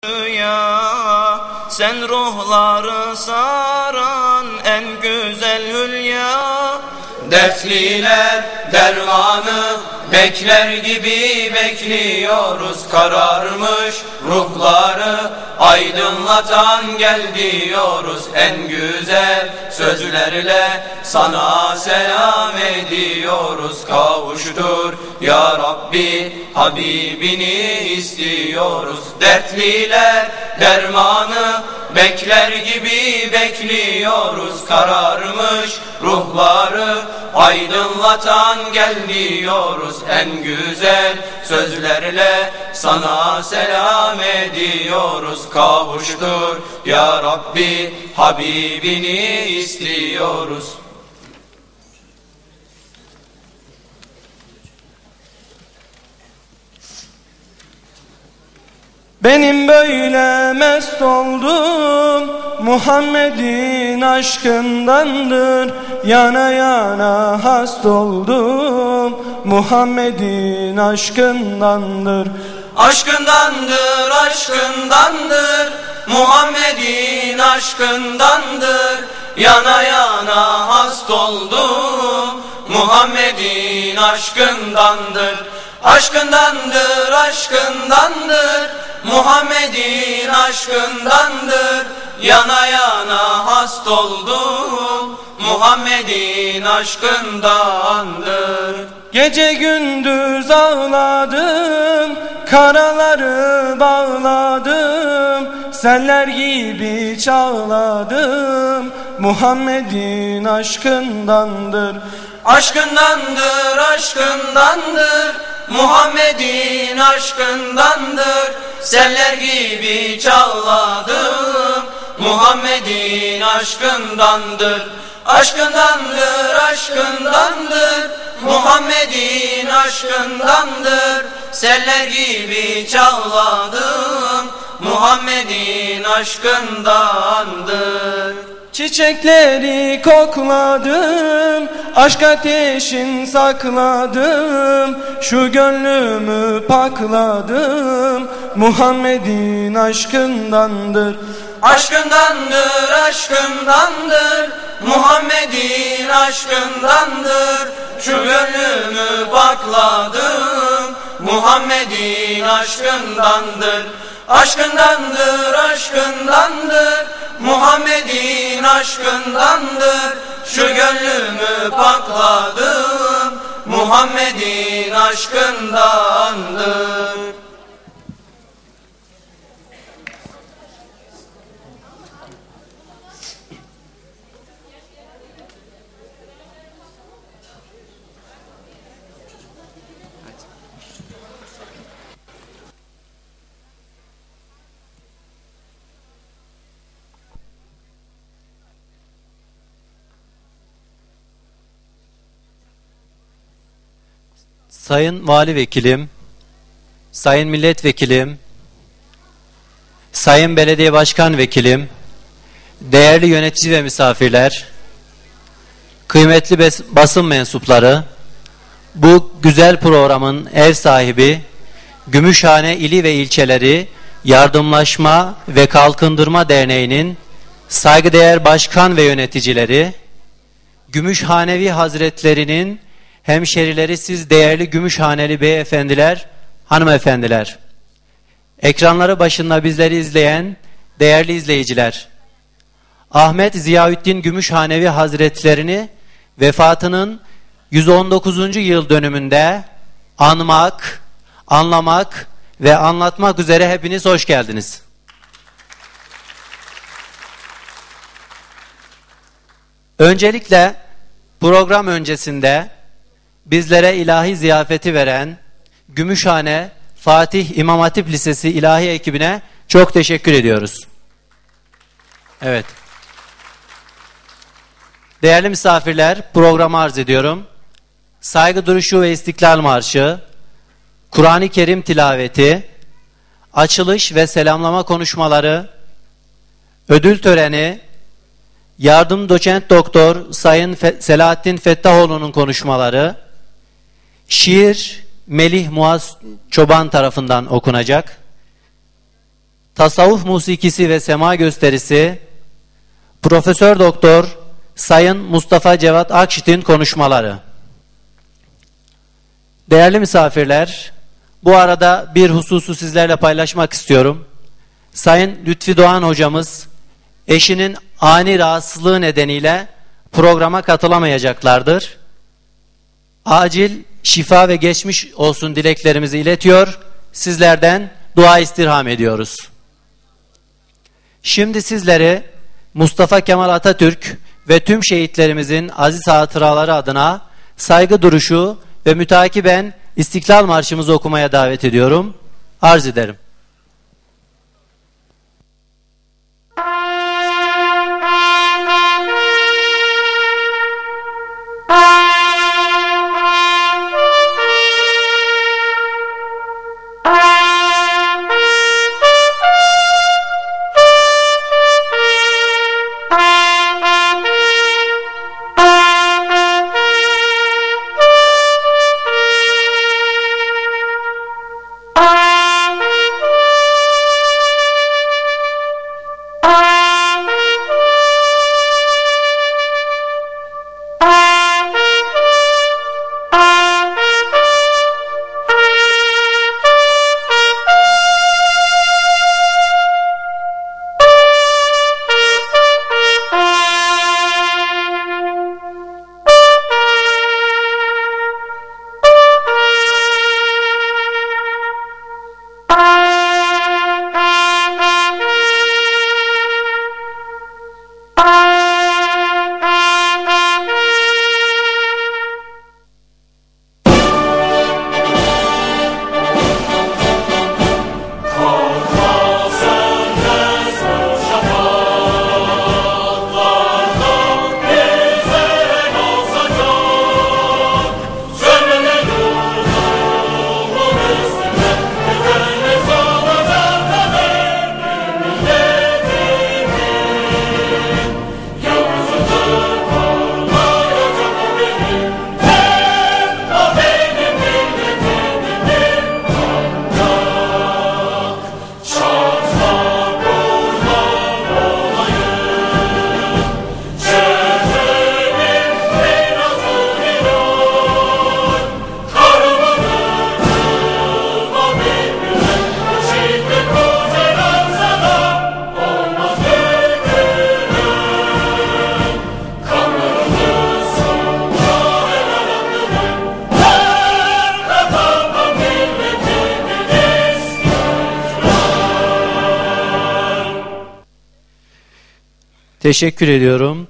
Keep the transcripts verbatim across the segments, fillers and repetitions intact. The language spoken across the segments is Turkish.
Ya sen ruhları saran en güzel hülya. Dertliler dermanı bekler gibi bekliyoruz. Kararmış ruhları aydınlatan gel diyoruz. En güzel sözlerle sana selam ediyoruz. Kavuştur ya Rabbi Habibini istiyoruz. Dertliler dermanı bekler gibi bekliyoruz. Kararmış ruhları aydınlatan gel diyoruz. En güzel sözlerle sana selam ediyoruz. Kavuştur ya Rabbi Habibini istiyoruz. Benim böyle mest oldum Muhammed'in aşkındandır. Yana yana hast oldum Muhammed'in aşkındandır. Aşkındandır, aşkındandır, Muhammed'in aşkındandır. Yana yana hast oldum Muhammed'in aşkındandır. Aşkındandır, aşkındandır, Muhammed'in aşkındandır. Yana yana hast oldum Muhammed'in aşkındandır. Gece gündüz ağladım, karaları bağladım, seller gibi çağladım Muhammed'in aşkındandır. Aşkındandır, aşkındandır, Muhammed'in aşkındandır. Seller gibi çağladım Muhammed'in aşkındandır. Aşkındandır, aşkındandır, Muhammed'in aşkındandır. Seller gibi çağladım Muhammed'in aşkındandır. Çiçekleri kokladım, aşk ateşin sakladım, şu gönlümü pakladım Muhammed'in aşkındandır. Aşkındandır, aşkındandır, Muhammed'in aşkındandır. Şu gönlümü pakladım Muhammed'in aşkındandır. Aşkındandır, aşkındandır, Muhammed'in aşkındandır. Şu gönlümü pakladım Muhammed'in aşkındandır. Sayın Vali Vekilim, Sayın Milletvekilim, Sayın Belediye Başkan Vekilim, değerli yönetici ve misafirler, kıymetli basın mensupları, bu güzel programın ev sahibi, Gümüşhane ili ve ilçeleri Yardımlaşma ve Kalkındırma Derneği'nin saygıdeğer başkan ve yöneticileri, Gümüşhanevi Hazretleri'nin hemşerileri, siz değerli Gümüşhaneli beyefendiler, hanımefendiler, ekranları başında bizleri izleyen değerli izleyiciler, Ahmet Ziyaüddin Gümüşhanevi Hazretlerini vefatının yüz on dokuzuncu yıl dönümünde anmak, anlamak ve anlatmak üzere hepiniz hoş geldiniz. Öncelikle program öncesinde bizlere ilahi ziyafeti veren Gümüşhane Fatih İmam Hatip Lisesi ilahi ekibine çok teşekkür ediyoruz. Evet. Değerli misafirler, programı arz ediyorum. Saygı duruşu ve İstiklal Marşı, Kur'an-ı Kerim tilaveti, açılış ve selamlama konuşmaları, ödül töreni, yardım doçent doktor Sayın Fe Selahattin Fettahoğlu'nun konuşmaları, şiir Melih Muaz Çoban tarafından okunacak. tasavvuf musikisi ve sema gösterisi Profesör Doktor Sayın Mustafa Cevat Akşit'in konuşmaları. Değerli misafirler, bu arada bir hususu sizlerle paylaşmak istiyorum. Sayın Lütfi Doğan hocamız eşinin ani rahatsızlığı nedeniyle programa katılamayacaklardır. Acil şifa ve geçmiş olsun dileklerimizi iletiyor. Sizlerden dua istirham ediyoruz. Şimdi sizleri Mustafa Kemal Atatürk ve tüm şehitlerimizin aziz hatıraları adına saygı duruşu ve mütakiben İstiklal Marşımızı okumaya davet ediyorum. Arz ederim. Teşekkür ediyorum.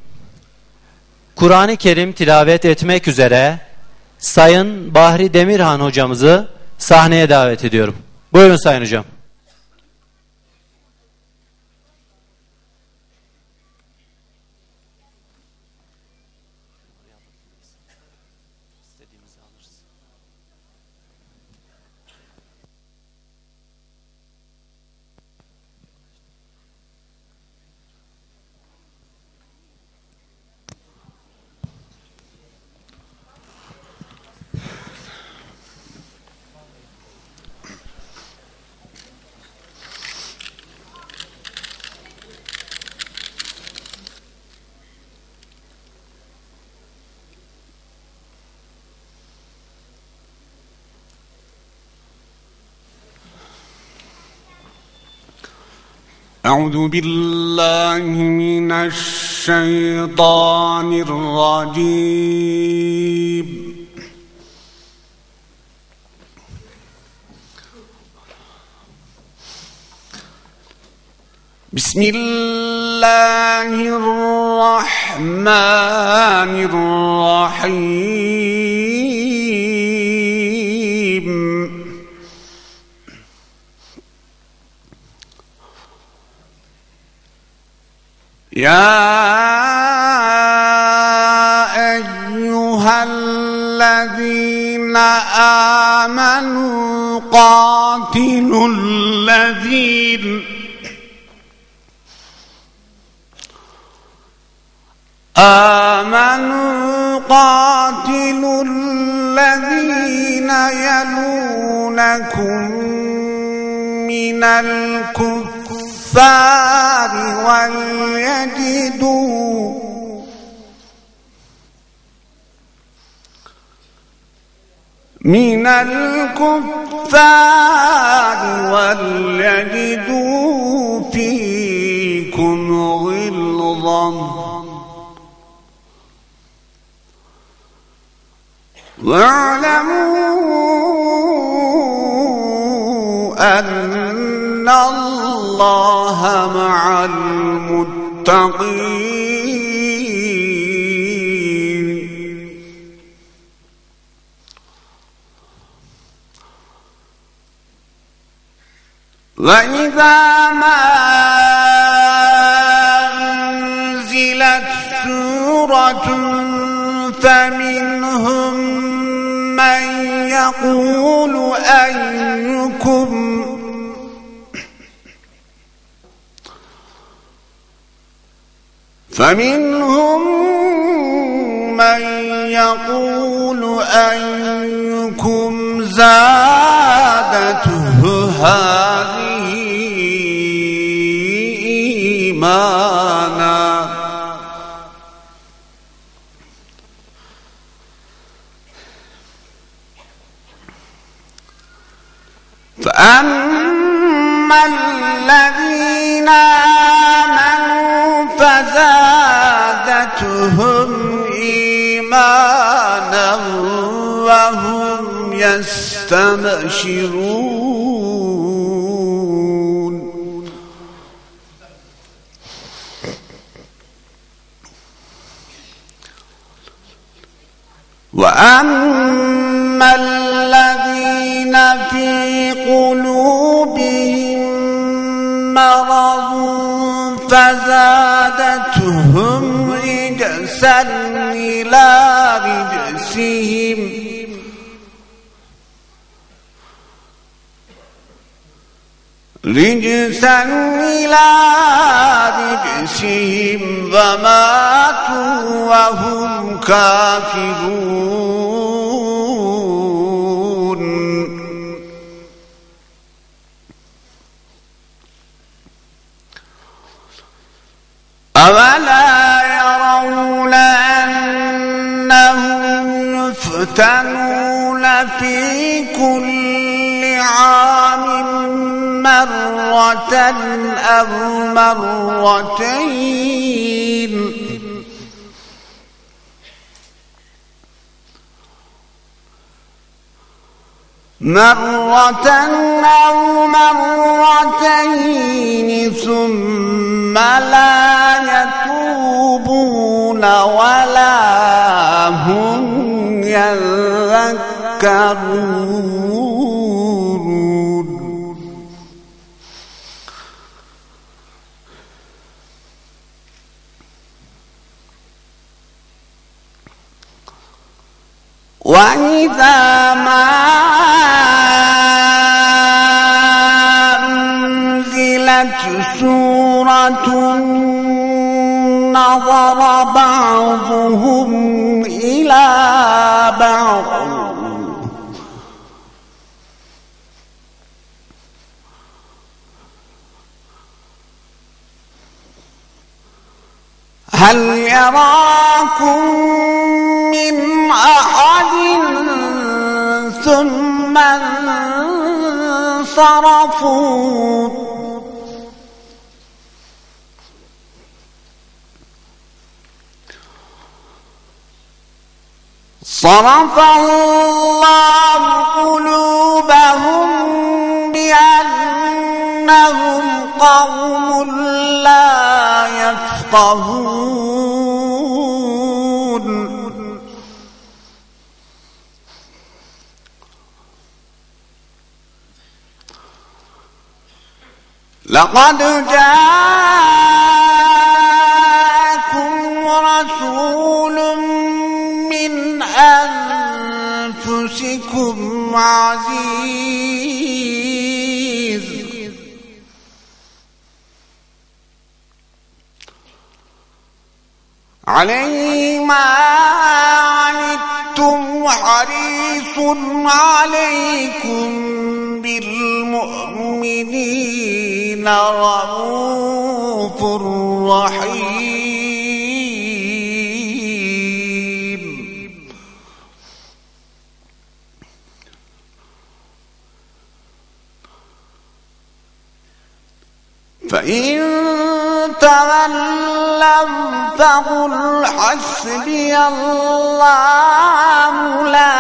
Kur'an-ı Kerim tilavet etmek üzere Sayın Bahri Demirhan hocamızı sahneye davet ediyorum. Buyurun Sayın Hocam. أعوذ بالله من الشيطان الرجيم بسم الله الرحمن الرحيم يا أيها الذين آمنوا قاتلوا الذين آمنوا قاتلوا الذين يلونكم من الكفر وليجدوا من الكفار وليجدوا فيكم غلظة واعلموا أن الله مع المتقين وإذا ما أنزلت سورة فمنهم من يقول أيكم فمنهم من يقول أيكم زادته هذه إيمانا فأما الذين آمنوا فزادتهم إيمانا وهم يستبشرون وأما الذين في قلوبهم مرض فزادتهم رجسا إلى رجسهم رجسا إلى رجسهم وماتوا وهم كافرون أولا يرون أنهم يفتنون في كل عام مرة أو مرتين مرة أو مرتين ثم لا يتوبون ولا هم يذكرون وإذا ما أنزلت سورة نظر بعضهم إلى بعض هل يراكم من أحد ثم انصرفوا صرف الله قلوبهم بأنهم قوم لا يفقهون لقد جاءكم رسول من أنفسكم عزيز عليه ما عنتم حريص عليكم بالمؤمنين رؤوف رحيم فإن تولوا فقل حسبي الله لا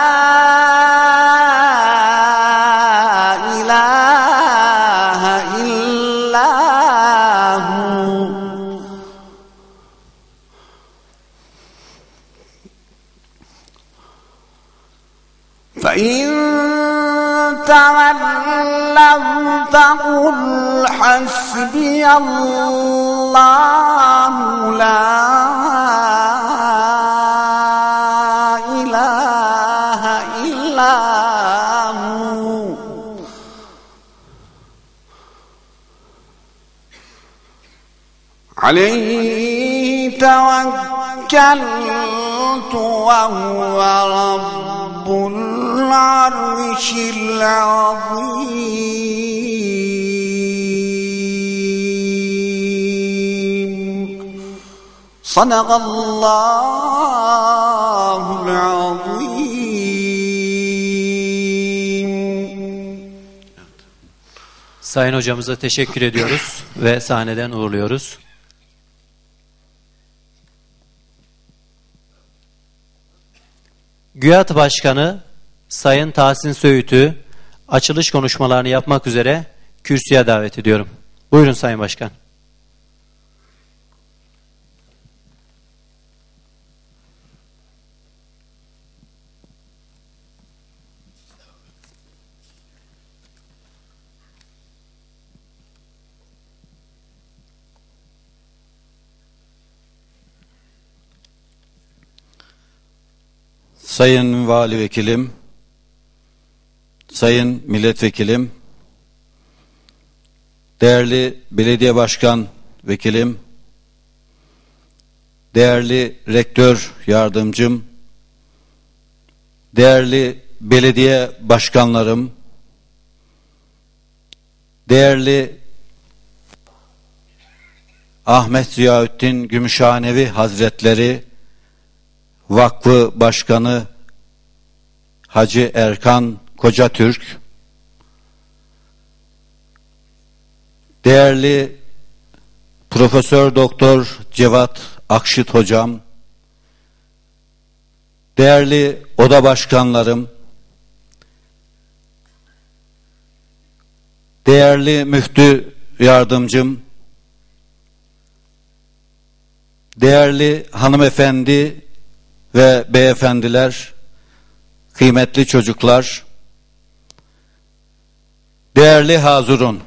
إله إلا هو فإن تولوا فقل حسبي الله لا إله إلا هو عليه توكلت وهو رب العرش العظيم صدق الله العظيم. Sayın hocamıza teşekkür ediyoruz ve sahneden uğurluyoruz. GÜYAT Başkanı Sayın Tahsin Söğüt'ü açılış konuşmalarını yapmak üzere kürsüye davet ediyorum. Buyurun Sayın Başkan. Sayın Vali Vekilim, Sayın Milletvekilim, değerli Belediye Başkan Vekilim, değerli Rektör Yardımcım, değerli belediye başkanlarım, değerli Ahmet Ziyaüddin Gümüşhanevi Hazretleri Vakfı Başkanı Hacı Erkan Kocatürk, değerli Profesör Doktor Cevat Akşit Hocam, değerli oda başkanlarım, değerli müftü yardımcım, değerli hanımefendi ve beyefendiler, kıymetli çocuklar, değerli hazırun,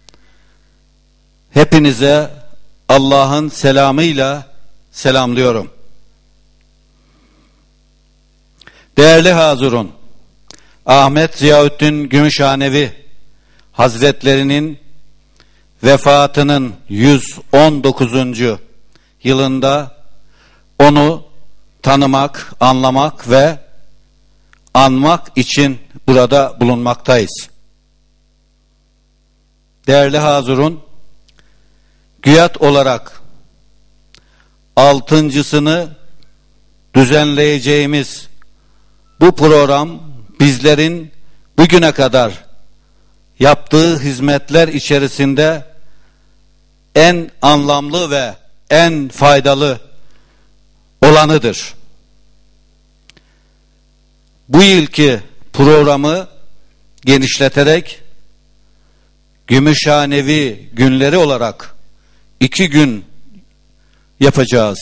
hepinize Allah'ın selamıyla selamlıyorum. Değerli hazırun, Ahmet Ziyaüddin Gümüşhanevi Hazretlerinin vefatının yüz on dokuzuncu yılında onu tanımak, anlamak ve anmak için burada bulunmaktayız. Değerli hazırun, GÜYAT olarak altıncısını düzenleyeceğimiz bu program bizlerin bugüne kadar yaptığı hizmetler içerisinde en anlamlı ve en faydalı olanıdır. Bu yılki programı genişleterek Gümüşhanevi günleri olarak iki gün yapacağız.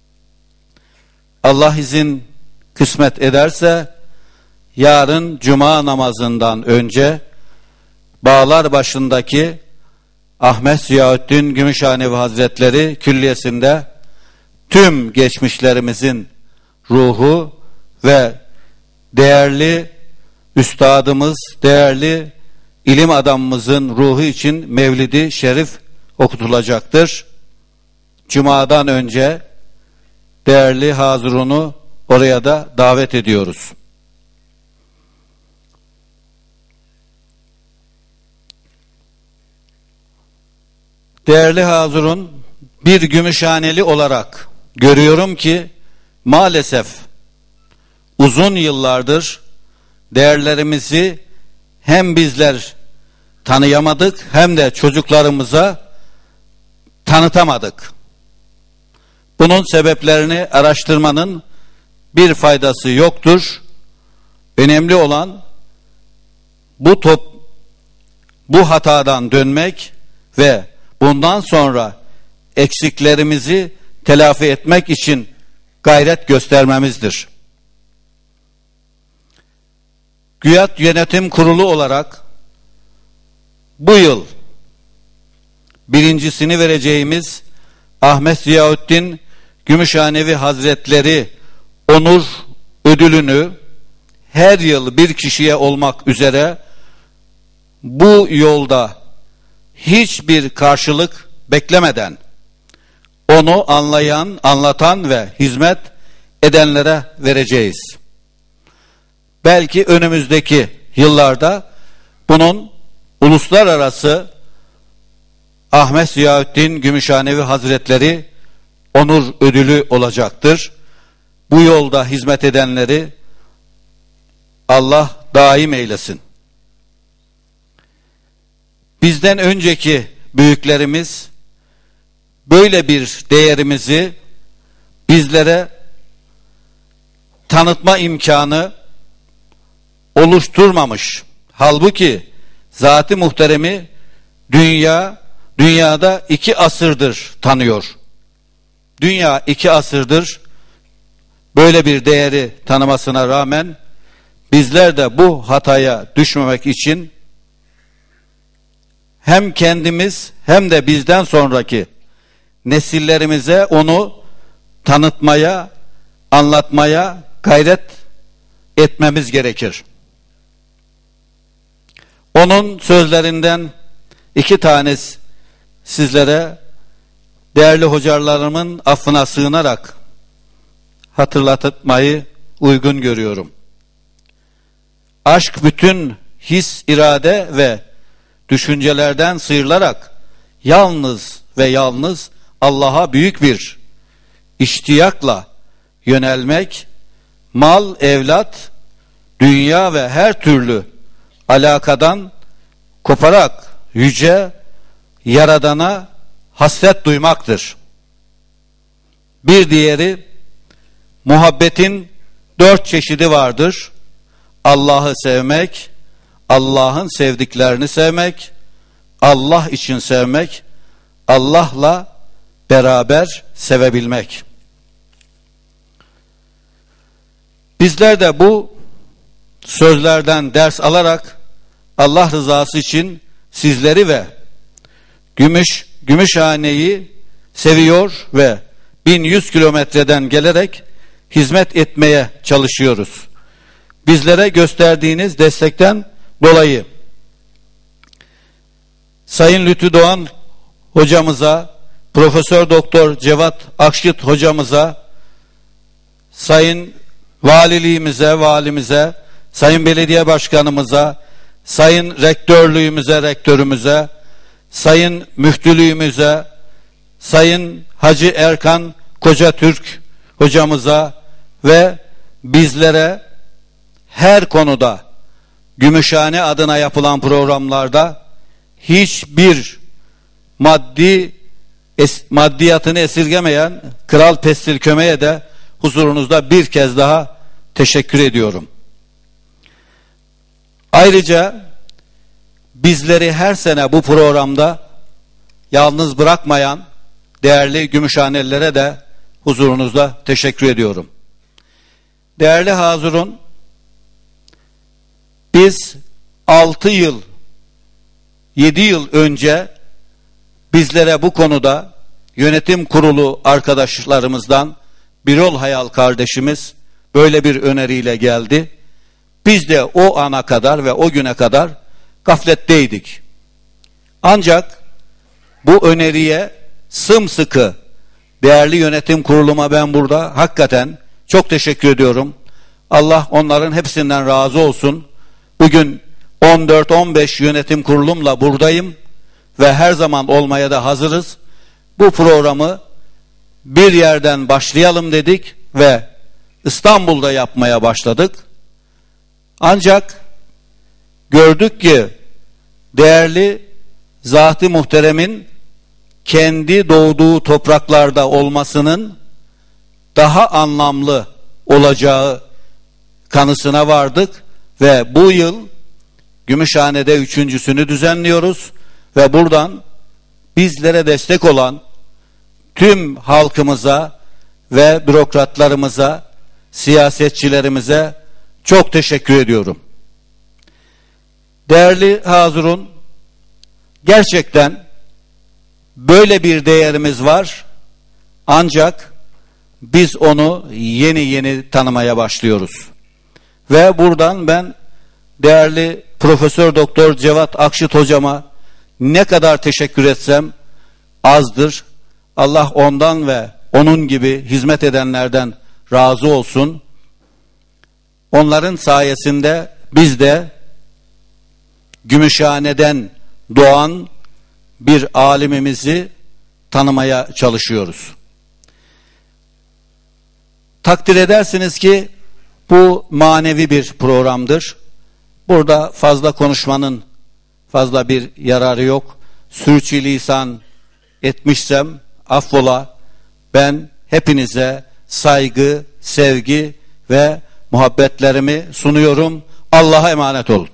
Allah izin kısmet ederse yarın cuma namazından önce Bağlarbaşı'ndaki Ahmet Ziyaüddin Gümüşhanevi Hazretleri Külliyesi'nde tüm geçmişlerimizin ruhu ve değerli üstadımız, değerli ilim adamımızın ruhu için Mevlid-i Şerif okutulacaktır. Cuma'dan önce değerli hazırunu oraya da davet ediyoruz. Değerli hazırın, bir Gümüşhaneli olarak görüyorum ki maalesef uzun yıllardır değerlerimizi hem bizler tanıyamadık hem de çocuklarımıza tanıtamadık. Bunun sebeplerini araştırmanın bir faydası yoktur. Önemli olan bu top bu hatadan dönmek ve bundan sonra eksiklerimizi telafi etmek için gayret göstermemizdir. GÜYAT Yönetim Kurulu olarak bu yıl birincisini vereceğimiz Ahmet Ziyaüddin Gümüşhanevi Hazretleri onur ödülünü her yıl bir kişiye olmak üzere bu yolda hiçbir karşılık beklemeden onu anlayan, anlatan ve hizmet edenlere vereceğiz. Belki önümüzdeki yıllarda bunun uluslararası Ahmet Ziyaüddin Gümüşhanevi Hazretleri onur ödülü olacaktır. Bu yolda hizmet edenleri Allah daim eylesin. Bizden önceki büyüklerimiz böyle bir değerimizi bizlere tanıtma imkanı oluşturmamış. Halbuki Zat-ı Muhterem'i dünya dünyada iki asırdır tanıyor. Dünya iki asırdır böyle bir değeri tanımasına rağmen bizler de bu hataya düşmemek için hem kendimiz hem de bizden sonraki nesillerimize onu tanıtmaya, anlatmaya gayret etmemiz gerekir. Onun sözlerinden iki tanesi sizlere değerli hocalarımın affına sığınarak hatırlatmayı uygun görüyorum. Aşk bütün his, irade ve düşüncelerden sıyrılarak yalnız ve yalnız Allah'a büyük bir iştiyakla yönelmek, mal, evlat, dünya ve her türlü alakadan koparak yüce Yaradan'a hasret duymaktır. Bir diğeri muhabbetin dört çeşidi vardır. Allah'ı sevmek, Allah'ın sevdiklerini sevmek, Allah için sevmek, Allah'la beraber sevebilmek. Bizler de bu sözlerden ders alarak Allah rızası için sizleri ve Gümüş Gümüşhane'yi seviyor ve bin yüz kilometreden gelerek hizmet etmeye çalışıyoruz. Bizlere gösterdiğiniz destekten dolayı Sayın Lütfü Doğan hocamıza, Profesör Doktor Cevat Akşit hocamıza, Sayın valiliğimize, valimize, Sayın belediye başkanımıza, Sayın rektörlüğümüze, rektörümüze, Sayın müftülüğümüze, Sayın Hacı Erkan Kocatürk hocamıza ve bizlere her konuda Gümüşhane adına yapılan programlarda hiçbir maddi es, maddiyatını esirgemeyen Kral Pestil Köme'ye de huzurunuzda bir kez daha teşekkür ediyorum. Ayrıca bizleri her sene bu programda yalnız bırakmayan değerli Gümüşhanelilere de huzurunuzda teşekkür ediyorum. Değerli hazırın, biz altı yıl, yedi yıl önce bizlere bu konuda yönetim kurulu arkadaşlarımızdan Birol Hayal kardeşimiz böyle bir öneriyle geldi. Biz de o ana kadar ve o güne kadar gafletteydik. Ancak bu öneriye sımsıkı değerli yönetim kuruluma ben burada hakikaten çok teşekkür ediyorum. Allah onların hepsinden razı olsun. Bugün on dört on beş yönetim kurulumla buradayım ve her zaman olmaya da hazırız. Bu programı bir yerden başlayalım dedik ve İstanbul'da yapmaya başladık. Ancak gördük ki değerli Zat-ı Muhterem'in kendi doğduğu topraklarda olmasının daha anlamlı olacağı kanısına vardık ve bu yıl Gümüşhane'de üçüncüsünü düzenliyoruz ve buradan bizlere destek olan tüm halkımıza ve bürokratlarımıza, siyasetçilerimize çok teşekkür ediyorum. Değerli hazırun, gerçekten böyle bir değerimiz var, ancak biz onu yeni yeni tanımaya başlıyoruz. Ve buradan ben değerli Profesör Doktor Cevat Akşit hocama ne kadar teşekkür etsem azdır. Allah ondan ve onun gibi hizmet edenlerden razı olsun. Onların sayesinde biz de Gümüşhane'den doğan bir alimimizi tanımaya çalışıyoruz. Takdir edersiniz ki bu manevi bir programdır. Burada fazla konuşmanın fazla bir yararı yok. Sürçülisan etmişsem affola. Ben hepinize saygı, sevgi ve muhabbetlerimi sunuyorum. Allah'a emanet olun.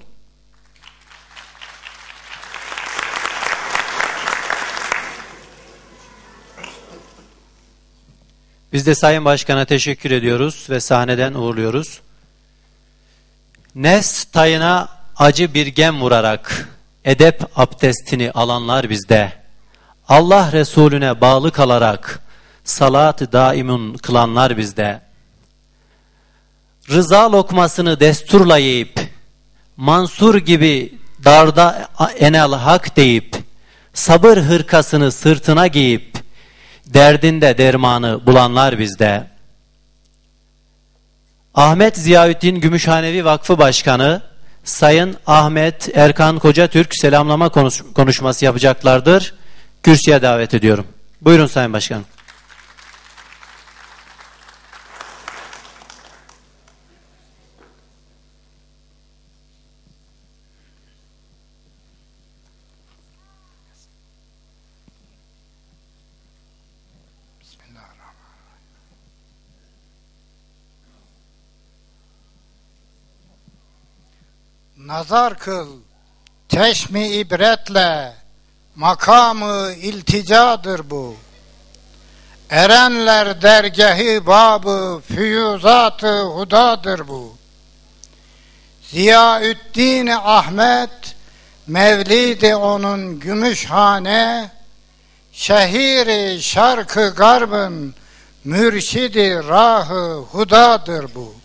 Biz de Sayın Başkan'a teşekkür ediyoruz ve sahneden uğurluyoruz. Nes tayına acı bir gem vurarak edep abdestini alanlar bizde. Allah Resulüne bağlı kalarak salat-ı daimun kılanlar bizde. Rıza lokmasını desturla yiyip Mansur gibi darda enel hak deyip sabır hırkasını sırtına giyip derdinde dermanı bulanlar bizde. Ahmet Ziyaüddin Gümüşhanevi Vakfı Başkanı Sayın Ahmet Erkan Kocatürk selamlama konuş konuşması yapacaklardır. Kürsüye davet ediyorum. Buyurun Sayın Başkanım. Nazar kıl, çeşmi ibretle, makamı ilticadır bu. Erenler dergahı babı, füyuzat-ı hudadır bu. Ziyaüddin Ahmet, mevlid-i onun Gümüşhane, şehir-i şarkı garbın, mürşidi rahı hudadır bu.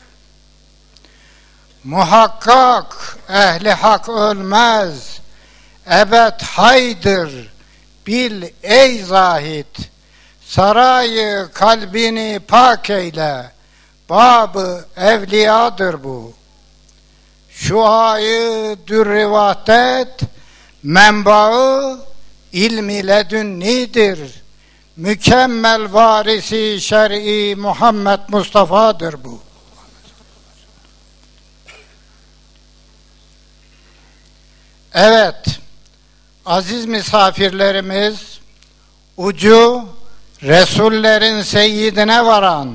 Muhakkak ehli hak ölmez, ebed haydır, bil ey zahid, sarayı kalbini pak eyle, babı evliyadır bu. Şuayı dürr-i vahdet, menbaı ilmi ledünnidir, mükemmel varisi şer'i Muhammed Mustafa'dır bu. Evet, aziz misafirlerimiz, ucu Resullerin seyyidine varan,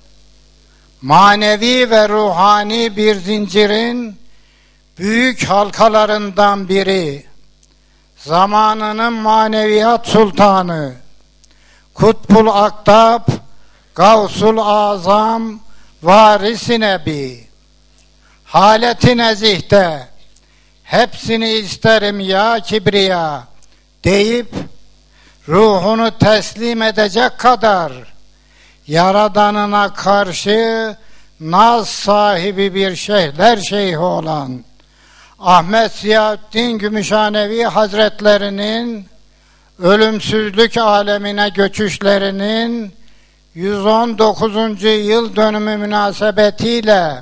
manevi ve ruhani bir zincirin büyük halkalarından biri, zamanının maneviyat sultanı, Kutbul Aktab, Gavsul Azam, Varis-i Nebi, haleti nezihte, hepsini isterim ya kibriya deyip ruhunu teslim edecek kadar Yaradanına karşı naz sahibi bir şeyhler şeyhi olan Ahmet Ziyaüddin Gümüşhanevi Hazretlerinin ölümsüzlük alemine göçüşlerinin yüz on dokuzuncu yıl dönümü münasebetiyle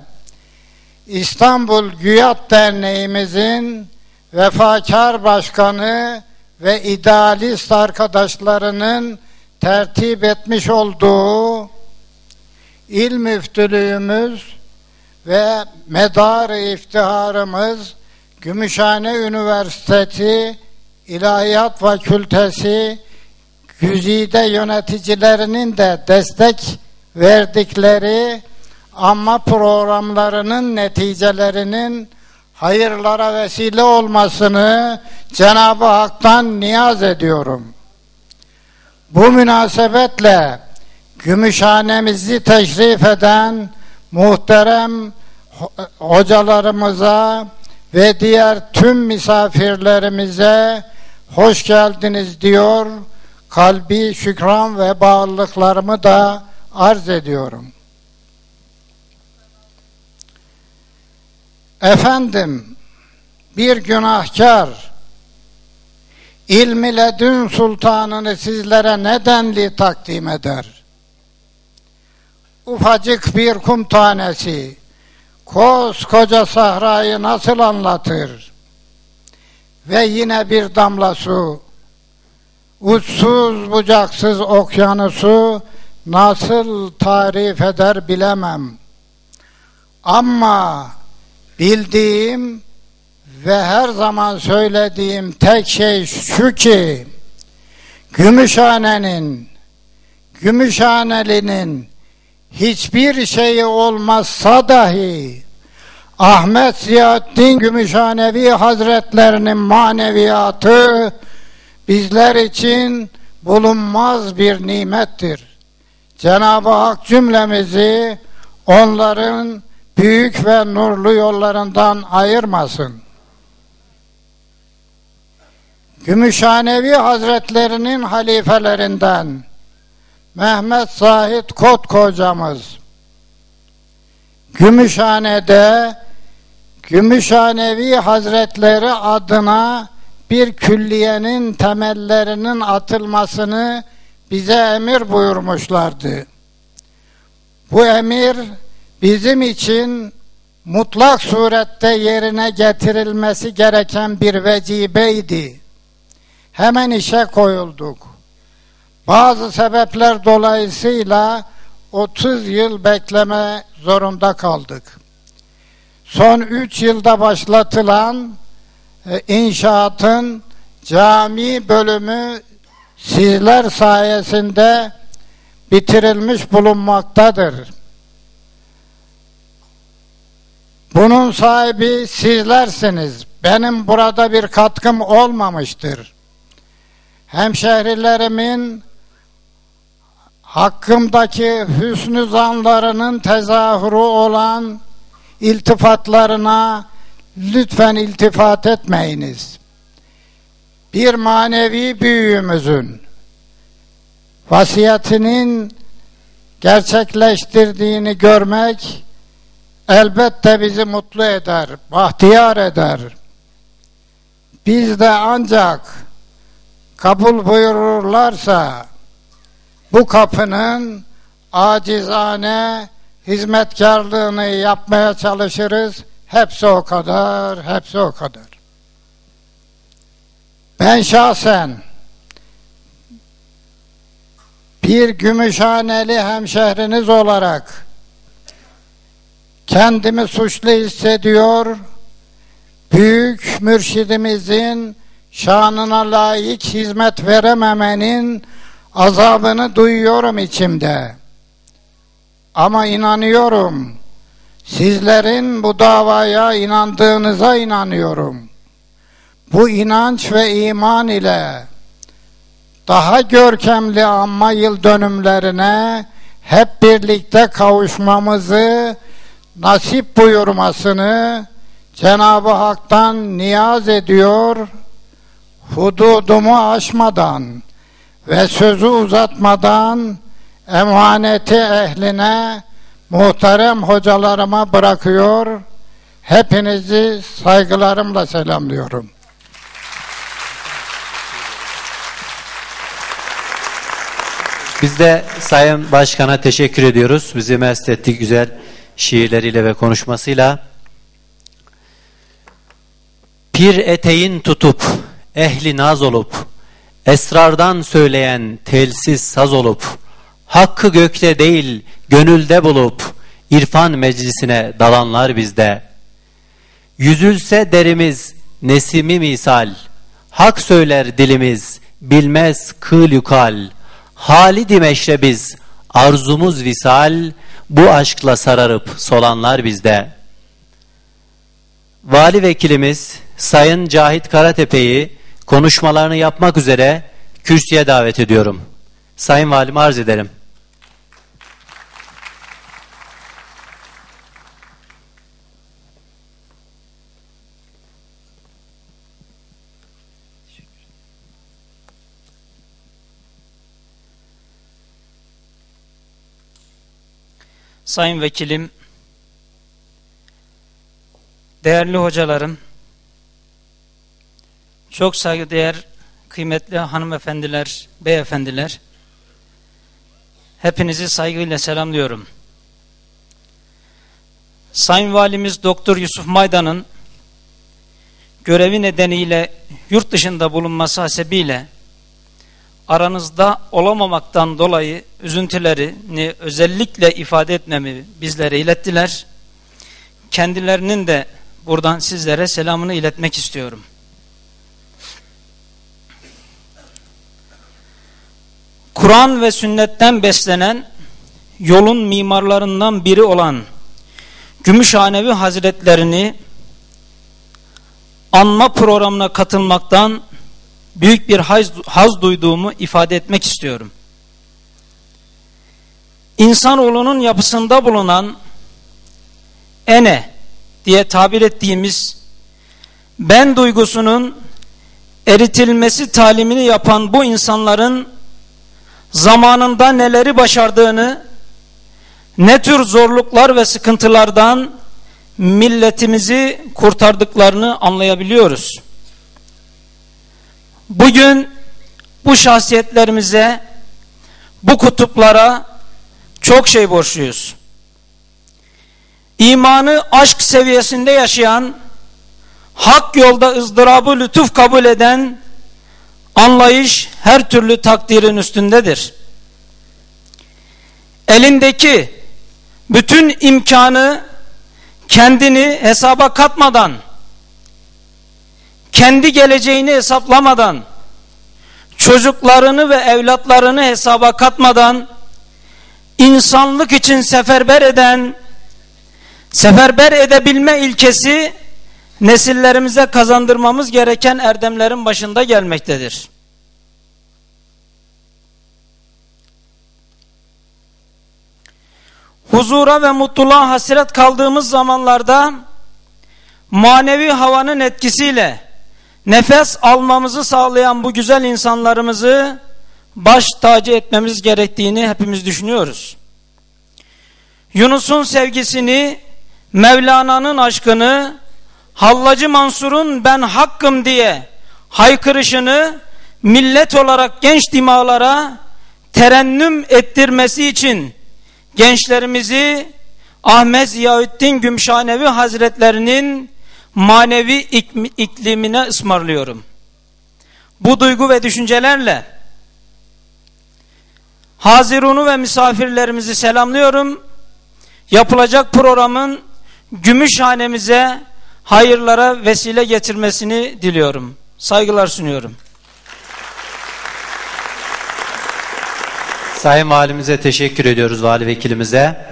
İstanbul Güyat Derneğimizin vefakar başkanı ve idealist arkadaşlarının tertip etmiş olduğu İl Müftülüğümüz ve medar-ı iftiharımız Gümüşhane Üniversitesi İlahiyat Fakültesi güzide yöneticilerinin de destek verdikleri amma programlarının neticelerinin hayırlara vesile olmasını Cenab-ı Hak'tan niyaz ediyorum. Bu münasebetle Gümüşhanemizi teşrif eden muhterem hocalarımıza ve diğer tüm misafirlerimize hoş geldiniz diyor, kalbi şükran ve bağlılıklarımı da arz ediyorum. Efendim, bir günahkar ilmi ledün sultanını sizlere nedenli takdim eder? Ufacık bir kum tanesi koskoca sahrayı nasıl anlatır? Ve yine bir damla su, uçsuz bucaksız okyanusu nasıl tarif eder bilemem. Ama bildiğim ve her zaman söylediğim tek şey şu ki, Gümüşhane'nin, Gümüşhaneli'nin hiçbir şeyi olmazsa dahi Ahmet Ziyaddin Gümüşhanevi Hazretlerinin maneviyatı bizler için bulunmaz bir nimettir. Cenab-ı Hak cümlemizi onların büyük ve nurlu yollarından ayırmasın. Gümüşhanevi Hazretlerinin halifelerinden Mehmet Zahid Kotku hocamız Gümüşhane'de Gümüşhanevi Hazretleri adına bir külliyenin temellerinin atılmasını bize emir buyurmuşlardı. Bu emir bizim için mutlak surette yerine getirilmesi gereken bir vecibeydi. Hemen işe koyulduk. Bazı sebepler dolayısıyla otuz yıl bekleme zorunda kaldık. Son üç yılda başlatılan e, inşaatın cami bölümü sizler sayesinde bitirilmiş bulunmaktadır. Bunun sahibi sizlersiniz. Benim burada bir katkım olmamıştır. Hemşehrilerimin hakkımdaki hüsnü zanlarının tezahürü olan iltifatlarına lütfen iltifat etmeyiniz. Bir manevi büyüğümüzün vasiyetinin gerçekleştirdiğini görmek elbette bizi mutlu eder, bahtiyar eder. Biz de ancak kabul buyururlarsa bu kapının acizane hizmetkarlığını yapmaya çalışırız. Hepsi o kadar, hepsi o kadar. Ben şahsen bir Gümüşhaneli hemşehriniz olarak kendimi suçlu hissediyor, büyük mürşidimizin şanına layık hizmet verememenin azabını duyuyorum içimde. Ama inanıyorum, sizlerin bu davaya inandığınıza inanıyorum. Bu inanç ve iman ile daha görkemli anma yıl dönümlerine hep birlikte kavuşmamızı nasip buyurmasını Cenab-ı Hak'tan niyaz ediyor, hududumu aşmadan ve sözü uzatmadan emaneti ehline, muhterem hocalarıma bırakıyor. Hepinizi saygılarımla selamlıyorum. Biz de Sayın Başkan'a teşekkür ediyoruz. Bizi mest etti güzel şiirleriyle ve konuşmasıyla. Pir eteğin tutup ehli naz olup, esrardan söyleyen telsiz saz olup, hakkı gökte değil gönülde bulup, irfan meclisine dalanlar bizde. Yüzülse derimiz nesimi misal, hak söyler dilimiz bilmez kıl yukal, halidi meşrebiz arzumuz visal, bu aşkla sararıp solanlar bizde. Vali Vekilimiz Sayın Cahit Karatepe'yi konuşmalarını yapmak üzere kürsüye davet ediyorum. Sayın Valim, arz ederim. Sayın Vekilim, değerli hocalarım, çok saygıdeğer kıymetli hanımefendiler, beyefendiler, hepinizi saygıyla selamlıyorum. Sayın Valimiz Doktor Yusuf Maydan'ın görevi nedeniyle yurt dışında bulunması hasebiyle aranızda olamamaktan dolayı üzüntülerini özellikle ifade etmemi bizlere ilettiler. Kendilerinin de buradan sizlere selamını iletmek istiyorum. Kur'an ve sünnetten beslenen yolun mimarlarından biri olan Gümüşhanevi Hazretlerini anma programına katılmaktan büyük bir haz, haz duyduğumu ifade etmek istiyorum. İnsanoğlunun yapısında bulunan ene diye tabir ettiğimiz ben duygusunun eritilmesi talimini yapan bu insanların zamanında neleri başardığını, ne tür zorluklar ve sıkıntılardan milletimizi kurtardıklarını anlayabiliyoruz. Bugün bu şahsiyetlerimize, bu kutuplara çok şey borçluyuz. İmanı aşk seviyesinde yaşayan, hak yolda ızdırabı lütuf kabul eden anlayış her türlü takdirin üstündedir. Elindeki bütün imkanı kendini hesaba katmadan, kendi geleceğini hesaplamadan, çocuklarını ve evlatlarını hesaba katmadan insanlık için seferber eden, seferber edebilme ilkesi nesillerimize kazandırmamız gereken erdemlerin başında gelmektedir. Huzura ve mutluluğa hasret kaldığımız zamanlarda manevi havanın etkisiyle nefes almamızı sağlayan bu güzel insanlarımızı baş tacı etmemiz gerektiğini hepimiz düşünüyoruz. Yunus'un sevgisini, Mevlana'nın aşkını, Hallacı Mansur'un ben hakkım diye haykırışını millet olarak genç dimağlara terennüm ettirmesi için gençlerimizi Ahmet Ziyaüddin Gümüşhanevi Hazretlerinin manevi iklimine ısmarlıyorum. Bu duygu ve düşüncelerle Hazirunu ve misafirlerimizi selamlıyorum. Yapılacak programın Gümüşhanemize hayırlara vesile getirmesini diliyorum. Saygılar sunuyorum. Sayın Valimize teşekkür ediyoruz, Vali Vekilimize.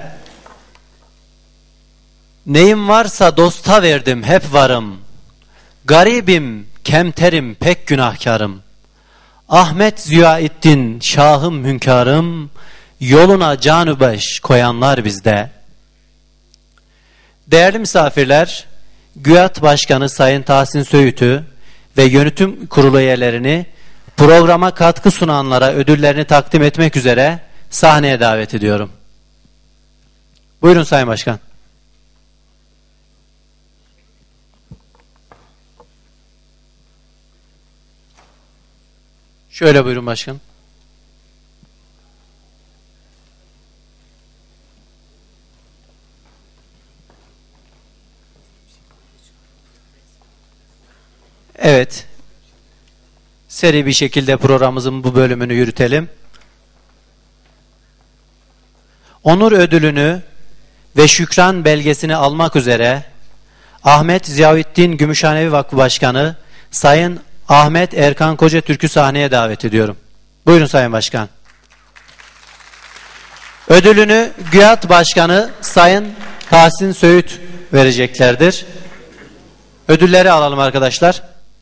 Neyim varsa dosta verdim, hep varım. Garibim, kemterim, pek günahkarım. Ahmet Ziyaüddin şahım hünkârım, yoluna canı baş koyanlar bizde. Değerli misafirler, GÜYAT Başkanı Sayın Tahsin Söğüt'ü ve yönetim kurulu üyelerini programa katkı sunanlara ödüllerini takdim etmek üzere sahneye davet ediyorum. Buyurun Sayın Başkan. Şöyle buyurun başkan. Evet. seri bir şekilde programımızın bu bölümünü yürütelim. Onur ödülünü ve şükran belgesini almak üzere Ahmet Ziyaüddin Gümüşhanevi Vakfı Başkanı Sayın Ahmet Erkan Kocatürk'ü sahneye davet ediyorum. Buyurun Sayın Başkan. Ödülünü GÜYAT Başkanı Sayın Tahsin Söğüt vereceklerdir. Ödülleri alalım arkadaşlar.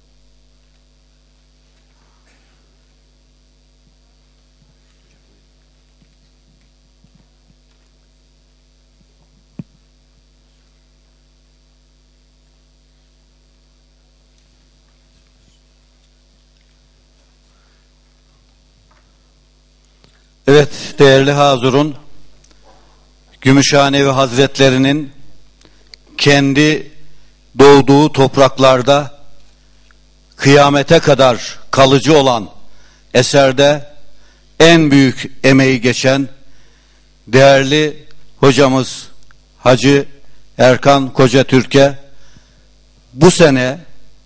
Evet değerli hazırun, Gümüşhanevi Hazretlerinin kendi doğduğu topraklarda kıyamete kadar kalıcı olan eserde en büyük emeği geçen değerli hocamız Hacı Erkan Kocatürk'e bu sene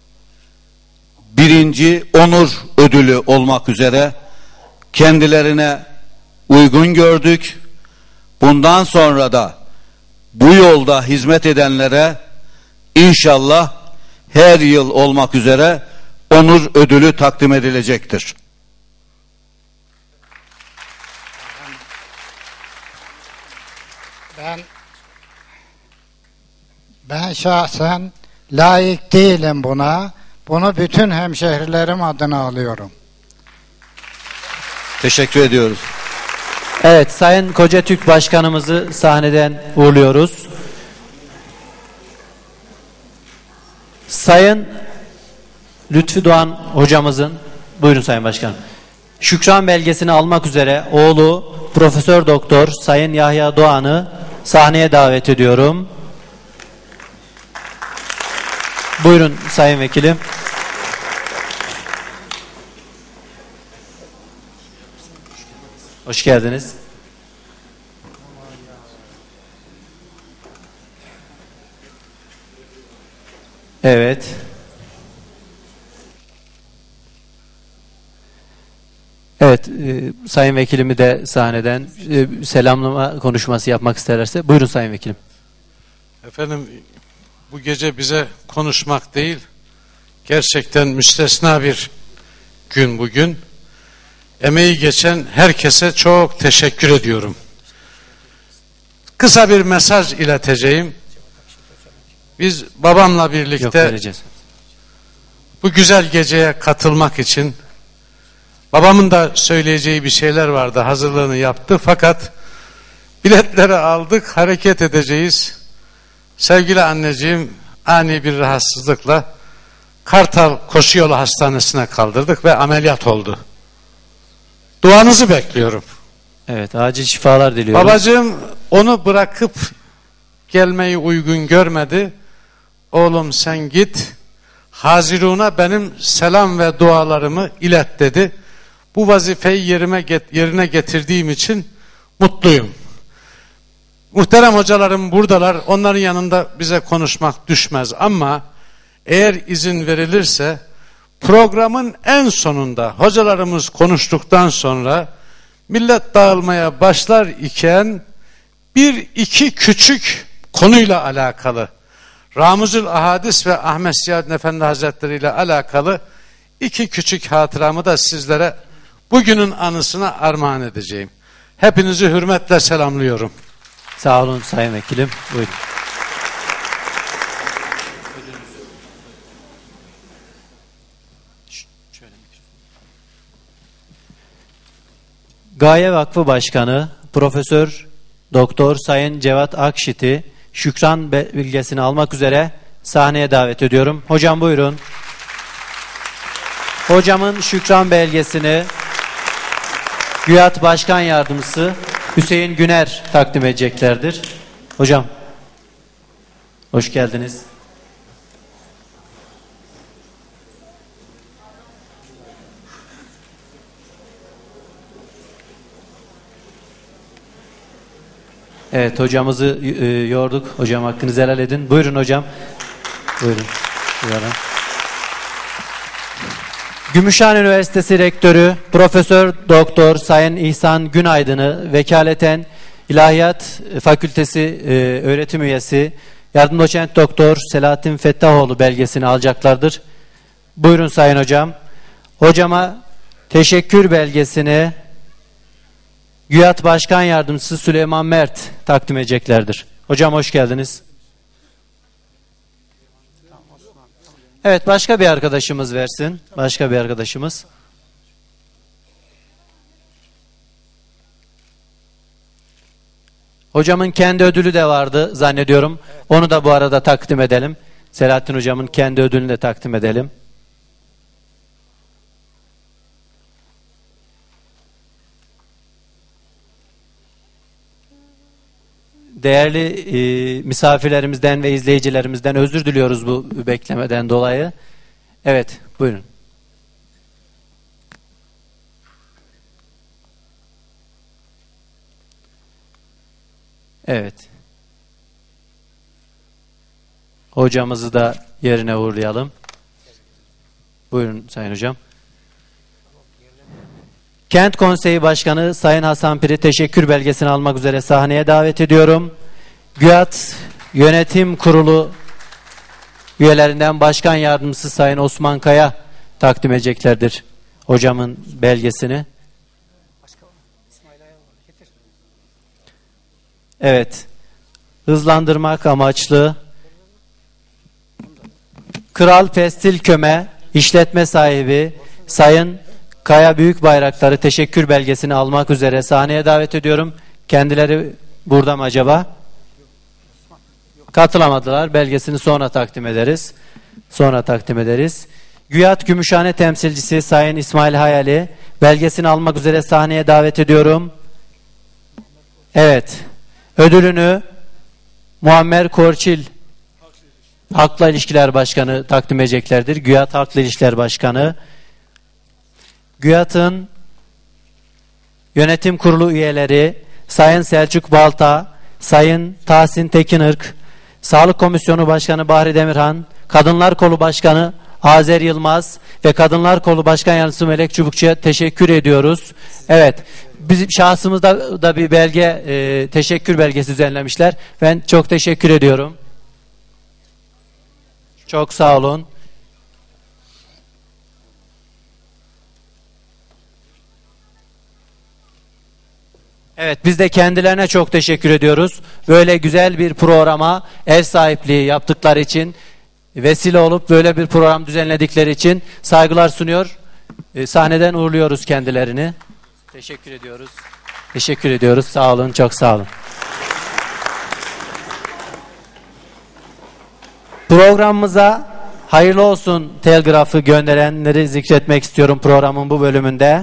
birinci onur ödülü olmak üzere kendilerine uygun gördük. Bundan sonra da bu yolda hizmet edenlere inşallah her yıl olmak üzere onur ödülü takdim edilecektir. Ben ben şahsen layık değilim buna. Bunu bütün hemşehrilerim adına alıyorum. Teşekkür ediyoruz. Evet, Sayın Kocatürk Başkanımızı sahneden uğurluyoruz. Sayın Lütfi Doğan hocamızın, buyurun Sayın Başkan, şükran belgesini almak üzere oğlu Profesör Doktor Sayın Yahya Doğan'ı sahneye davet ediyorum. Buyurun Sayın Vekilim. Hoş geldiniz. Evet. Evet, e, Sayın Vekilimi de sahneden e, selamlama konuşması yapmak isterlerse. Buyurun Sayın Vekilim. Efendim, bu gece bize konuşmak değil, gerçekten müstesna bir gün bugün. Emeği geçen herkese çok teşekkür ediyorum. Kısa bir mesaj ileteceğim. Biz babamla birlikte Yok, bu güzel geceye katılmak için, babamın da söyleyeceği bir şeyler vardı, hazırlığını yaptı. Fakat biletleri aldık, hareket edeceğiz. Sevgili anneciğim ani bir rahatsızlıkla Kartal Koşuyolu Hastanesi'ne kaldırdık ve ameliyat oldu. Duanızı bekliyorum. Evet, acil şifalar diliyoruz. Babacığım onu bırakıp gelmeyi uygun görmedi. Oğlum sen git, Hazirun'a benim selam ve dualarımı ilet dedi. Bu vazifeyi yerime get yerine getirdiğim için mutluyum. Muhterem hocalarım buradalar, onların yanında bize konuşmak düşmez ama eğer izin verilirse programın en sonunda hocalarımız konuştuktan sonra millet dağılmaya başlar iken bir iki küçük konuyla alakalı, Ramuzül Ahadis ve Ahmet Ziyaddin Efendi Hazretleri ile alakalı iki küçük hatıramı da sizlere bugünün anısına armağan edeceğim. Hepinizi hürmetle selamlıyorum. Sağ olun Sayın Vekilim. Buyurun. Gaye Vakfı Başkanı Profesör Doktor Sayın Cevat Akşit'i şükran belgesini almak üzere sahneye davet ediyorum. Hocam buyurun. Hocamın şükran belgesini GÜYAT Başkan Yardımcısı Hüseyin Güner takdim edeceklerdir. Hocam, hoş geldiniz. Evet, hocamızı e, yorduk. Hocam hakkınızı helal edin. Buyurun hocam. Buyurun. Buyurun. Gümüşhane Üniversitesi Rektörü Profesör Doktor Sayın İhsan Günaydın'ı vekaleten İlahiyat Fakültesi e, öğretim üyesi Yardım Doçent Doktor Selahattin Fettahoğlu belgesini alacaklardır. Buyurun Sayın Hocam. Hocama teşekkür belgesini GÜYAT Başkan Yardımcısı Süleyman Mert takdim edeceklerdir. Hocam hoş geldiniz. Evet, başka bir arkadaşımız versin. Başka bir arkadaşımız. Hocamın kendi ödülü de vardı zannediyorum. Onu da bu arada takdim edelim. Selahattin hocamın kendi ödülünü de takdim edelim. Değerli e, misafirlerimizden ve izleyicilerimizden özür diliyoruz bu beklemeden dolayı. Evet, buyurun. Evet. Hocamızı da yerine uğurlayalım. Buyurun Sayın Hocam. Kent Konseyi Başkanı Sayın Hasan Pir'i teşekkür belgesini almak üzere sahneye davet ediyorum. GÜYAT Yönetim Kurulu üyelerinden Başkan Yardımcısı Sayın Osman Kaya takdim edeceklerdir hocamın belgesini. Evet. Hızlandırmak amaçlı Kral Pestil Köme işletme sahibi Sayın Kaya Büyükbayraktar'ı teşekkür belgesini almak üzere sahneye davet ediyorum. Kendileri burada mı acaba? Katılamadılar. Belgesini sonra takdim ederiz. Sonra takdim ederiz. GÜYAT Gümüşhane temsilcisi Sayın İsmail Hayali belgesini almak üzere sahneye davet ediyorum. Evet. Ödülünü Muammer Korçil Halkla İlişkiler Başkanı takdim edeceklerdir. GÜYAT Halkla İlişkiler Başkanı. GÜYAT'ın yönetim kurulu üyeleri Sayın Selçuk Balta, Sayın Tahsin Tekinırk, Sağlık Komisyonu Başkanı Bahri Demirhan, Kadınlar Kolu Başkanı Azer Yılmaz ve Kadınlar Kolu Başkan Yardımcısı Melek Çubukçu'ya teşekkür ediyoruz. Evet, bizim şahsımızda da bir belge, e, teşekkür belgesi düzenlemişler. Ben çok teşekkür ediyorum. Çok sağ olun. Evet, biz de kendilerine çok teşekkür ediyoruz. Böyle güzel bir programa ev sahipliği yaptıkları için, vesile olup böyle bir program düzenledikleri için saygılar sunuyor. E, sahneden uğurluyoruz kendilerini. Teşekkür ediyoruz. Teşekkür ediyoruz. Sağ olun, çok sağ olun. Programımıza hayırlı olsun telgrafı gönderenleri zikretmek istiyorum programın bu bölümünde.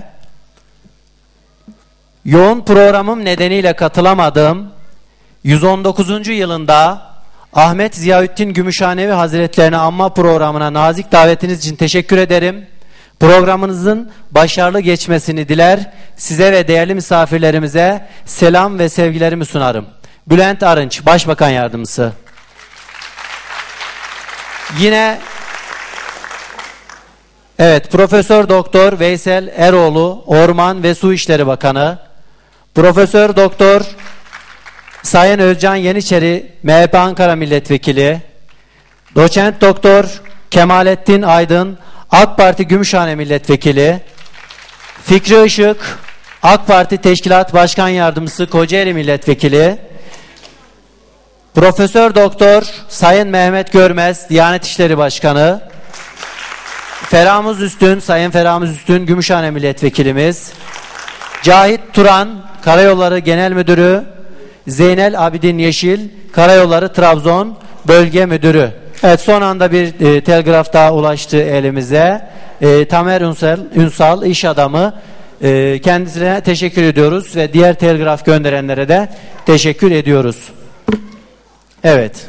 Yoğun programım nedeniyle katılamadığım yüz on dokuzuncu yılında Ahmet Ziyaüddin Gümüşhanevi Hazretlerine anma programına nazik davetiniz için teşekkür ederim. Programınızın başarılı geçmesini diler, size ve değerli misafirlerimize selam ve sevgilerimi sunarım. Bülent Arınç, Başbakan Yardımcısı. Yine evet, Profesör Doktor Veysel Eroğlu, Orman ve Su İşleri Bakanı. Profesör Doktor Sayın Özcan Yeniçeri, M H P Ankara Milletvekili. Doçent Doktor Kemalettin Aydın, AK Parti Gümüşhane Milletvekili. Fikri Işık, AK Parti Teşkilat Başkan Yardımcısı, Kocaeli Milletvekili. Profesör Doktor Sayın Mehmet Görmez, Diyanet İşleri Başkanı. Feramuz Üstün, Sayın Feramuz Üstün, Gümüşhane Milletvekilimiz. Cahit Turan, Karayolları Genel Müdürü. Zeynel Abidin Yeşil, Karayolları Trabzon Bölge Müdürü. Evet, son anda bir e, telgraf daha ulaştı elimize. E, Tamer Ünsal, Ünsal iş adamı. E, kendisine teşekkür ediyoruz ve diğer telgraf gönderenlere de teşekkür ediyoruz. Evet.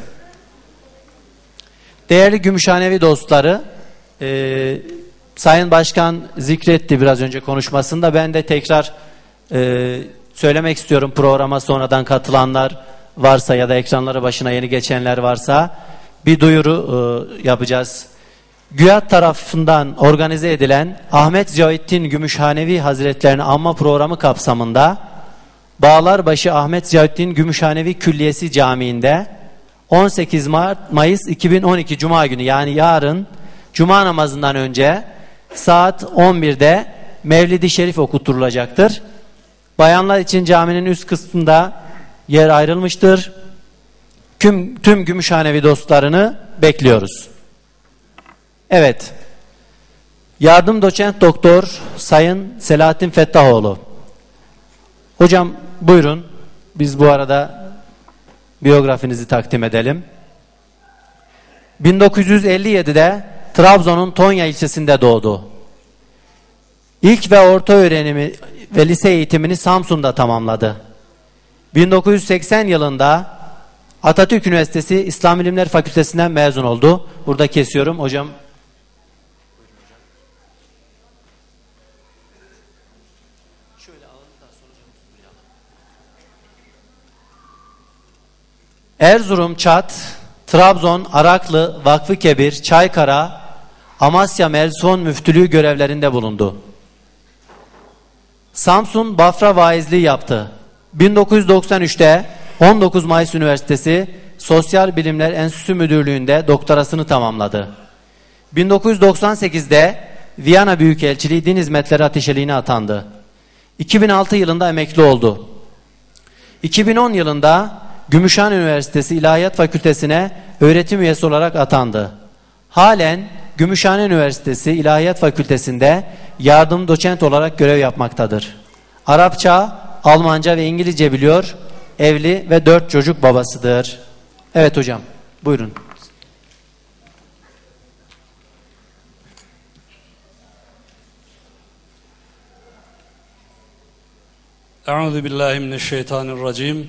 Değerli Gümüşhanevi dostları, e, Sayın Başkan zikretti biraz önce konuşmasında. Ben de tekrar e, söylemek istiyorum, programa sonradan katılanlar varsa ya da ekranları başına yeni geçenler varsa bir duyuru e, yapacağız. GÜYAT tarafından organize edilen Ahmet Ziyaüddin Gümüşhanevi Hazretlerini anma programı kapsamında Bağlarbaşı Ahmet Ziyaüddin Gümüşhanevi Külliyesi Camii'nde on sekiz Mart Mayıs iki bin on iki Cuma günü, yani yarın Cuma namazından önce saat on birde Mevlid-i Şerif okutturulacaktır. Bayanlar için caminin üst kısmında yer ayrılmıştır. Tüm, tüm Gümüşhanevi dostlarını bekliyoruz. Evet. Yardım doçent doktor Sayın Selahattin Fettahoğlu. Hocam buyurun. Biz bu arada biyografinizi takdim edelim. bin dokuz yüz elli yedi'de Trabzon'un Tonya ilçesinde doğdu. İlk ve orta öğrenimi ve lise eğitimini Samsun'da tamamladı. bin dokuz yüz seksen yılında Atatürk Üniversitesi İslam İlimler Fakültesinden mezun oldu. Burada kesiyorum hocam. Erzurum, Çat, Trabzon, Araklı, Vakfı Kebir, Çaykara, Amasya Merson müftülüğü görevlerinde bulundu. Samsun Bafra vaizliği yaptı. bin dokuz yüz doksan üç'te on dokuz Mayıs Üniversitesi Sosyal Bilimler Enstitüsü Müdürlüğü'nde doktorasını tamamladı. bin dokuz yüz doksan sekiz'de Viyana Büyükelçiliği Din Hizmetleri Ateşeliğine atandı. iki bin altı yılında emekli oldu. iki bin on yılında Gümüşhane Üniversitesi İlahiyat Fakültesine öğretim üyesi olarak atandı. Halen Gümüşhane Üniversitesi İlahiyat Fakültesinde yardım doçent olarak görev yapmaktadır. Arapça, Almanca ve İngilizce biliyor, evli ve dört çocuk babasıdır. Evet hocam, buyurun. Euzubillahimineşşeytanirracim.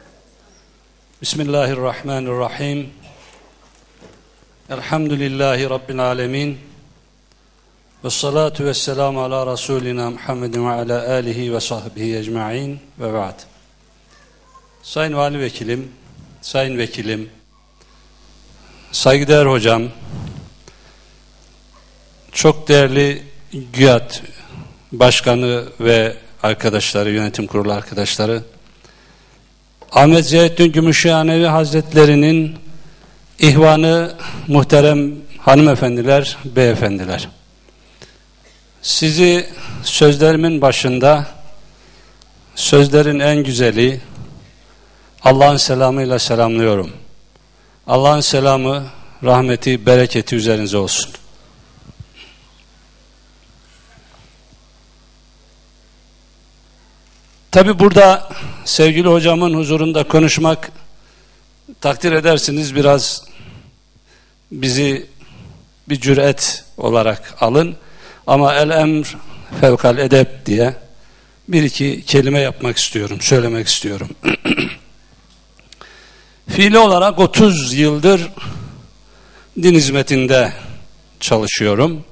Bismillahirrahmanirrahim. Elhamdülillahi Rabbil alemin. Ve salatu ve selamu ala Resulina Muhammedin ve ala alihi ve sahbihi ecma'in ve ba'd. Sayın Vali Vekilim, Sayın Vekilim, saygıdeğer hocam, çok değerli GÜYAT Başkanı ve arkadaşları, yönetim kurulu arkadaşları, Ahmet Ziyaüddin Gümüşhanevi Hazretleri'nin ihvanı muhterem hanımefendiler, beyefendiler. Sizi sözlerimin başında, sözlerin en güzeli, Allah'ın selamıyla selamlıyorum. Allah'ın selamı, rahmeti, bereketi üzerinize olsun. Tabi burada sevgili hocamın huzurunda konuşmak, takdir edersiniz, biraz bizi bir cüret olarak alın. Ama el emr fevkal edep diye bir iki kelime yapmak istiyorum, söylemek istiyorum. Fiili olarak otuz yıldır din hizmetinde çalışıyorum.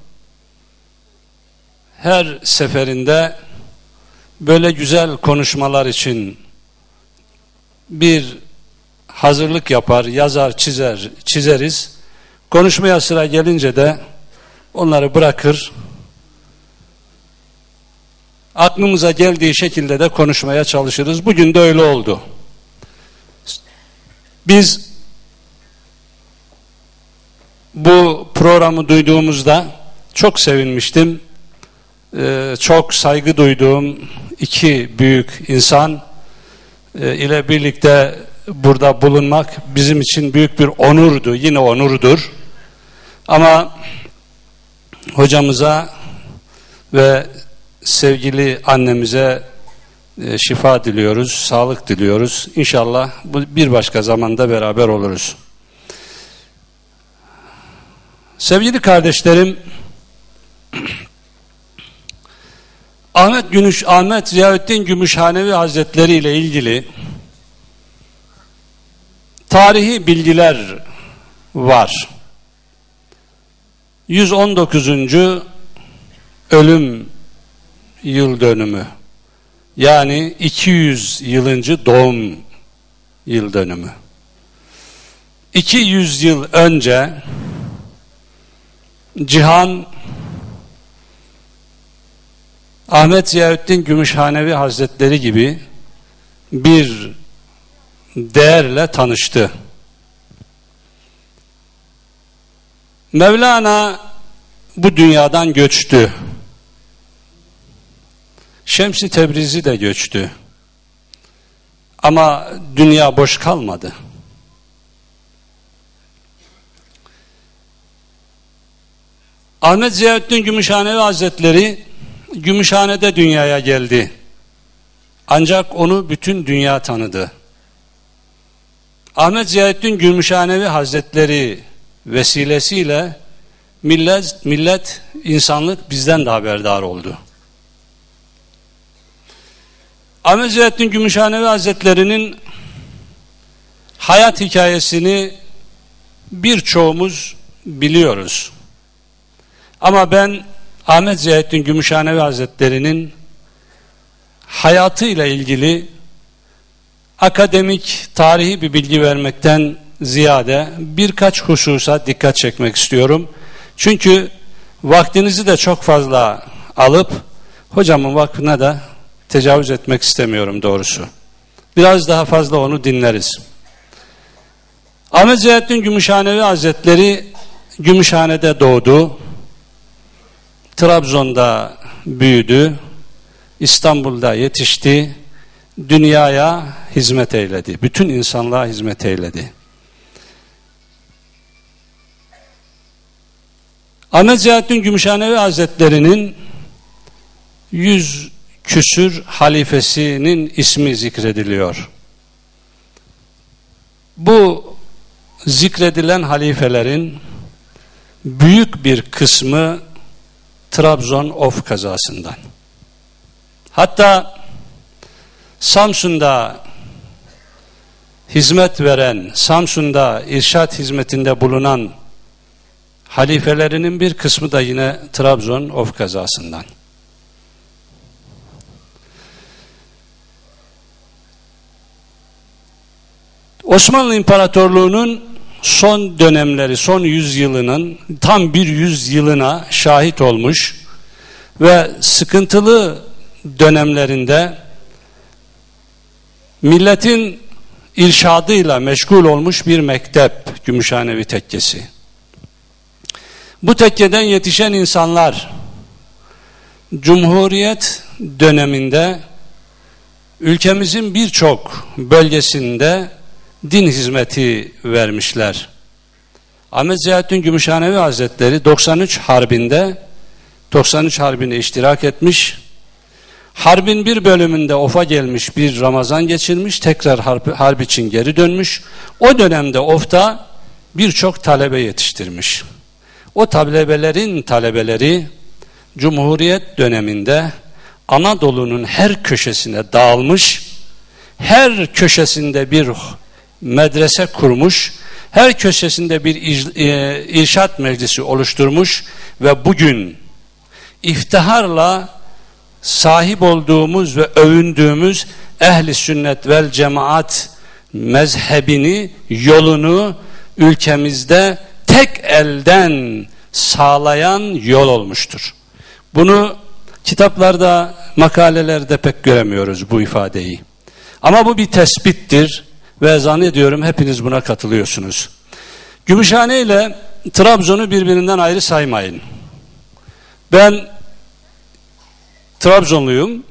Her seferinde böyle güzel konuşmalar için bir hazırlık yapar, yazar, çizer, çizeriz. Konuşmaya sıra gelince de onları bırakır, aklımıza geldiği şekilde de konuşmaya çalışırız. Bugün de öyle oldu. Biz bu programı duyduğumuzda çok sevinmiştim. Ee, çok saygı duyduğum iki büyük insan e, ile birlikte burada bulunmak bizim için büyük bir onurdu. Yine onurdur. Ama hocamıza ve sevgili annemize e, şifa diliyoruz, sağlık diliyoruz. İnşallah bu bir başka zamanda beraber oluruz. Sevgili kardeşlerim, Ahmet Günüş, Ahmet Ziyaüddin Gümüşhanevi Hazretleri ile ilgili tarihi bilgiler var. yüz on dokuzuncu ölüm yıl dönümü, yani iki yüz yılıncı doğum yıl dönümü. iki yüz yıl önce cihan Ahmet Ziyaüddin Gümüşhanevi Hazretleri gibi bir değerle tanıştı. Mevlana bu dünyadan göçtü. Şems-i Tebrizi de göçtü. Ama dünya boş kalmadı. Ahmet Ziyaüddin Gümüşhanevi Hazretleri Gümüşhane'de dünyaya geldi. Ancak onu bütün dünya tanıdı. Ahmet Ziyaüddin Gümüşhanevi Hazretleri vesilesiyle millet, millet, insanlık bizden de haberdar oldu. Ahmet Ziyaüddin Gümüşhanevi Hazretleri'nin hayat hikayesini birçoğumuz biliyoruz. Ama ben Ahmet Ziyaüddin Gümüşhanevi Hazretleri'nin hayatıyla ilgili akademik, tarihi bir bilgi vermekten ziyade birkaç hususa dikkat çekmek istiyorum. Çünkü vaktinizi de çok fazla alıp hocamın vaktine de tecavüz etmek istemiyorum doğrusu. Biraz daha fazla onu dinleriz. Ahmet Ziyaüddin Gümüşhanevi Hazretleri Gümüşhane'de doğdu. Trabzon'da büyüdü. İstanbul'da yetişti. Dünyaya hizmet eyledi. Bütün insanlığa hizmet eyledi. Ahmet Ziyaüddin Gümüşhanevi Hazretleri'nin yüz küsür halifesinin ismi zikrediliyor. Bu zikredilen halifelerin büyük bir kısmı Trabzon Of kazasından. Hatta Samsun'da hizmet veren, Samsun'da irşat hizmetinde bulunan halifelerinin bir kısmı da yine Trabzon Of kazasından. Osmanlı İmparatorluğu'nun son dönemleri, son yüzyılının tam bir yüzyılına şahit olmuş ve sıkıntılı dönemlerinde milletin irşadıyla meşgul olmuş bir mektep, Gümüşhanevi Tekkesi. Bu tekkeden yetişen insanlar Cumhuriyet döneminde ülkemizin birçok bölgesinde din hizmeti vermişler. Ahmet Ziyaüddin Gümüşhanevi Hazretleri doksan üç Harbi'nde doksan üç Harbi'ne iştirak etmiş. Harbin bir bölümünde Of'a gelmiş, bir Ramazan geçirmiş, tekrar harp, harp için geri dönmüş. O dönemde Of'ta birçok talebe yetiştirmiş. O talebelerin talebeleri Cumhuriyet döneminde Anadolu'nun her köşesine dağılmış, her köşesinde bir medrese kurmuş, her köşesinde bir irşat meclisi oluşturmuş ve bugün iftiharla sahip olduğumuz ve övündüğümüz ehli sünnet vel cemaat mezhebini, yolunu ülkemizde tek elden sağlayan yol olmuştur. Bunu kitaplarda, makalelerde pek göremiyoruz bu ifadeyi. Ama bu bir tespittir ve zannediyorum hepiniz buna katılıyorsunuz. Gümüşhane ile Trabzon'u birbirinden ayrı saymayın. Ben Trabzonluyum.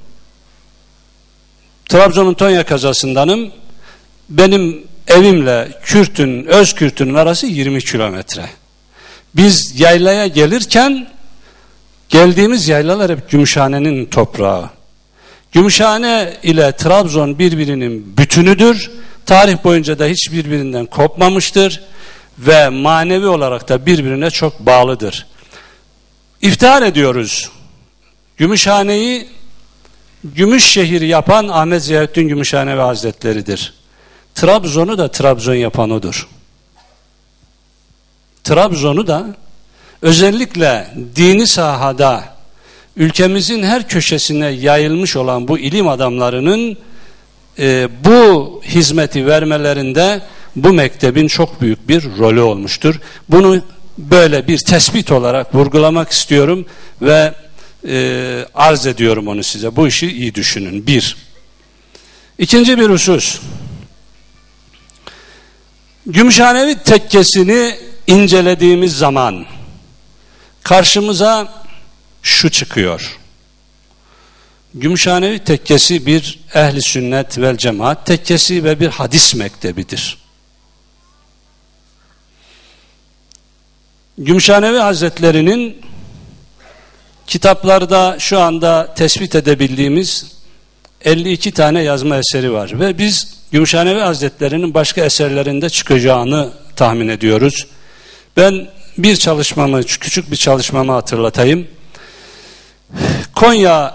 Trabzon'un Tonya kazasındanım. Benim evimle Kürt'ün, Özkürt'ün arası yirmi kilometre. Biz yaylaya gelirken geldiğimiz yaylalar hep Gümüşhane'nin toprağı. Gümüşhane ile Trabzon birbirinin bütünüdür. Tarih boyunca da hiç birbirinden kopmamıştır ve manevi olarak da birbirine çok bağlıdır. İftihar ediyoruz. Gümüşhane'yi gümüş şehir yapan Ahmet Ziyaüddin Gümüşhanevi Hazretleri'dir. Trabzon'u da Trabzon yapan odur. Trabzon'u da özellikle dini sahada ülkemizin her köşesine yayılmış olan bu ilim adamlarının e, bu hizmeti vermelerinde bu mektebin çok büyük bir rolü olmuştur. Bunu böyle bir tespit olarak vurgulamak istiyorum ve e, arz ediyorum onu size. Bu işi iyi düşünün. Bir. İkinci bir husus. Gümüşhanevi tekkesini incelediğimiz zaman karşımıza şu çıkıyor. Gümüşhanevi tekkesi bir ehli sünnet vel cemaat tekkesi ve bir hadis mektebidir. Gümüşhanevi Hazretleri'nin kitaplarda şu anda tespit edebildiğimiz elli iki tane yazma eseri var ve biz Gümüşhanevi Hazretleri'nin başka eserlerinde çıkacağını tahmin ediyoruz. Ben bir çalışmamı, küçük bir çalışmamı hatırlatayım. Konya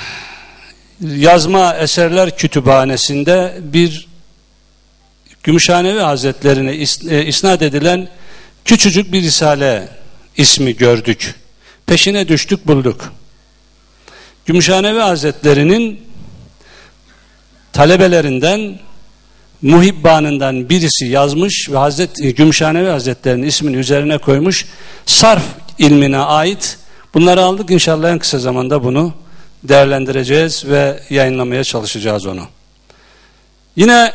Yazma Eserler Kütüphanesi'nde bir Gümüşhanevi Hazretlerine isnat edilen küçücük bir risale ismi gördük. Peşine düştük, bulduk. Gümüşhanevi Hazretleri'nin talebelerinden, muhibbanından birisi yazmış ve Hazreti Gümüşhanevi Hazretleri'nin ismini üzerine koymuş. Sarf ilmine ait. Bunları aldık, inşallah en kısa zamanda bunu değerlendireceğiz ve yayınlamaya çalışacağız onu. Yine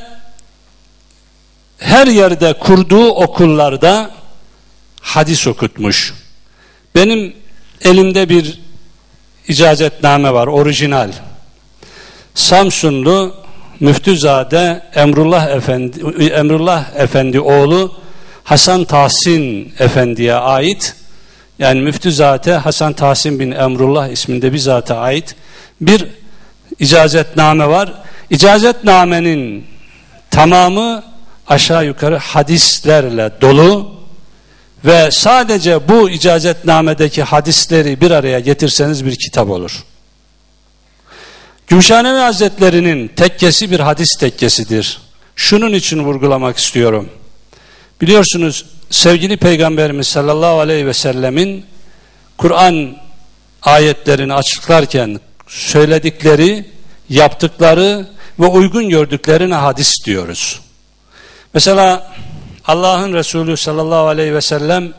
her yerde kurduğu okullarda hadis okutmuş. Benim elimde bir icazetname var, orijinal. Samsunlu Müftüzade Emrullah Efendi, Emrullah Efendi oğlu Hasan Tahsin Efendi'ye ait, yani Müftüzade Hasan Tahsin bin Emrullah isminde bir zata ait bir icazetname var. İcazetnamenin tamamı aşağı yukarı hadislerle dolu ve sadece bu icazetnamedeki hadisleri bir araya getirseniz bir kitap olur. Gümüşhanevi Hazretleri'nin tekkesi bir hadis tekkesidir. Şunun için vurgulamak istiyorum. Biliyorsunuz sevgili Peygamberimiz sallallahu aleyhi ve sellemin Kur'an ayetlerini açıklarken söyledikleri, yaptıkları ve uygun gördüklerine hadis diyoruz. Mesela Allah'ın Resulü sallallahu aleyhi ve sellem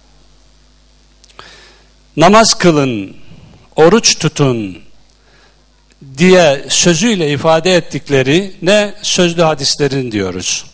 namaz kılın, oruç tutun diye sözüyle ifade ettikleri ne sözlü hadislerin diyoruz.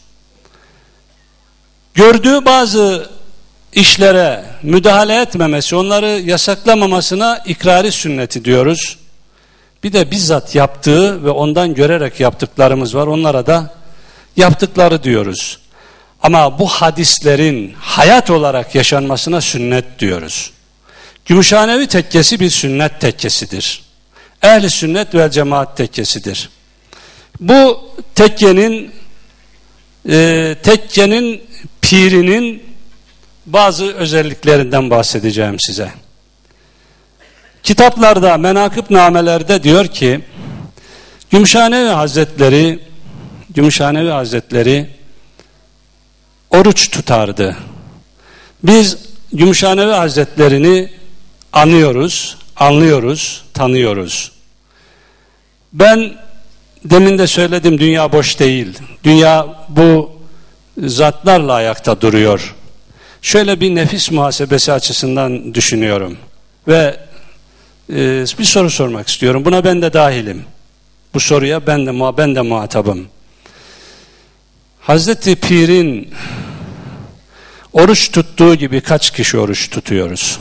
Gördüğü bazı işlere müdahale etmemesi, onları yasaklamamasına ikrari sünneti diyoruz. Bir de bizzat yaptığı ve ondan görerek yaptıklarımız var. Onlara da yaptıkları diyoruz. Ama bu hadislerin hayat olarak yaşanmasına sünnet diyoruz. Gümüşhanevi tekkesi bir sünnet tekkesidir. Ehli sünnet ve cemaat tekkesidir. Bu tekkenin e, tekkenin pirinin bazı özelliklerinden bahsedeceğim size. Kitaplarda, menakıb-namelerde diyor ki Gümüşhanevi Hazretleri Gümüşhanevi Hazretleri oruç tutardı. Biz Gümüşhanevi Hazretlerini anıyoruz, anlıyoruz, tanıyoruz. Ben demin de söyledim, dünya boş değil. Dünya bu zatlarla ayakta duruyor. Şöyle bir nefis muhasebesi açısından düşünüyorum. Ve e, bir soru sormak istiyorum. Buna ben de dahilim. Bu soruya ben de, ben de muhatabım. Hazreti Pir'in oruç tuttuğu gibi kaç kişi oruç tutuyoruz?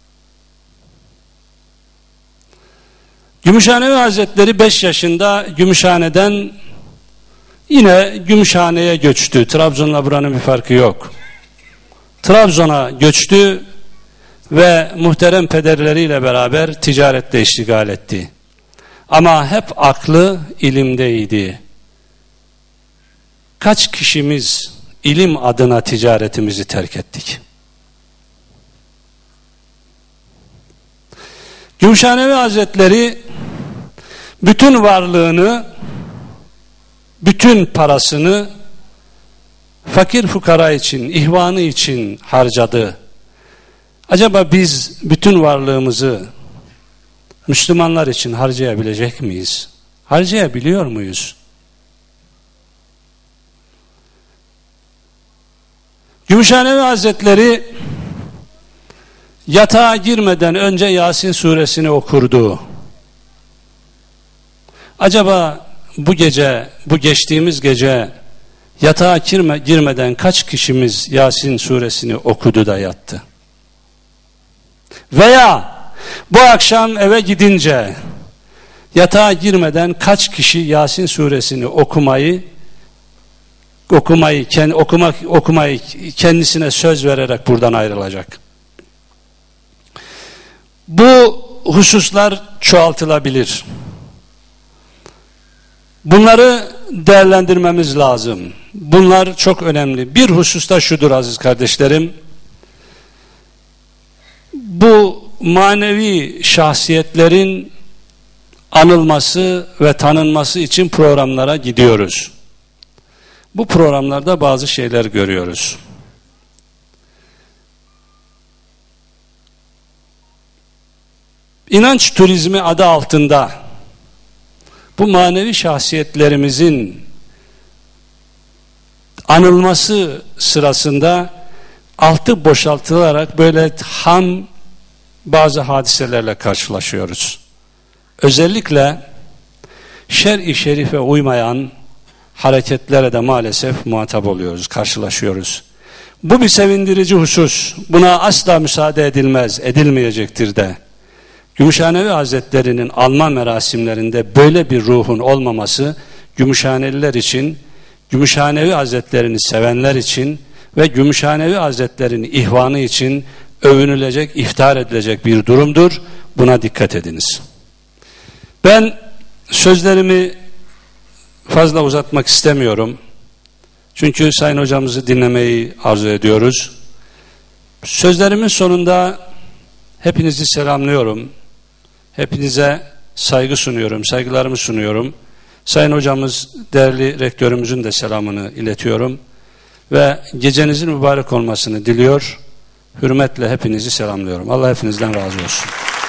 Gümüşhanevi Hazretleri beş yaşında Gümüşhane'den yine Gümüşhane'ye göçtü. Trabzon'la buranın bir farkı yok. Trabzon'a göçtü ve muhterem pederleriyle beraber ticaretle iştigal etti. Ama hep aklı ilimdeydi. Kaç kişimiz ilim adına ticaretimizi terk ettik? Gümüşhanevi Hazretleri bütün varlığını, bütün parasını fakir fukara için, ihvanı için harcadı. Acaba biz bütün varlığımızı Müslümanlar için harcayabilecek miyiz? Harcayabiliyor muyuz? Gümüşhanevi Hazretleri yatağa girmeden önce Yasin suresini okurdu. Acaba bu gece, bu geçtiğimiz gece yatağa girme, girmeden kaç kişimiz Yasin suresini okudu da yattı? Veya bu akşam eve gidince yatağa girmeden kaç kişi Yasin suresini okumayı okumayı okumak okumayı kendisine söz vererek buradan ayrılacak? Bu hususlar çoğaltılabilir. Bunları değerlendirmemiz lazım. Bunlar çok önemli. Bir hususta şudur aziz kardeşlerim. Bu manevi şahsiyetlerin anılması ve tanınması için programlara gidiyoruz. Bu programlarda bazı şeyler görüyoruz. İnanç turizmi adı altında bu manevi şahsiyetlerimizin anılması sırasında altı boşaltılarak böyle ham bazı hadiselerle karşılaşıyoruz. Özellikle şer-i şerife uymayan hareketlere de maalesef muhatap oluyoruz, karşılaşıyoruz. Bu bir sevindirici husus. Buna asla müsaade edilmez, edilmeyecektir de. Gümüşhanevi Hazretleri'nin alma merasimlerinde böyle bir ruhun olmaması, Gümüşhaneliler için, Gümüşhanevi Hazretlerini sevenler için ve Gümüşhanevi Hazretleri'nin ihvanı için övünülecek, iftihar edilecek bir durumdur. Buna dikkat ediniz. Ben sözlerimi fazla uzatmak istemiyorum. Çünkü Sayın Hocamızı dinlemeyi arzu ediyoruz. Sözlerimin sonunda hepinizi selamlıyorum. Hepinize saygı sunuyorum, saygılarımı sunuyorum. Sayın Hocamız, değerli rektörümüzün de selamını iletiyorum. Ve gecenizin mübarek olmasını diliyor. Hürmetle hepinizi selamlıyorum. Allah hepinizden razı olsun.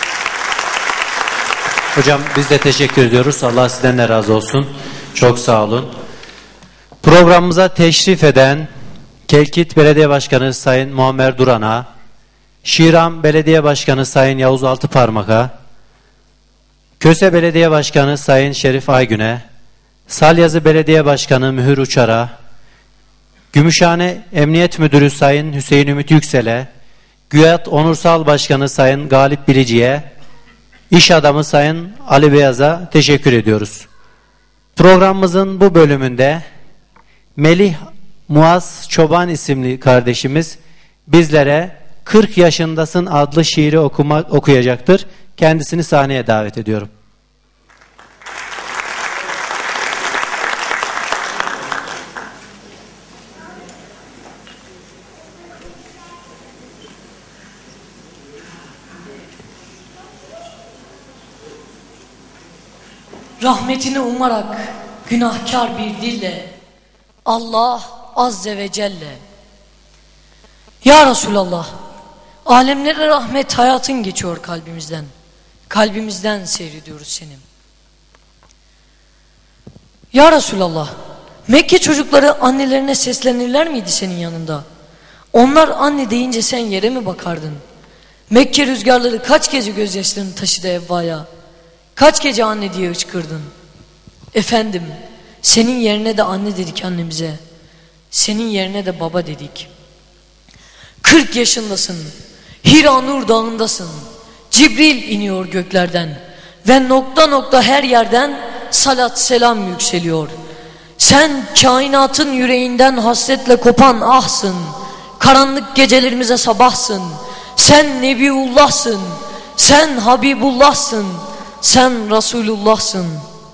Hocam biz de teşekkür ediyoruz. Allah sizden de razı olsun. Çok sağ olun. Programımıza teşrif eden Kelkit Belediye Başkanı Sayın Muammer Duran'a, Şiram Belediye Başkanı Sayın Yavuz Altıparmak'a, Köse Belediye Başkanı Sayın Şerif Aygün'e, Salyazı Belediye Başkanı Mühür Uçar'a, Gümüşhane Emniyet Müdürü Sayın Hüseyin Ümit Yüksel'e, GÜYAT Onursal Başkanı Sayın Galip Bilici'ye, İş adamı Sayın Ali Beyaz'a teşekkür ediyoruz. Programımızın bu bölümünde Melih Muaz Çoban isimli kardeşimiz bizlere kırk yaşındasın adlı şiiri okuma, okuyacaktır. Kendisini sahneye davet ediyorum. Rahmetini umarak günahkar bir dille Allah Azze ve Celle. Ya Resulallah, alemlere rahmet hayatın geçiyor kalbimizden. Kalbimizden seyrediyoruz seni. Ya Resulallah, Mekke çocukları annelerine seslenirler miydi senin yanında? Onlar anne deyince sen yere mi bakardın? Mekke rüzgarları kaç gece gözyaşlarını taşıdı Evva'ya? Kaç gece anne diye hıçkırdın? Efendim, senin yerine de anne dedik annemize. Senin yerine de baba dedik. Kırk yaşındasın. Hira Nur Dağı'ndasın. Cibril iniyor göklerden. Ve nokta nokta her yerden salat selam yükseliyor. Sen kainatın yüreğinden hasretle kopan ahsın. Karanlık gecelerimize sabahsın. Sen Nebiullah'sın. Sen Habibullah'sın. Sen Resulullah'sın.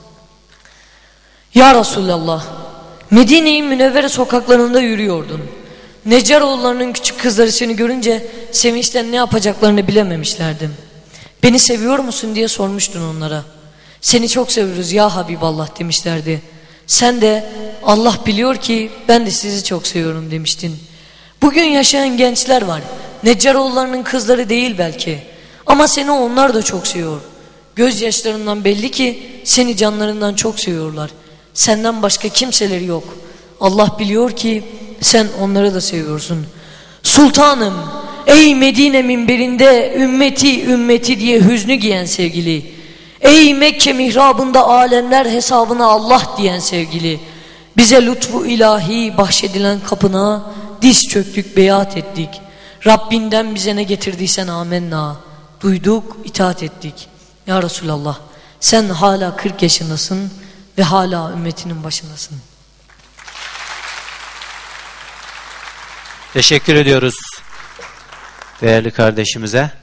Ya Resulallah, Medine-i Münevvere sokaklarında yürüyordun. Neccaroğullarının küçük kızları seni görünce sevinçten ne yapacaklarını bilememişlerdi. Beni seviyor musun diye sormuştun onlara. Seni çok seviyoruz ya Habiballah demişlerdi. Sen de Allah biliyor ki ben de sizi çok seviyorum demiştin. Bugün yaşayan gençler var. Neccaroğullarının kızları değil belki. Ama seni onlar da çok seviyor. Gözyaşlarından belli ki seni canlarından çok seviyorlar. Senden başka kimseleri yok. Allah biliyor ki sen onları da seviyorsun. Sultanım, ey Medine minberinde ümmeti ümmeti diye hüznü giyen sevgili, ey Mekke mihrabında alemler hesabına Allah diyen sevgili, bize lütfu ilahi bahşedilen kapına diz çöktük, beyat ettik. Rabbinden bize ne getirdiysen amenna, duyduk, itaat ettik. Ya Resulallah, sen hala kırk yaşındasın ve hala ümmetinin başındasın. Teşekkür ediyoruz değerli kardeşimize.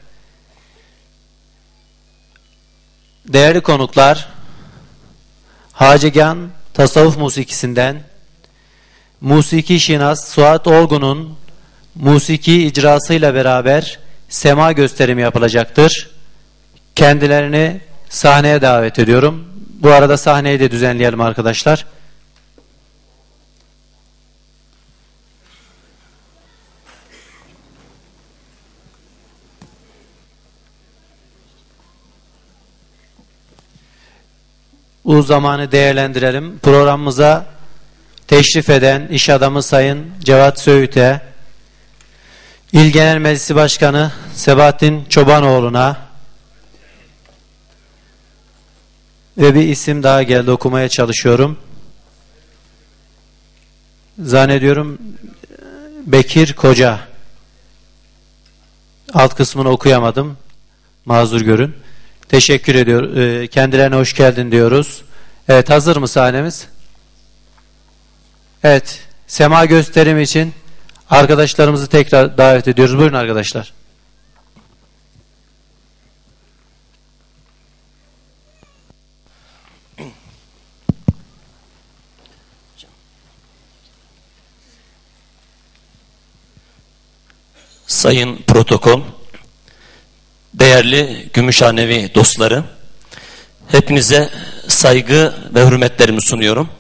Değerli konuklar, Hacıgan Tasavvuf Musikisinden Musiki Şinas Suat Olgun'un musiki icrasıyla beraber sema gösterimi yapılacaktır. Kendilerini sahneye davet ediyorum. Bu arada sahneyi de düzenleyelim arkadaşlar. Bu zamanı değerlendirelim. Programımıza teşrif eden iş adamı Sayın Cevat Söğüt'e, İl Genel Meclisi Başkanı Sebahattin Çobanoğlu'na ve bir isim daha geldi, okumaya çalışıyorum. Zannediyorum Bekir Koca. Alt kısmını okuyamadım. Mazur görün. Teşekkür ediyor. Kendilerine hoş geldin diyoruz. Evet, hazır mı sahnemiz? Evet, sema gösterimi için arkadaşlarımızı tekrar davet ediyoruz. Buyurun arkadaşlar. Sayın protokol, değerli Gümüşhanevi dostları, hepinize saygı ve hürmetlerimi sunuyorum.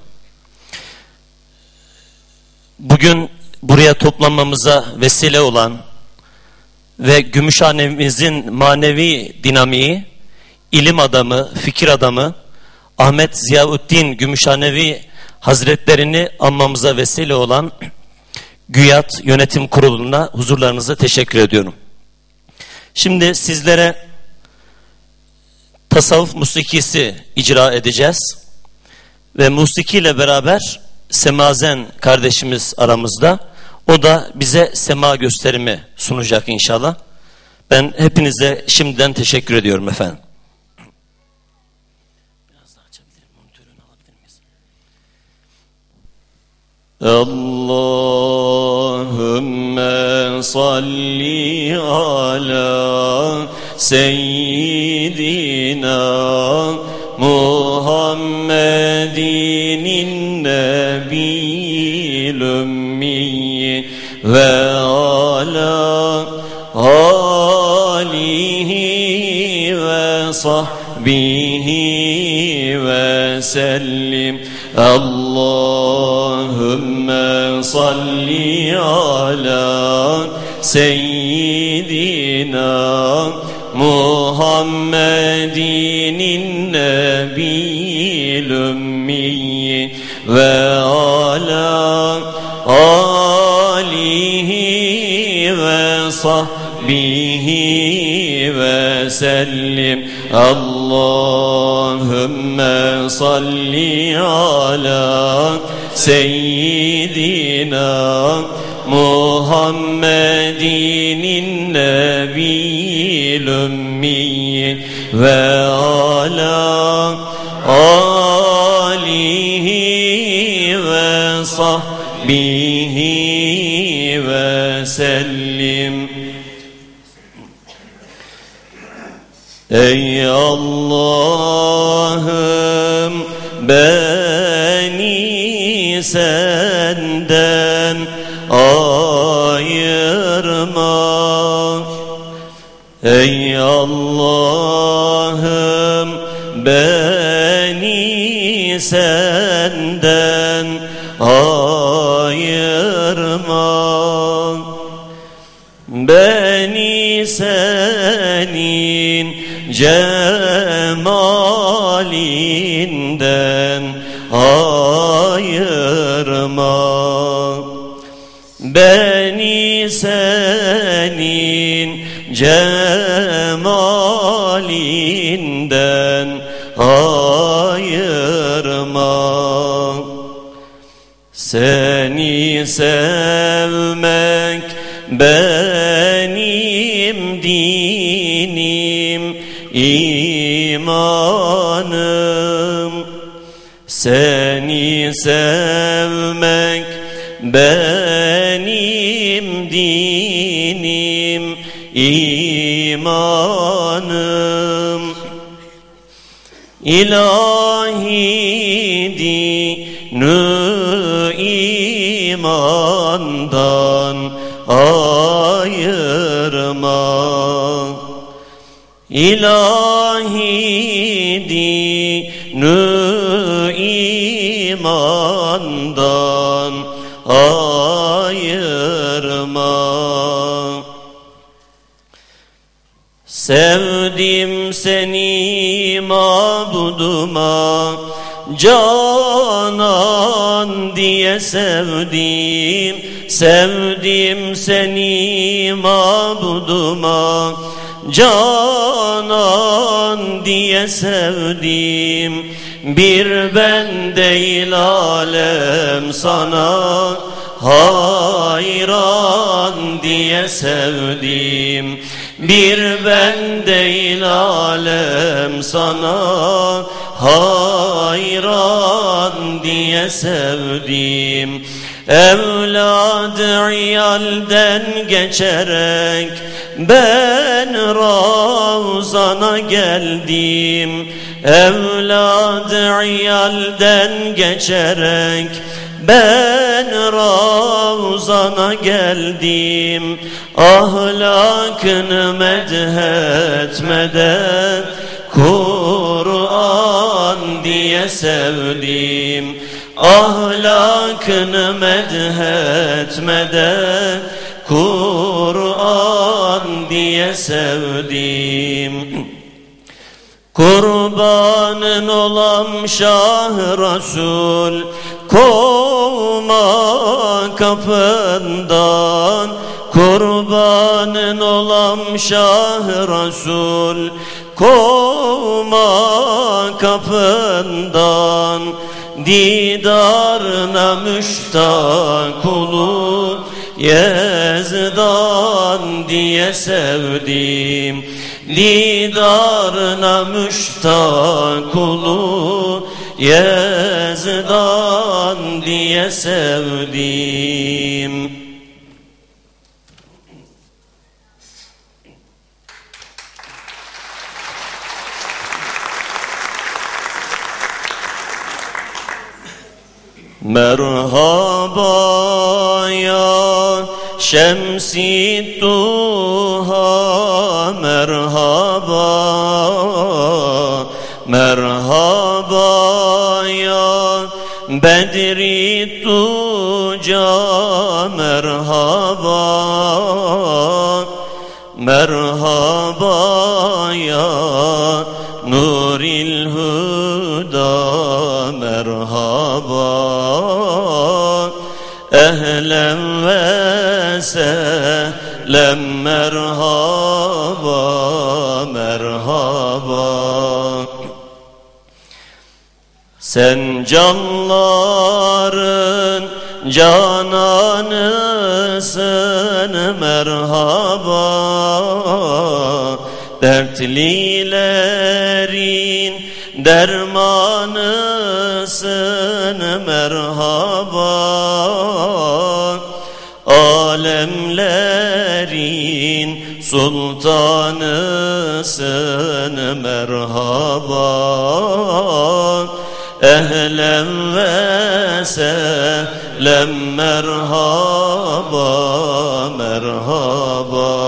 Bugün buraya toplanmamıza vesile olan ve Gümüşhane'mizin manevi dinamiği, ilim adamı, fikir adamı Ahmet Ziyaüddin Gümüşhanevi Hazretlerini anmamıza vesile olan GÜYAT Yönetim Kurulu'na huzurlarınıza teşekkür ediyorum. Şimdi sizlere tasavvuf musikisi icra edeceğiz ve musikiyle beraber Semazen kardeşimiz aramızda, o da bize sema gösterimi sunacak inşallah. Ben hepinize şimdiden teşekkür ediyorum efendim. Biraz daha açabilirim, monitörünü alabilir miyiz? Allahümme salli ala seyyidina Muhammedinin nebiyyil ümmi ve ala alihi ve sahbihi ve sellim. Allahümme salli ala seyyidina Muhammedinin nebiyyil ümmi ve ala alihi ve sahbihi ve sellim. Allahümme salli ala seyyidina Muhammedinin nebiyyil ümmi ve ala alihi ve sahbihi ve sellim. Ey Allah'ım, beni senden ayırma. Ey Allah'ım, beni senden ayırma. Beni senin cemalinden ayırma. Beni senin cemalinden ayırma. Seni sevmek benim dinim, imanım. Seni sevmek benim dinim, imanım. İlahi dinü imandan ayırma. İlahi dinü imandan ayırma. Sevdim seni mabuduma, canan diye sevdim. Sevdim seni mabuduma, canan diye sevdim. Bir ben değil alem sana hayran diye sevdim. Bir ben değil alem sana hayran diye sevdim. Evladı iyalden geçerek ben Ravzana geldim. Evladı iyalden geçerek ben Ravzana geldim. Ahlakını medhetmeden Kur'an diye sevdim. Ahlakını medhetmeden Kur'an diye sevdim. Kurbanın olam Şah Resul, kovma kapından. Kurbanın olam Şah Resul, kovma kapından. Didarına müştak olup Yezdan diye sevdim. Didarına müştak olup Yezdan diye sevdim. Merhaba ya Şemsi Duha, merhaba. Merhaba ya Bedri Tuca, merhaba. Merhaba ya Nuril Huda, merhaba. Ehlen ve sehlem, merhaba, merhaba. Sen canların cananısın, merhaba. Dertlilerin dermanısın, merhaba. Alemlerin sultanısın, merhaba. Ehlen ve sehlem, merhaba, merhaba.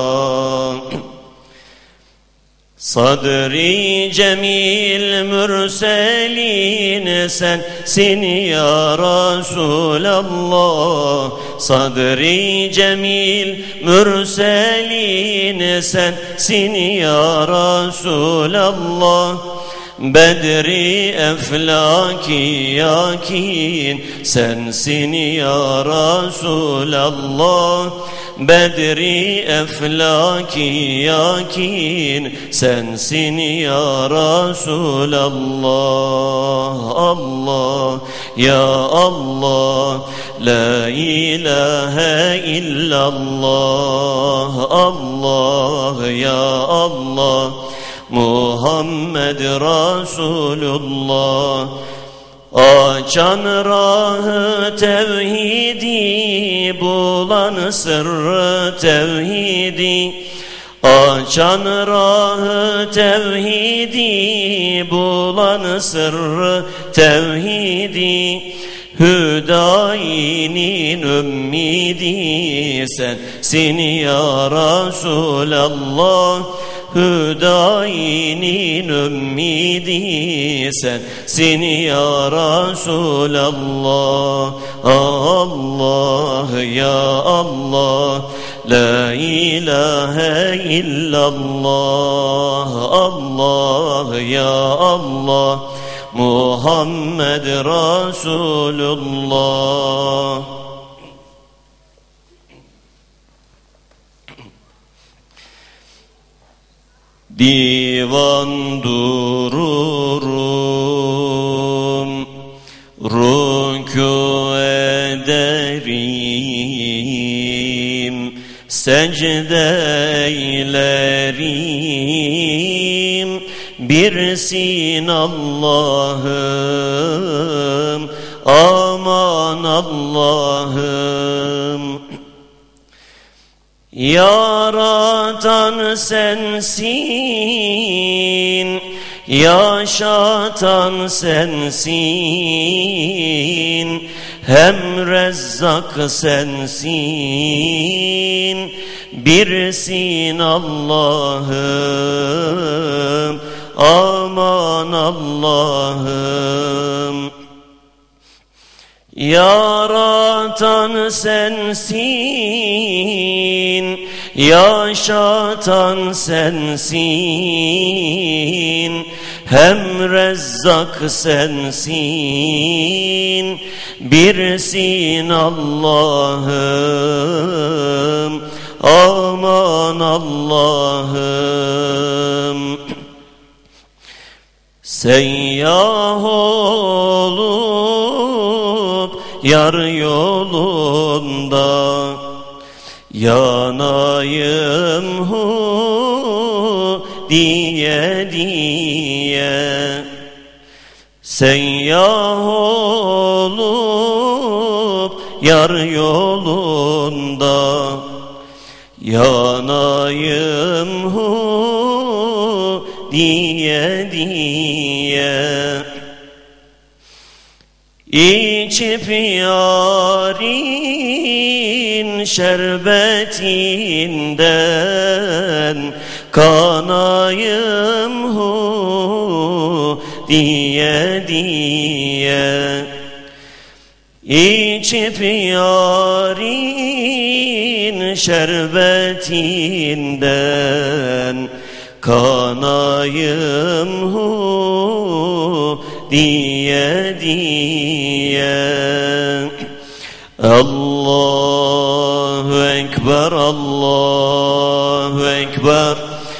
Sadri cemil mürselin sensin ya Resulallah. Sadri cemil mürselin sensin ya Resulallah. Bedri eflaki yakin sensin ya Resulallah. Bedri eflaki yakin sensin ya Resulallah. Allah ya Allah, la ilahe illallah. Allah ya Allah, Muhammed Resulullah. Açan rahı tevhidi, bulan sırrı tevhidi. Açan rahı tevhidi, bulan sırrı tevhidi. Hüdayinin ümmidi sensin ya Resulallah. Hüdayinin ümmidi sensin ya Resulallah. Allah ya Allah, la ilahe illallah. Allah ya Allah, Muhammed Resulullah. Divan dururum, rükû ederim, secde eylerim. Birsin Allah'ım, aman Allah'ım. Yaratan sensin, yaşatan sensin. Hem Rezzak sensin, birsin Allah'ım, aman Allah'ım. Yaratan sensin, yaşatan sensin. Hem Rezzak sensin, birsin Allah'ım, aman Allah'ım. Seyyah olup yar yolunda yanayım hu diye diye. Seyyah olup yar yolunda yanayım hu diye diye. İçip yarın şerbetinden kanayım hu diye diye. İçip yarın şerbetinden kanayım hu diye diye. Allahu Ekber, Allahu Ekber,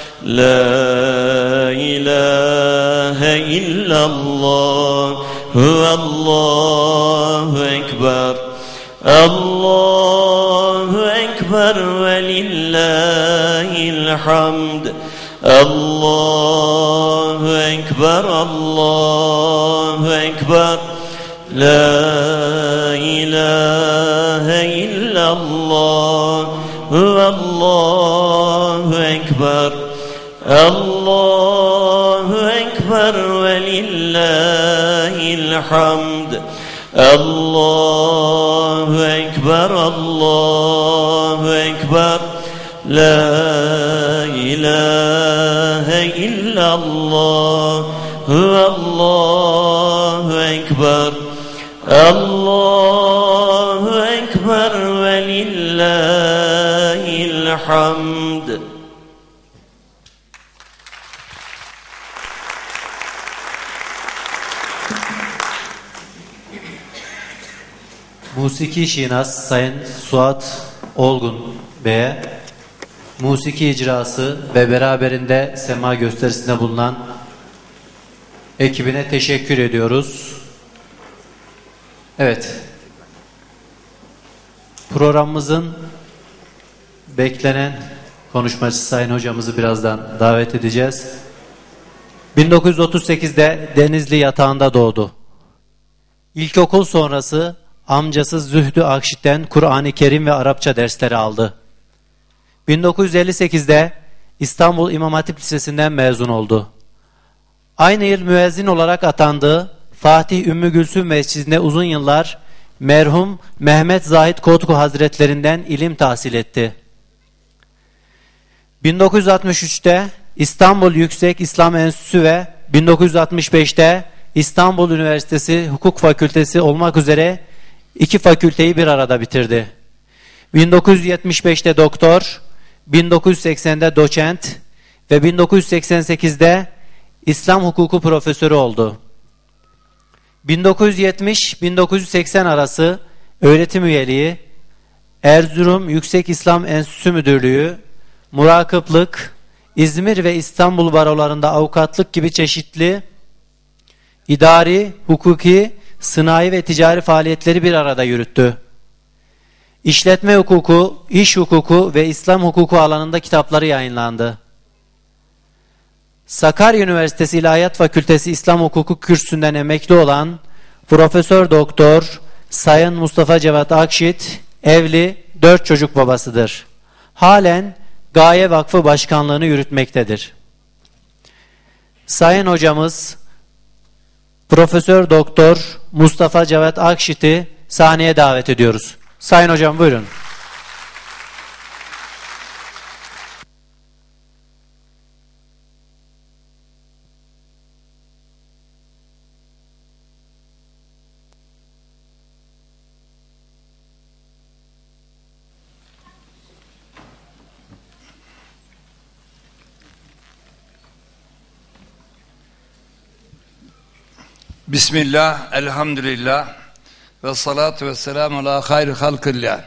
la ilahe illallah. Allahu Ekber, Allahu Ekber ve lillahil hamd. Allahu Ekber, Allahu Ekber, la ilahe illallah. Allahu Ekber, Allahu Ekber ve lillahil hamd. Allahu Ekber, Allahu Ekber, la ilahe illallah. Allahu Ekber, Allahu Ekber ve lillahil hamd. Musiki Şinas Sayın Suat Olgun Bey'e musiki icrası ve beraberinde sema gösterisinde bulunan ekibine teşekkür ediyoruz. Evet. Programımızın beklenen konuşmacısı Sayın Hocamızı birazdan davet edeceğiz. bin dokuz yüz otuz sekizde Denizli yatağında doğdu. İlkokul sonrası amcası Zühdü Akşit'ten Kur'an-ı Kerim ve Arapça dersleri aldı. bin dokuz yüz elli sekizde İstanbul İmam Hatip Lisesi'nden mezun oldu. Aynı yıl müezzin olarak atandığı Fatih Ümmü Gülsüm Mescidi'nde uzun yıllar merhum Mehmet Zahid Kotku Hazretlerinden ilim tahsil etti. bin dokuz yüz altmış üçte İstanbul Yüksek İslam Enstitüsü ve bin dokuz yüz altmış beşte İstanbul Üniversitesi Hukuk Fakültesi olmak üzere iki fakülteyi bir arada bitirdi. bin dokuz yüz yetmiş beşte doktor, bin dokuz yüz seksende doçent ve bin dokuz yüz seksen sekizde İslam hukuku profesörü oldu. bin dokuz yüz yetmiş bin dokuz yüz seksen arası öğretim üyeliği, Erzurum Yüksek İslam Enstitüsü Müdürlüğü, murakıplık, İzmir ve İstanbul barolarında avukatlık gibi çeşitli idari, hukuki, sınai ve ticari faaliyetleri bir arada yürüttü. İşletme hukuku, iş hukuku ve İslam hukuku alanında kitapları yayınlandı. Sakarya Üniversitesi İlahiyat Fakültesi İslam Hukuku kürsüsünden emekli olan Profesör Doktor Sayın Mustafa Cevat Akşit, evli, dört çocuk babasıdır. Halen Gaye Vakfı Başkanlığını yürütmektedir. Sayın Hocamız Profesör Doktor Mustafa Cevat Akşit'i sahneye davet ediyoruz. Sayın Hocam buyurun. Bismillah, elhamdülillah ve salatu ve selamu ala hayri halkillah.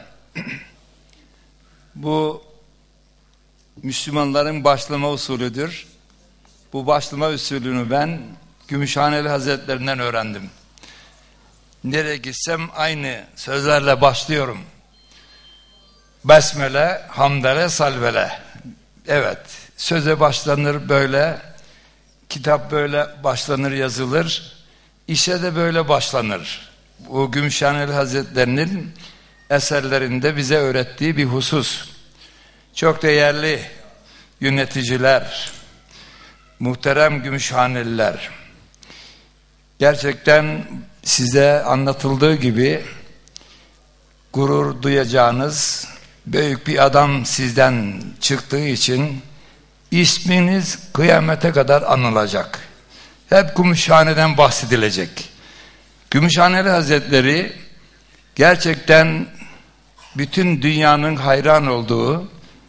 Bu Müslümanların başlama usulüdür. Bu başlama usulünü ben Gümüşhaneli Hazretlerinden öğrendim. Nereye gitsem aynı sözlerle başlıyorum. Besmele, hamdele, salvele. Evet, söze başlanır böyle, kitap böyle başlanır, yazılır. İşe de böyle başlanır. Bu Gümüşhaneli Hazretlerinin eserlerinde bize öğrettiği bir husus. Çok değerli yöneticiler, muhterem Gümüşhaneliler, gerçekten size anlatıldığı gibi gurur duyacağınız büyük bir adam sizden çıktığı için isminiz kıyamete kadar anılacak. Hep Gümüşhane'den bahsedilecek. Gümüşhaneli Hazretleri gerçekten bütün dünyanın hayran olduğu,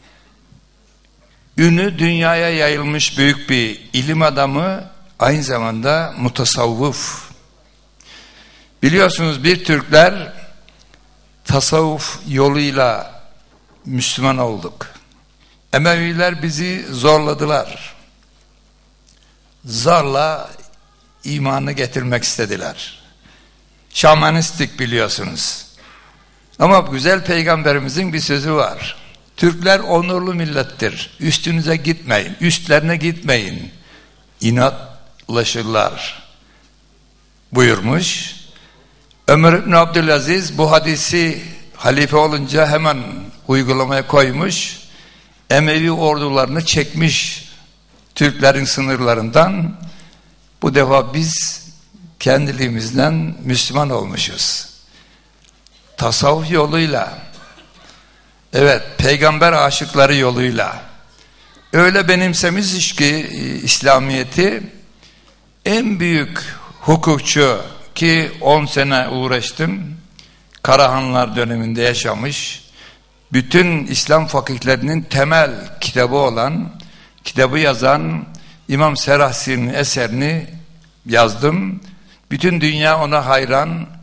ünü dünyaya yayılmış büyük bir ilim adamı, aynı zamanda mutasavvuf. Biliyorsunuz bir Türkler tasavvuf yoluyla Müslüman olduk. Emeviler bizi zorladılar. Zarla imanı getirmek istediler. Şamanistik biliyorsunuz. Ama güzel peygamberimizin bir sözü var. Türkler onurlu millettir. Üstünüze gitmeyin, üstlerine gitmeyin. İnatlaşırlar buyurmuş. Ömer İbni Abdülaziz bu hadisi halife olunca hemen uygulamaya koymuş. Emevi ordularını çekmiş Türklerin sınırlarından. Bu defa biz kendiliğimizden Müslüman olmuşuz. Tasavvuf yoluyla, evet, peygamber aşıkları yoluyla öyle benimsemiş ki İslamiyet'i, en büyük hukukçu ki on sene uğraştım, Karahanlar döneminde yaşamış, bütün İslam fakihlerinin temel kitabı olan, kitabı yazan İmam Serahsi'nin eserini yazdım. Bütün dünya ona hayran.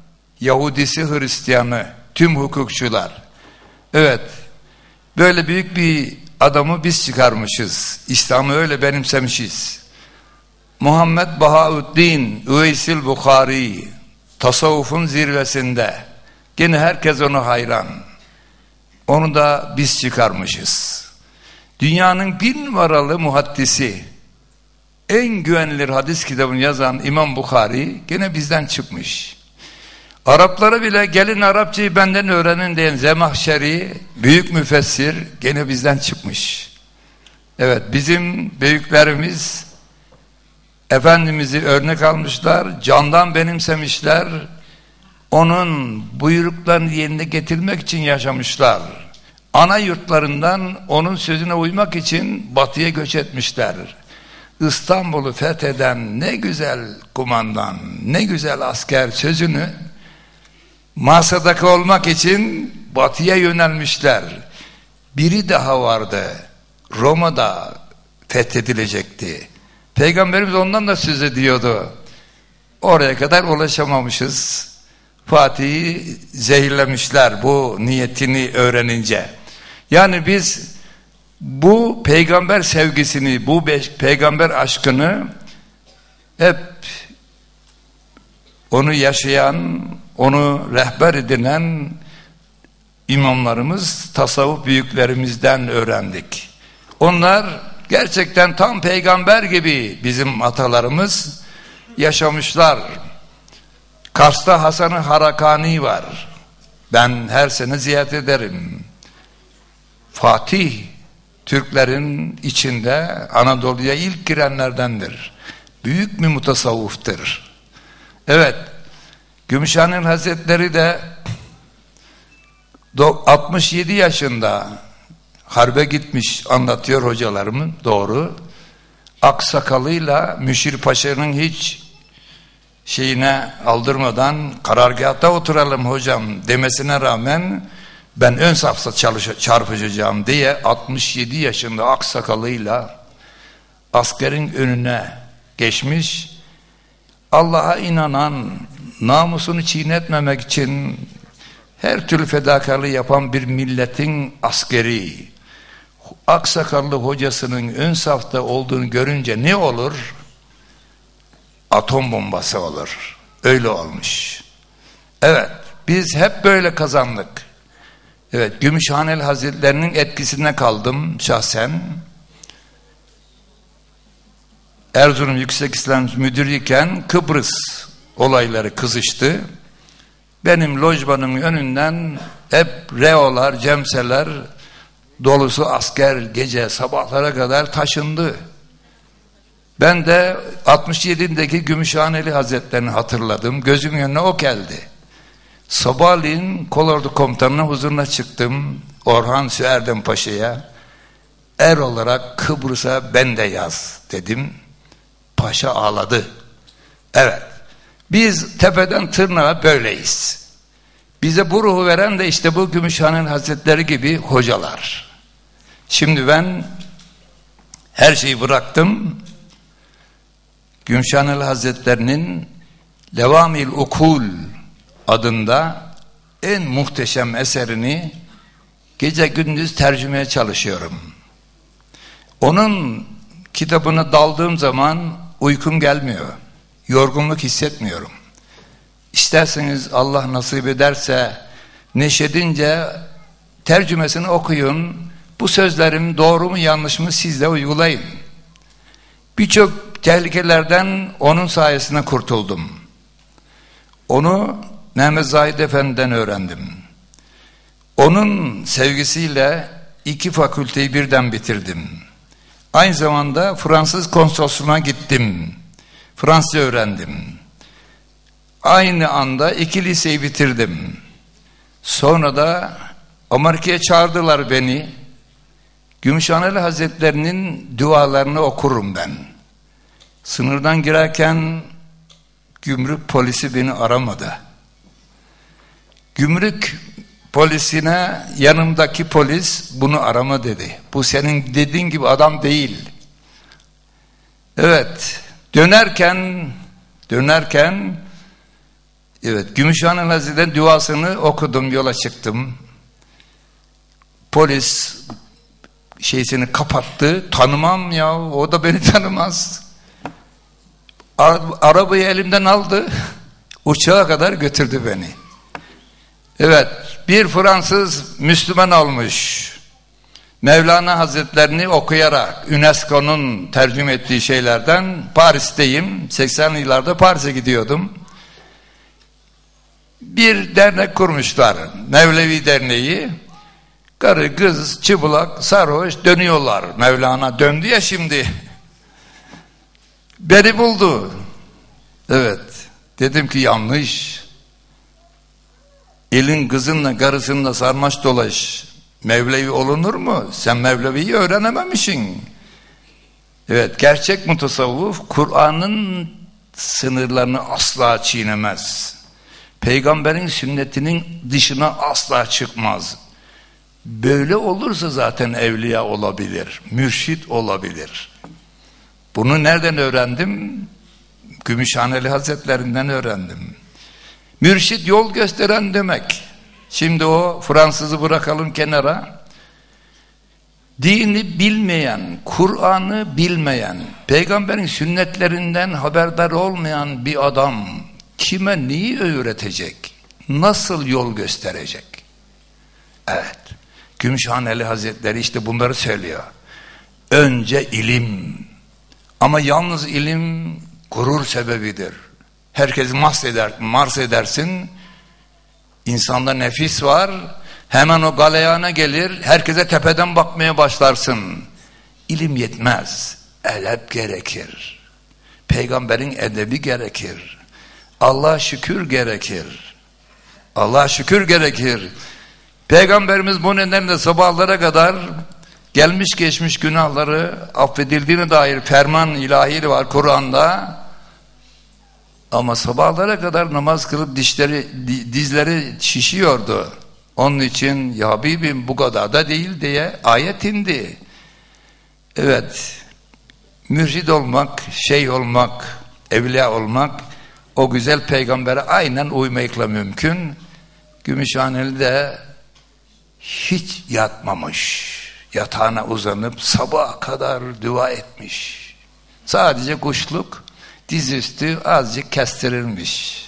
Yahudisi, Hristiyanı, tüm hukukçular. Evet, böyle büyük bir adamı biz çıkarmışız. İslam'ı öyle benimsemişiz. Muhammed Bahauddin Üveysil Bukhari, tasavvufun zirvesinde. Gene herkes ona hayran. Onu da biz çıkarmışız. Dünyanın bir numaralı muhaddisi, en güvenilir hadis kitabını yazan İmam Bukhari gene bizden çıkmış. Araplara bile gelin Arapçayı benden öğrenin diyen Zemahşeri, büyük müfessir, gene bizden çıkmış. Evet, bizim büyüklerimiz Efendimiz'i örnek almışlar, candan benimsemişler, onun buyruklarını yerine getirmek için yaşamışlar. Ana yurtlarından onun sözüne uymak için batıya göç etmişler. İstanbul'u fetheden ne güzel kumandan, ne güzel asker sözünü masadaki olmak için batıya yönelmişler. Biri daha vardı, Roma'da fethedilecekti. Peygamberimiz ondan da söz ediyordu. Oraya kadar ulaşamamışız. Fatih'i zehirlemişler bu niyetini öğrenince. Yani biz bu peygamber sevgisini, bu peygamber aşkını hep onu yaşayan, onu rehber edinen imamlarımız, tasavvuf büyüklerimizden öğrendik. Onlar gerçekten tam peygamber gibi bizim atalarımız yaşamışlar. Kars'ta Hasan-ı Harakani var. Ben her sene ziyaret ederim. Fatih, Türklerin içinde Anadolu'ya ilk girenlerdendir. Büyük bir mutasavvıftır. Evet, Gümüşhane Hazretleri de altmış yedi yaşında harbe gitmiş, anlatıyor hocalarımın, doğru. Aksakalıyla Müşir Paşa'nın hiç şeyine aldırmadan karargâhta oturalım hocam demesine rağmen ben ön safta çarpışacağım diye altmış yedi yaşında aksakalıyla askerin önüne geçmiş. Allah'a inanan, namusunu çiğnetmemek için her türlü fedakarlığı yapan bir milletin askeri, aksakallı hocasının ön safta olduğunu görünce ne olur? Atom bombası olur. Öyle olmuş. Evet, biz hep böyle kazandık. Evet, Gümüşhaneli Hazretlerinin etkisine kaldım şahsen. Erzurum Yüksek İslam Müdürüyken Kıbrıs olayları kızıştı. Benim lojmanımın önünden hep reolar, cemseler dolusu asker gece sabahlara kadar taşındı. Ben de altmış yedideki Gümüşhaneli Hazretlerini hatırladım. Gözümün önüne o geldi. Sabahleyin kolordu komutanının huzuruna çıktım. Orhan Süerdem Paşa'ya. Er olarak Kıbrıs'a ben de yaz dedim. Paşa ağladı. Evet. Biz tepeden tırnağa böyleyiz. Bize bu ruhu veren de işte bu Gümüşhaneli Hazretleri gibi hocalar. Şimdi ben her şeyi bıraktım. Gümüşhaneli Hazretlerinin Levamil Ukul adında en muhteşem eserini gece gündüz tercümeye çalışıyorum. Onun kitabına daldığım zaman uykum gelmiyor. Yorgunluk hissetmiyorum. İsterseniz Allah nasip ederse neşedince tercümesini okuyun. Bu sözlerim doğru mu yanlış mı siz de uygulayın. Birçok tehlikelerden onun sayesinde kurtuldum. Onu Mehmet Zahid Efendi'den öğrendim. Onun sevgisiyle iki fakülteyi birden bitirdim. Aynı zamanda Fransız konsolosluğuna gittim. Fransızca öğrendim. Aynı anda iki liseyi bitirdim. Sonra da Amerika'ya çağırdılar beni. Gümüşhaneli Hazretlerinin dualarını okurum ben. Sınırdan girerken gümrük polisi beni aramadı. Gümrük polisine yanımdaki polis bunu arama dedi. Bu senin dediğin gibi adam değil. Evet, dönerken dönerken Evet, Gümüşhane Hazretleri'nin duasını okudum, yola çıktım. Polis şeysini kapattı. Tanımam ya, o da beni tanımaz. Arabayı elimden aldı. Uçağa kadar götürdü beni. Evet, bir Fransız Müslüman olmuş. Mevlana Hazretlerini okuyarak UNESCO'nun tercüme ettiği şeylerden Paris'teyim. seksenli yıllarda Paris'e gidiyordum. Bir dernek kurmuşlar. Mevlevi Derneği. Karı, kız, çıplak, sarhoş dönüyorlar. Mevlana döndü ya şimdi. Beni buldu. Evet. Dedim ki yanlış. Elin kızınla karısınla sarmaş dolaş. Mevlevi olunur mu? Sen Mevlevi'yi öğrenememişsin. Evet, gerçek mutasavvuf Kur'an'ın sınırlarını asla çiğnemez. Peygamberin sünnetinin dışına asla çıkmaz. Böyle olursa zaten evliya olabilir, mürşit olabilir. Bunu nereden öğrendim? Gümüşhaneli Hazretlerinden öğrendim. Mürşit yol gösteren demek. Şimdi o Fransızı bırakalım kenara. Dini bilmeyen, Kur'an'ı bilmeyen, peygamberin sünnetlerinden haberdar olmayan bir adam kime neyi öğretecek? Nasıl yol gösterecek? Evet. Gümüşhaneli Hazretleri işte bunları söylüyor. Önce ilim. Ama yalnız ilim gurur sebebidir. Herkes mars eder, mars edersin. İnsanda nefis var. Hemen o galeyana gelir. Herkese tepeden bakmaya başlarsın. İlim yetmez. Edep gerekir. Peygamberin edebi gerekir. Allah'a şükür gerekir. Allah'a şükür gerekir. Peygamberimiz bu nedenle sabahlara kadar gelmiş geçmiş günahları affedildiğine dair ferman ilahi var Kur'an'da. Ama sabahlara kadar namaz kılıp dişleri, dizleri şişiyordu. Onun için ya Habibim bu kadar da değil diye ayet indi. Evet, mürşid olmak, şeyh olmak, evliya olmak o güzel peygambere aynen uymakla mümkün. Gümüşhaneli de hiç yatmamış. Yatağına uzanıp sabaha kadar dua etmiş. Sadece kuşluk, dizüstü azıcık kestirilmiş.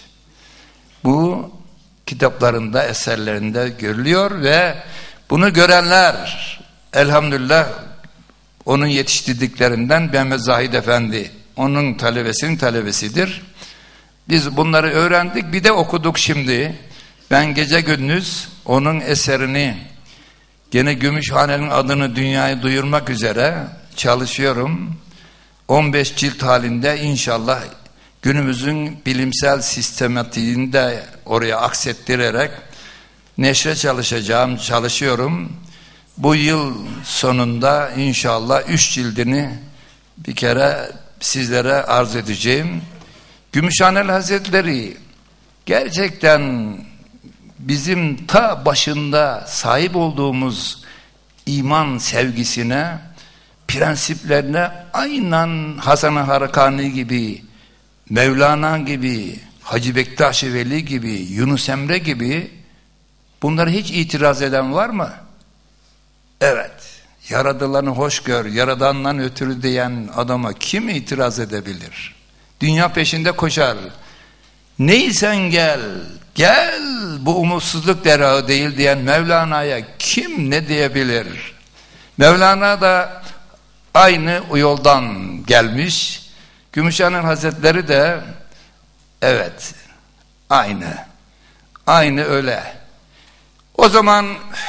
Bu kitaplarında, eserlerinde görülüyor ve bunu görenler elhamdülillah onun yetiştirdiklerinden Mehmet Zahid Efendi onun talebesinin talebesidir. Biz bunları öğrendik, bir de okuduk şimdi. Ben gece gündüz onun eserini gene Gümüşhane'nin adını dünyaya duyurmak üzere çalışıyorum. on beş cilt halinde inşallah günümüzün bilimsel sistematiğini de oraya aksettirerek neşre çalışacağım, çalışıyorum. Bu yıl sonunda inşallah üç cildini bir kere sizlere arz edeceğim. Gümüşhaneli Hazretleri gerçekten bizim ta başında sahip olduğumuz iman sevgisine, prensiplerine aynen Hasan-ı Harakani gibi, Mevlana gibi, Hacı Bektaş-ı Veli gibi, Yunus Emre gibi bunlara hiç itiraz eden var mı? Evet. Yaradılanı hoş gör, yaradandan ötürü diyen adama kim itiraz edebilir? Dünya peşinde koşar. Neysen gel, gel bu umutsuzluk derahı değil diyen Mevlana'ya kim ne diyebilir? Mevlana da aynı yoldan gelmiş. Gümüşhane Hazretleri de evet aynı. Aynı öyle. O zaman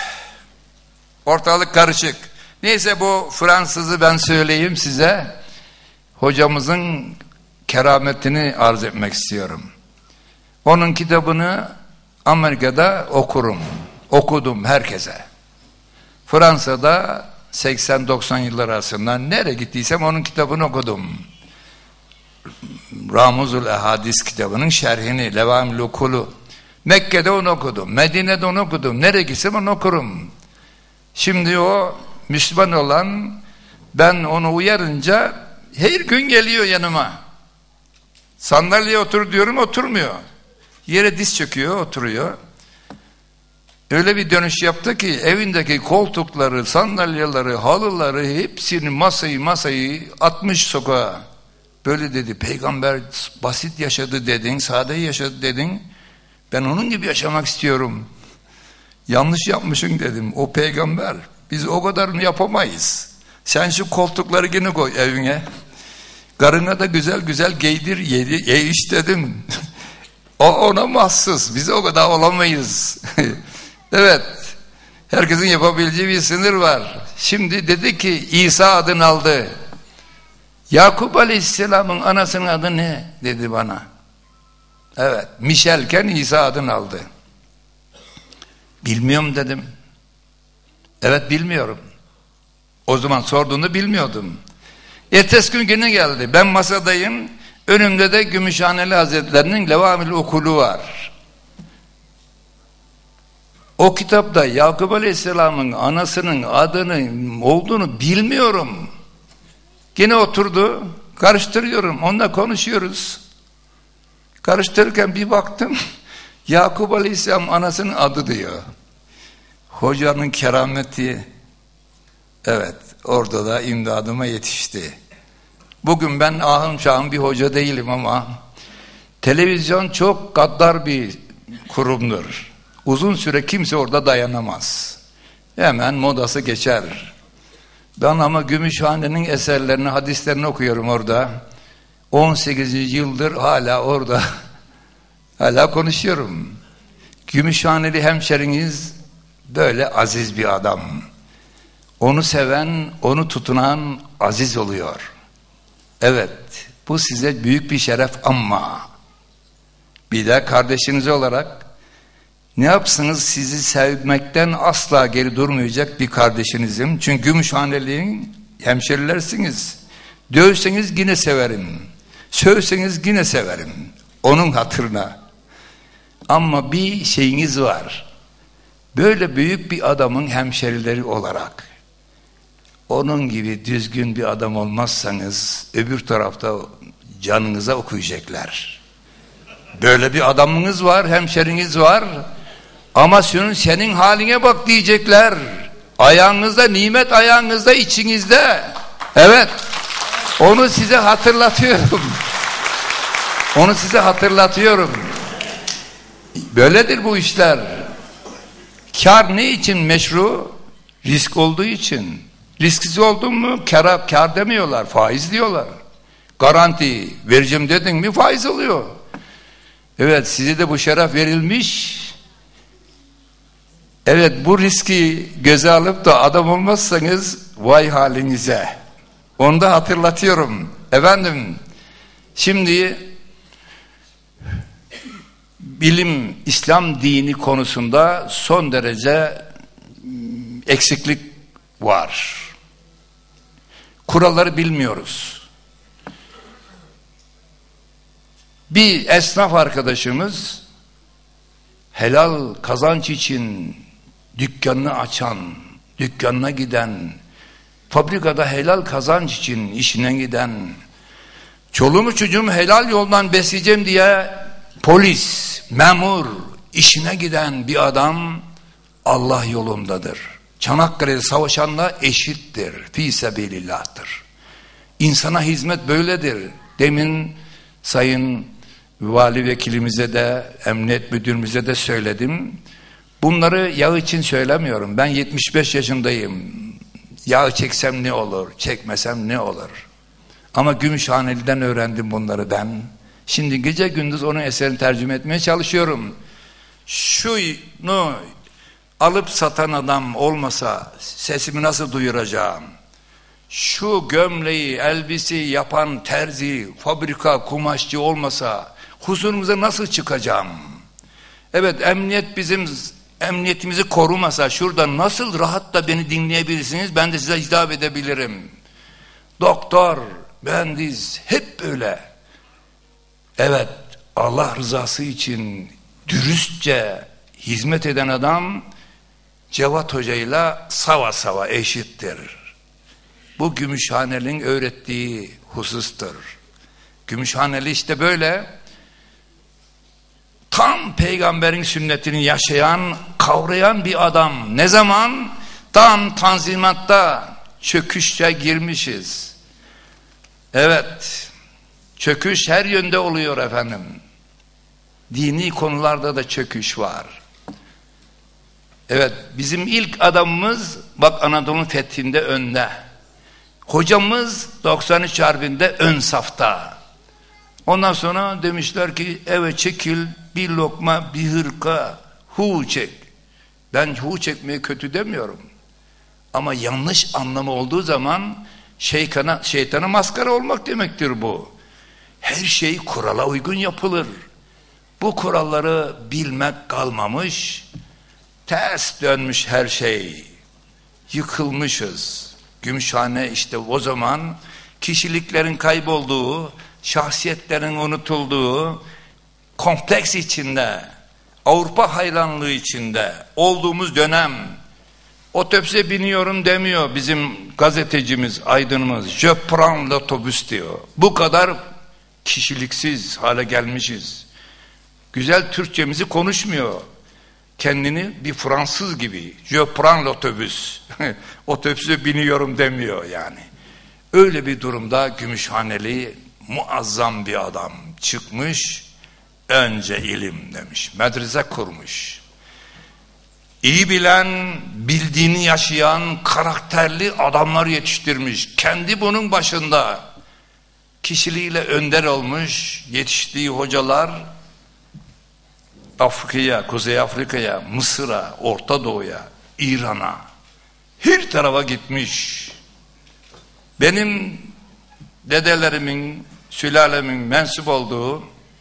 ortalık karışık. Neyse bu Fransızı ben söyleyeyim size. Hocamızın kerametini arz etmek istiyorum. Onun kitabını Amerika'da okurum. Okudum herkese. Fransa'da seksen doksan yıllar arasında nereye gittiysem onun kitabını okudum. Ramuzul Ehadis kitabının şerhini, Levam Lukulu. Mekke'de onu okudum. Medine'de onu okudum. Nereye gitsem onu okurum. Şimdi o Müslüman olan, ben onu uyarınca her gün geliyor yanıma. Sandalyeye otur diyorum, oturmuyor. Yere diz çöküyor, oturuyor. Öyle bir dönüş yaptı ki evindeki koltukları, sandalyeleri, halıları hepsini masayı masayı atmış sokağa. Böyle dedi, peygamber basit yaşadı dedin, sade yaşadı dedin. Ben onun gibi yaşamak istiyorum. Yanlış yapmışsın dedim. O peygamber. Biz o kadarını yapamayız. Sen şu koltukları yine koy evine. Karına da güzel güzel giydir, yedi, ye iç dedim. O ona mahsus. Biz o kadar olamayız. Evet. Herkesin yapabileceği bir sınır var. Şimdi dedi ki İsa adını aldı. Yakup Aleyhisselam'ın anasının adı ne? Dedi bana. Evet. Mişelken İsa adını aldı. Bilmiyorum dedim. Evet bilmiyorum. O zaman sorduğunu bilmiyordum. Ertesi gün yine geldi. Ben masadayım. Önümde de Gümüşhaneli Hazretleri'nin Levamil Okulu var. O kitapta Yakup Aleyhisselam'ın anasının adının olduğunu bilmiyorum. Yine oturdu. Karıştırıyorum. Onunla konuşuyoruz. Karıştırırken bir baktım. Yakup Aleyhisselam anasının adı diyor. Hocanın kerameti. Evet. Orada da imdadıma yetişti. Bugün ben ahım şahım bir hoca değilim ama televizyon çok gaddar bir kurumdur. Uzun süre kimse orada dayanamaz. Hemen modası geçer. Ben ama Gümüşhane'nin eserlerini, hadislerini okuyorum orada. on sekizinci yıldır hala orada. Hala konuşuyorum. Gümüşhaneli hemşeriniz böyle aziz bir adam. Onu seven, onu tutunan aziz oluyor. Evet, bu size büyük bir şeref ama bir de kardeşiniz olarak ne yapsınız, sizi sevmekten asla geri durmayacak bir kardeşinizim. Çünkü Gümüşhaneli'nin hemşerilersiniz. Dövseniz yine severim. Sövseniz yine severim. Onun hatırına. Ama bir şeyiniz var. Böyle büyük bir adamın hemşerileri olarak onun gibi düzgün bir adam olmazsanız öbür tarafta canınıza okuyacaklar. Böyle bir adamınız var, hemşeriniz var ama senin, senin haline bak diyecekler. Ayağınızda, nimet ayağınızda, içinizde. Evet, onu size hatırlatıyorum. Onu size hatırlatıyorum. Böyledir bu işler. Kar ne için meşru? Risk olduğu için. Risksiz oldun mu kar, kar demiyorlar, faiz diyorlar. Garanti vereceğim dedin mi faiz oluyor. Evet, size de bu şeref verilmiş. Evet, bu riski göze alıp da adam olmazsanız vay halinize. Onu da hatırlatıyorum. Efendim, şimdi bilim, İslam dini konusunda son derece eksiklik var. Kuralları bilmiyoruz. Bir esnaf arkadaşımız helal kazanç için dükkanını açan, dükkanına giden, fabrikada helal kazanç için işine giden, çoluğumu çocuğumu helal yoldan besleyeceğim diye polis, memur, işine giden bir adam Allah yolundadır. Çanakkale'de savaşanla eşittir. Fî sebilillah'tır. İnsana hizmet böyledir. Demin sayın vali vekilimize de, emniyet müdürümüze de söyledim. Bunları yağ için söylemiyorum. Ben yetmiş beş yaşındayım. Yağ çeksem ne olur, çekmesem ne olur? Ama Gümüşhaneli'den öğrendim bunları ben. Şimdi gece gündüz onun eserini tercüme etmeye çalışıyorum. Şunu alıp satan adam olmasa sesimi nasıl duyuracağım? Şu gömleği, elbiseyi yapan terzi, fabrika, kumaşçı olmasa huzurumuza nasıl çıkacağım? Evet, emniyet bizim emniyetimizi korumasa şurada nasıl rahat da beni dinleyebilirsiniz? Ben de size hitap edebilirim. Doktor, mühendis, hep böyle. Evet, Allah rızası için dürüstçe hizmet eden adam Cevat Hoca'yla sava sava eşittir. Bu Gümüşhaneli'nin öğrettiği husustur. Gümüşhaneli işte böyle tam peygamberin sünnetini yaşayan, kavrayan bir adam. Ne zaman? Tam Tanzimat'ta çöküşe girmişiz. Evet, çöküş her yönde oluyor efendim. Dini konularda da çöküş var. Evet, bizim ilk adamımız bak Anadolu'nun fethinde önde. Hocamız doksan üç Harbi'nde ön safta. Ondan sonra demişler ki eve çekil, bir lokma, bir hırka, hu çek. Ben hu çekmeye kötü demiyorum. Ama yanlış anlamı olduğu zaman şeytana, şeytana maskara olmak demektir bu. Her şey kurala uygun yapılır. Bu kuralları bilmek kalmamış, ters dönmüş her şey. Yıkılmışız. Gümüşhane işte o zaman kişiliklerin kaybolduğu, şahsiyetlerin unutulduğu, kompleks içinde, Avrupa hayranlığı içinde olduğumuz dönem. Otobüse biniyorum demiyor bizim gazetecimiz, aydınımız. Je prends l'otobüs diyor. Bu kadar kişiliksiz hale gelmişiz. Güzel Türkçemizi konuşmuyor. Kendini bir Fransız gibi. Je prends l'otobüs. Otobüse biniyorum demiyor yani. Öyle bir durumda Gümüşhaneli muazzam bir adam çıkmış. Önce ilim demiş. Medrese kurmuş. İyi bilen, bildiğini yaşayan, karakterli adamlar yetiştirmiş. Kendi bunun başında kişiliğiyle önder olmuş, yetiştiği hocalar Afrika'ya, Kuzey Afrika'ya, Mısır'a, Orta Doğu'ya, İran'a, her tarafa gitmiş. Benim dedelerimin, sülalemin mensup olduğu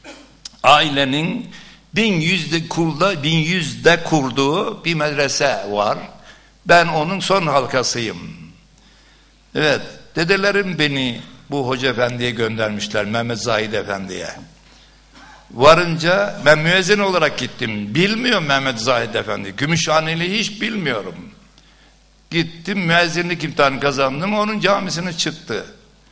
ailenin bin yüzde kurda, bin yüzde kurduğu bir medrese var. Ben onun son halkasıyım. Evet, dedelerim beni bu Hoca Efendi'ye göndermişler, Mehmet Zahid Efendi'ye. Varınca ben müezzin olarak gittim. Bilmiyorum Mehmet Zahid Efendi. Gümüşhaneli hiç bilmiyorum. Gittim müezzinlik imtihanı kazandım. Onun camisine çıktı.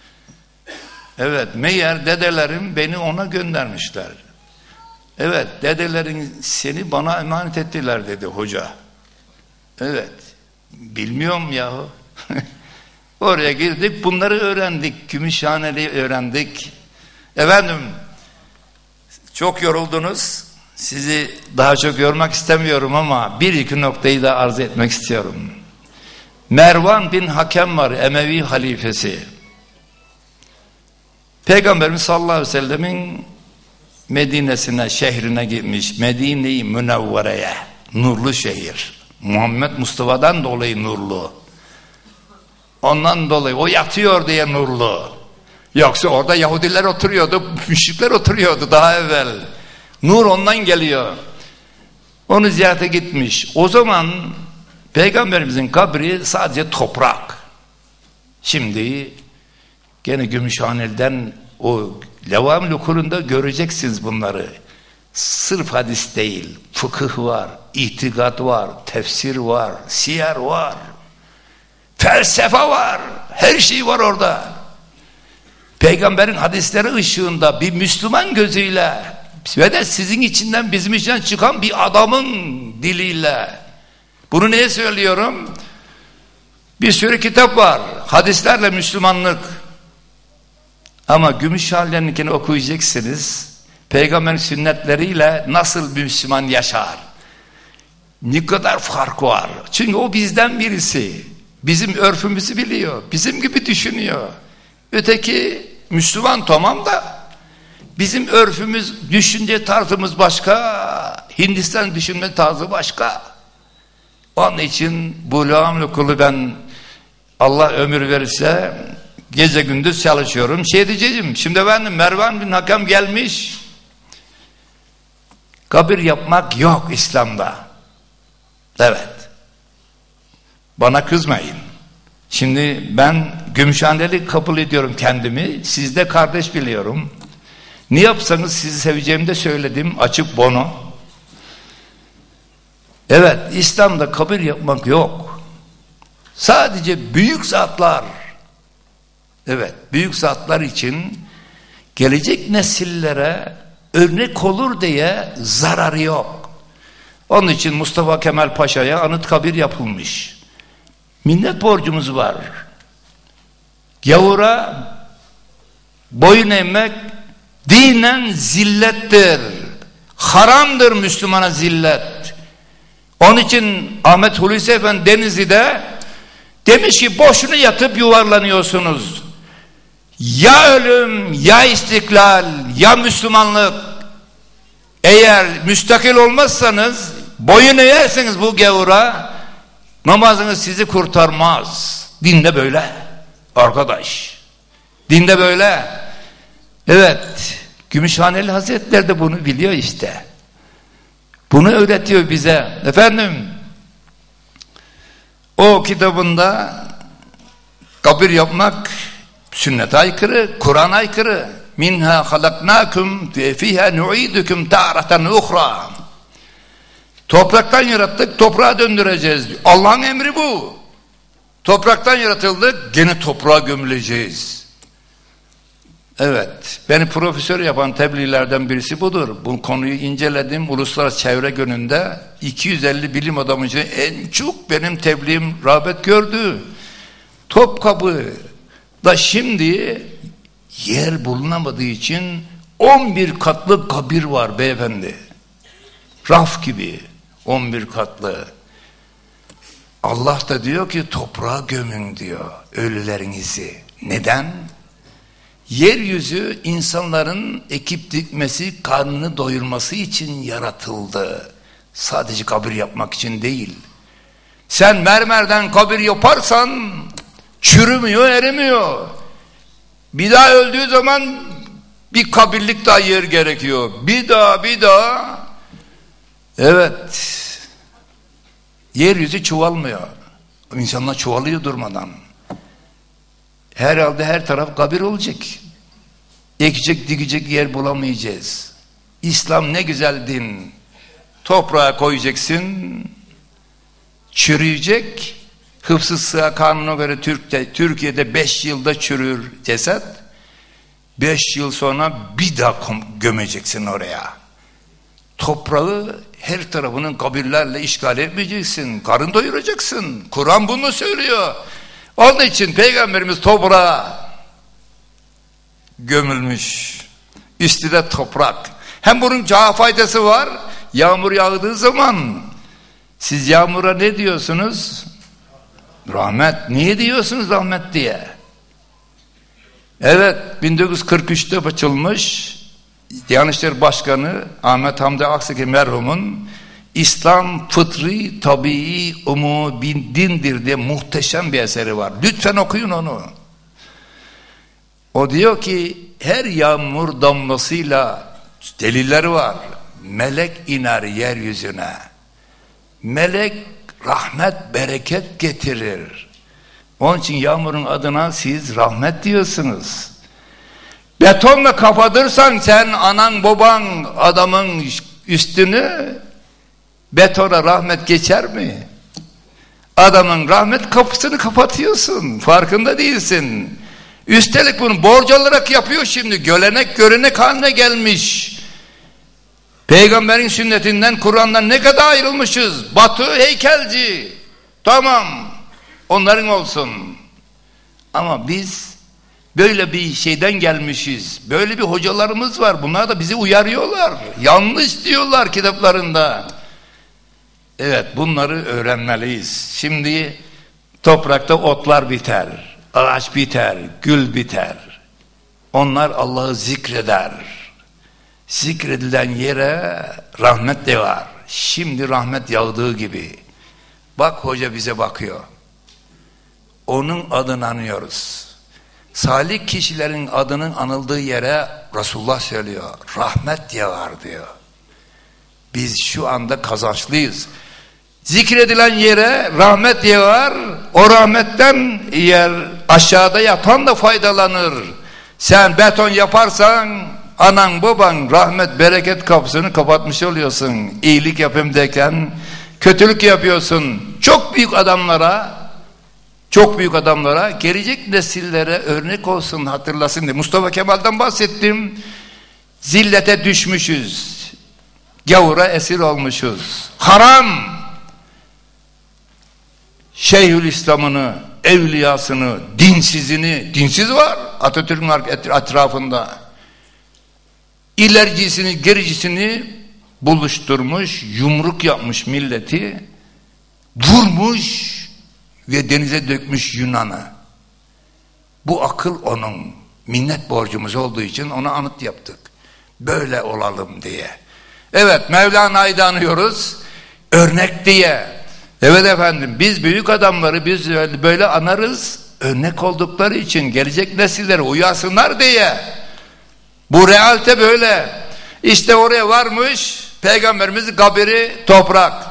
Evet, meğer dedelerim beni ona göndermişler. Evet, dedelerin seni bana emanet ettiler dedi hoca. Evet, bilmiyorum yahu. Oraya girdik, bunları öğrendik. Gümüşhaneli öğrendik. Efendim, çok yoruldunuz. Sizi daha çok yormak istemiyorum ama bir iki noktayı da arz etmek istiyorum. Mervan bin Hakem var, Emevi halifesi. Peygamberimiz sallallahu aleyhi ve sellemin Medine'sine, şehrine gitmiş. Medine-i Münevvere'ye, nurlu şehir. Muhammed Mustafa'dan dolayı nurlu. Ondan dolayı o yatıyor diye nurlu. Yoksa orada Yahudiler oturuyordu, müşrikler oturuyordu daha evvel. Nur ondan geliyor. Onu ziyarete gitmiş. O zaman Peygamberimizin kabri sadece toprak. Şimdi gene Gümüşhaneli'den o Levâm-ül Ukur'unda göreceksiniz bunları. Sırf hadis değil, fıkıh var, itikat var, tefsir var, siyer var, felsefe var, her şey var orada. Peygamberin hadisleri ışığında bir Müslüman gözüyle ve de sizin içinden bizim içinden çıkan bir adamın diliyle. Bunu neye söylüyorum? Bir sürü kitap var. Hadislerle Müslümanlık. Ama Gümüşhaneli'ninkini okuyacaksınız. Peygamberin sünnetleriyle nasıl bir Müslüman yaşar? Ne kadar fark var. Çünkü o bizden birisi. Bizim örfümüzü biliyor. Bizim gibi düşünüyor. Öteki Müslüman tamam da bizim örfümüz, düşünce tarzımız başka. Hindistan düşünme tarzı başka. Onun için bu Levâm-ül Ukur'u ben Allah ömür verirse gece gündüz çalışıyorum. Şey diyeceğim, şimdi efendim Mervan bin Hakem gelmiş. Kabir yapmak yok İslam'da. Evet. Bana kızmayın. Şimdi ben Gümüşhaneli kabul ediyorum kendimi. Siz de kardeş biliyorum. Ne yapsanız sizi seveceğimi de söyledim. Açık bono. Evet, İslam'da kabir yapmak yok. Sadece büyük zatlar, evet, büyük zatlar için gelecek nesillere örnek olur diye zararı yok. Onun için Mustafa Kemal Paşa'ya Anıtkabir yapılmış. Minnet borcumuz var. Gavura boyun eğmek dinen zillettir. Haramdır Müslümana zillet. Onun için Ahmet Hulusi Efendi Denizli'de demiş ki boşuna yatıp yuvarlanıyorsunuz. Ya ölüm, ya istiklal, ya Müslümanlık. Eğer müstakil olmazsanız, boyun eğerseniz bu gavura, namazınız sizi kurtarmaz. Dinde böyle arkadaş. Dinde böyle. Evet, Gümüşhaneli Hazretleri de bunu biliyor işte. Bunu öğretiyor bize. Efendim, o kitabında kabir yapmak sünnete aykırı, Kur'an'a aykırı. Minha halaknakum ve fiha nu'idukum ta'ratan ukhra. Topraktan yarattık, toprağa döndüreceğiz. Allah'ın emri bu. Topraktan yaratıldık, gene toprağa gömüleceğiz. Evet, beni profesör yapan tebliğlerden birisi budur. Bu konuyu inceledim. Uluslararası Çevre Günü'nde iki yüz elli bilim adamı için en çok benim tebliğim rağbet gördü. Topkapı da şimdi yer bulunamadığı için on bir katlı kabir var beyefendi. Raf gibi on bir katlı. Allah da diyor ki toprağa gömün diyor ölülerinizi. Neden? Yeryüzü insanların ekip dikmesi, karnını doyurması için yaratıldı. Sadece kabir yapmak için değil. Sen mermerden kabir yaparsan çürümüyor, erimiyor. Bir daha öldüğü zaman bir kabirlik daha yer gerekiyor. Bir daha, bir daha. Evet. Yeryüzü çuvalmıyor. İnsanlar çuvalıyor durmadan. Herhalde her taraf kabir olacak. Ekecek, dikecek yer bulamayacağız. İslam ne güzel din. Toprağa koyacaksın, çürüyecek. Hıfzı sığa kanuna göre Türk'te, Türkiye'de beş yılda çürür ceset. Beş yıl sonra bir daha gömeceksin oraya. Toprağı her tarafının kabirlerle işgal etmeyeceksin. Karın doyuracaksın. Kur'an bunu söylüyor. Onun için Peygamberimiz toprağa gömülmüş. Üstü de toprak. Hem bunun daha faydası var. Yağmur yağdığı zaman siz yağmura ne diyorsunuz? Rahmet. Niye diyorsunuz rahmet diye? Evet, bin dokuz yüz kırk üç'te açılmış Diyanet İşleri Başkanı Ahmet Hamdi Aksaki merhumun İslam fıtri, tabii, umumi dindir diye muhteşem bir eseri var. Lütfen okuyun onu. O diyor ki her yağmur damlasıyla delilleri var. Melek iner yeryüzüne. Melek rahmet, bereket getirir. Onun için yağmurun adına siz rahmet diyorsunuz. Betonla kapatırsan sen anan baban adamın üstünü, betona rahmet geçer mi? Adamın rahmet kapısını kapatıyorsun. Farkında değilsin. Üstelik bunu borç olarak yapıyor şimdi. Gölenek görenek haline gelmiş. Peygamberin sünnetinden, Kur'an'dan ne kadar ayrılmışız. Batı heykelci. Tamam. Onların olsun. Ama biz böyle bir şeyden gelmişiz. Böyle bir hocalarımız var. Bunlar da bizi uyarıyorlar. Yanlış diyorlar kitaplarında. Evet, bunları öğrenmeliyiz. Şimdi toprakta otlar biter. Ağaç biter. Gül biter. Onlar Allah'ı zikreder. Zikredilen yere rahmet de var. Şimdi rahmet yağdığı gibi. Bak hoca bize bakıyor. Onun adını anıyoruz. Salih kişilerin adının anıldığı yere Resulullah söylüyor. Rahmet yağar diyor. Biz şu anda kazançlıyız. Zikredilen yere rahmet yağar. O rahmetten yer aşağıda yatan da faydalanır. Sen beton yaparsan anan baban rahmet bereket kapısını kapatmış oluyorsun. İyilik yapayım derken kötülük yapıyorsun. Çok büyük adamlara Çok büyük adamlara, gelecek nesillere örnek olsun, hatırlasın diye. Mustafa Kemal'den bahsettim. Zillete düşmüşüz. Gavura esir olmuşuz. Haram. Şeyhülislam'ını, evliyasını, dinsizini, dinsiz var Atatürk'ün etrafında. İlericisini, gericisini buluşturmuş, yumruk yapmış milleti, vurmuş ve denize dökmüş Yunan'ı. Bu akıl onun. Minnet borcumuz olduğu için ona anıt yaptık. Böyle olalım diye. Evet, Mevlana'yı da anıyoruz. Örnek diye. Evet efendim, biz büyük adamları biz böyle anarız. Örnek oldukları için gelecek nesillere uyasınlar diye. Bu realite böyle. İşte oraya varmış Peygamberimiz kabiri toprak.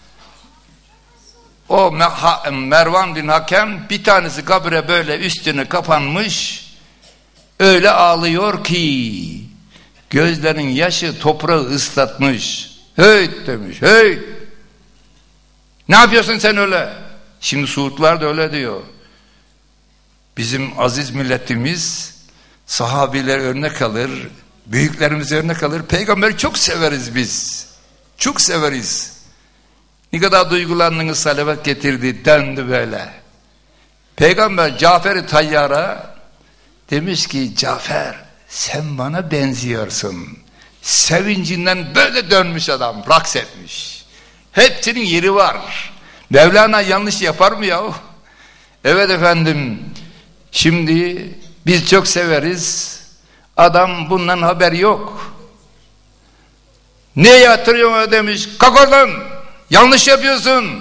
O Mervan bin Hakem bir tanesi kabire böyle üstüne kapanmış. Öyle ağlıyor ki gözlerinin yaşı toprağı ıslatmış. Höyt demiş, höyt. Ne yapıyorsun sen öyle? Şimdi Suudlar da öyle diyor. Bizim aziz milletimiz sahabiler örnek alır, büyüklerimiz örnek alır. Peygamberi çok severiz biz. Çok severiz. Ne kadar duygulandınız, salavat getirdi, döndü böyle. Peygamber Cafer-i Tayyar'a demiş ki, Cafer sen bana benziyorsun. Sevincinden böyle dönmüş adam, raks etmiş. Hepsinin yeri var. Mevlana yanlış yapar mı ya? Evet efendim, şimdi biz çok severiz. Adam bundan haber yok. Ne yatırıyor demiş, kalk oradan, yanlış yapıyorsun.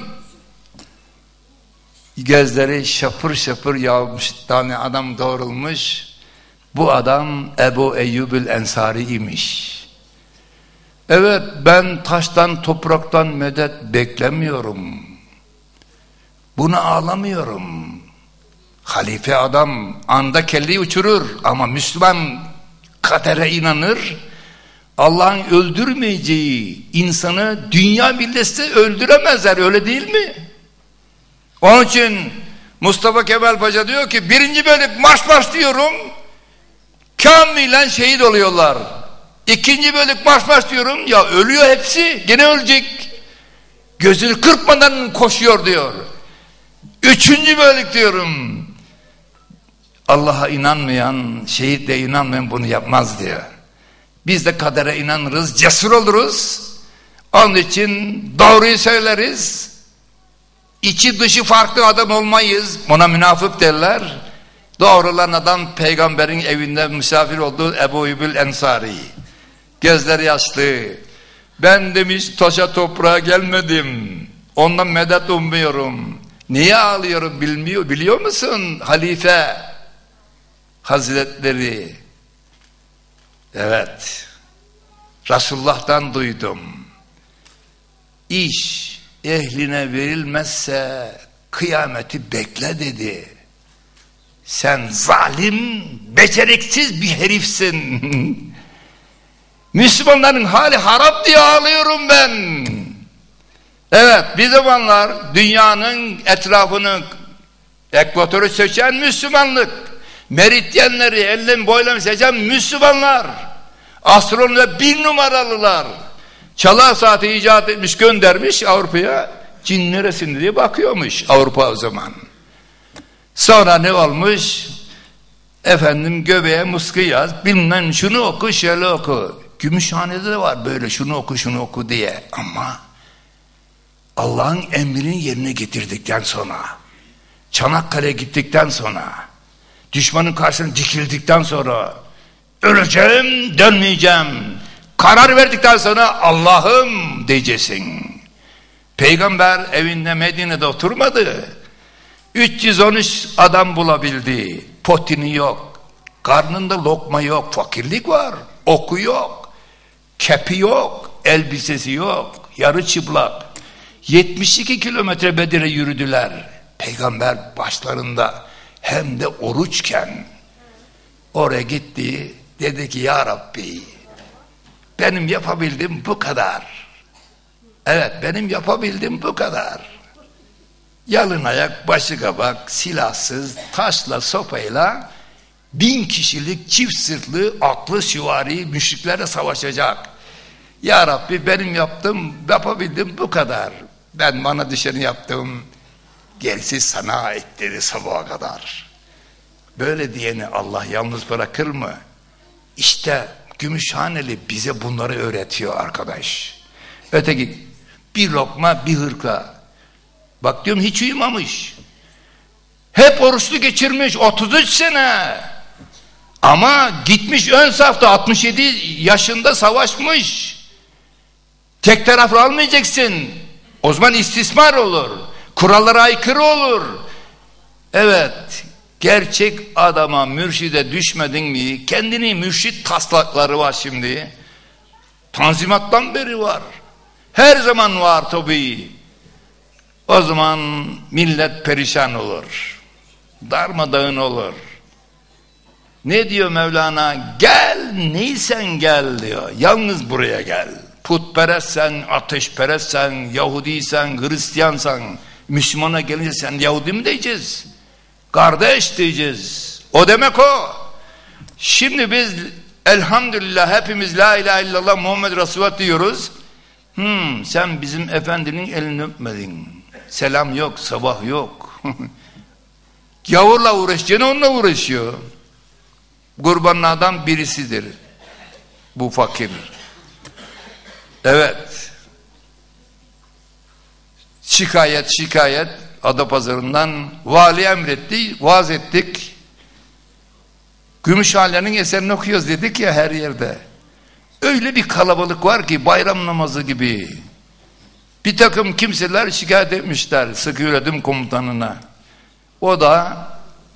Gözleri şapır şapır yağmış, tane adam doğrulmuş. Bu adam Ebu Eyyubül Ensari imiş. Evet, ben taştan topraktan medet beklemiyorum. Buna ağlamıyorum. Halife adam anda kelleyi uçurur ama Müslüman kadere inanır. Allah'ın öldürmeyeceği insanı dünya milleti öldüremezler, öyle değil mi? Onun için Mustafa Kemal Paşa diyor ki, birinci bölük marş başlıyorum, kamilen şehit oluyorlar. İkinci bölük marş başlıyorum, ya ölüyor hepsi, gene ölecek. Gözünü kırpmadan koşuyor diyor. Üçüncü bölük diyorum, Allah'a inanmayan, şehitle inanmayan bunu yapmaz diyor. Biz de kadere inanırız, cesur oluruz. Onun için doğruyu söyleriz. İçi dışı farklı adam olmayız. Ona münafık derler. Doğrulan adam peygamberin evinde misafir olduğu Ebu Eyyubül Ensari. Gözleri yaşlı. Ben demiş taşa toprağa gelmedim. Ondan medet ummuyorum. Niye ağlıyorum bilmiyor, biliyor musun Halife Hazretleri? Evet. Resulullah'tan duydum. İş ehline verilmezse kıyameti bekle dedi. Sen zalim, beceriksiz bir herifsin. Müslümanların hali harap diye ağlıyorum ben. Evet, bir zamanlar dünyanın etrafını, ekvatoru seçen Müslümanlık, meridyenleri elden boylam seçen Müslümanlar, astronomide bir numaralılar, çalar saati icat etmiş, göndermiş Avrupa'ya, cin neresinde diye bakıyormuş Avrupa o zaman. Sonra ne olmuş? Efendim göbeğe muska yaz, bilmem şunu oku, şöyle oku. Gümüşhane'de de var böyle şunu oku, şunu oku diye. Ama Allah'ın emrini yerine getirdikten sonra, Çanakkale'ye gittikten sonra, düşmanın karşısına dikildikten sonra, öleceğim, dönmeyeceğim, karar verdikten sonra Allah'ım diyeceksin. Peygamber evinde Medine'de oturmadı. üç yüz on üç adam bulabildi. Potini yok, karnında lokma yok, fakirlik var, oku yok, kepi yok, elbisesi yok, yarı çıplak. yetmiş iki kilometre Bedir'e yürüdüler. Peygamber başlarında, hem de oruçken. Oraya gitti, dedi ki ya Rabbi, benim yapabildiğim bu kadar. Evet, benim yapabildiğim bu kadar. Yalın ayak, başı kabak, silahsız, taşla, sopayla Bin kişilik çift sırtlı atlı süvari müşriklerle savaşacak. Ya Rabbi benim yaptım, yapabildim bu kadar. Ben bana düşeni yaptım. Gerisi sana ait dedi sabaha kadar. Böyle diyeni Allah yalnız bırakır mı? İşte Gümüşhaneli bize bunları öğretiyor arkadaş. Öteki bir lokma bir hırka. Bak diyorum hiç uyumamış. Hep oruçlu geçirmiş otuz üç sene. Ama gitmiş ön safta altmış yedi yaşında savaşmış. Tek taraflı almayacaksın. O zaman istismar olur. Kurallara aykırı olur. Evet. Gerçek adama, mürşide düşmedin mi? Kendini mürşit taslakları var şimdi. Tanzimattan beri var. Her zaman var tabii. O zaman millet perişan olur. Darmadağın olur. Ne diyor Mevlana? Gel neysen gel diyor. Yalnız buraya gel. Putperestsen, ateşperestsen, Yahudiysen, Hristiyansan, Müslümana gelince sen Yahudi mi diyeceğiz? Kardeş diyeceğiz. O demek o. Şimdi biz elhamdülillah hepimiz la ilahe illallah Muhammed Resulullah diyoruz. Hmm, sen bizim efendinin elini öpmedin. Selam yok, sabah yok. Gavurla uğraşacağını onunla uğraşıyor. Kurbanlardan birisidir. Bu fakir. Evet. Şikayet şikayet Adapazarı'ndan vali emretti, vaaz ettik. Gümüşhane'nin eserini okuyoruz dedik ya her yerde. Öyle bir kalabalık var ki bayram namazı gibi. Bir takım kimseler şikayet etmişler sıkı yönetim komutanına. O da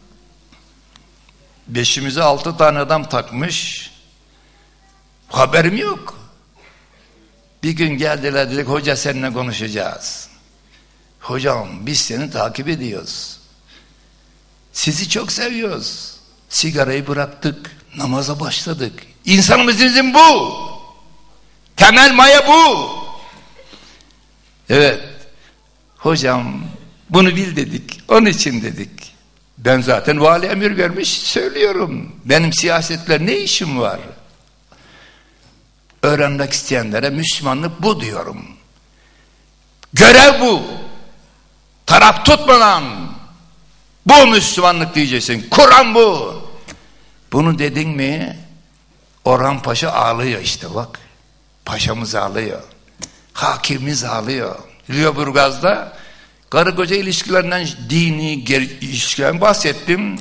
beşimize altı tane adam takmış. Haberim yok. Bir gün geldiler dedik hoca seninle konuşacağız. Hocam biz seni takip ediyoruz. Sizi çok seviyoruz. Sigarayı bıraktık. Namaza başladık. İnsanımızın bu. Temel maya bu. Evet. Hocam bunu bil dedik. Onun için dedik. Ben zaten vali emir vermiş söylüyorum. Benim siyasetle ne işim var? Öğrenmek isteyenlere Müslümanlık bu diyorum. Görev bu. Taraf tutmadan bu Müslümanlık diyeceksin. Kur'an bu. Bunu dedin mi Orhan Paşa ağlıyor işte bak. Paşamız ağlıyor. Hakimimiz ağlıyor. Lüleburgaz'da karı koca ilişkilerinden dini ilişkilerden bahsettim.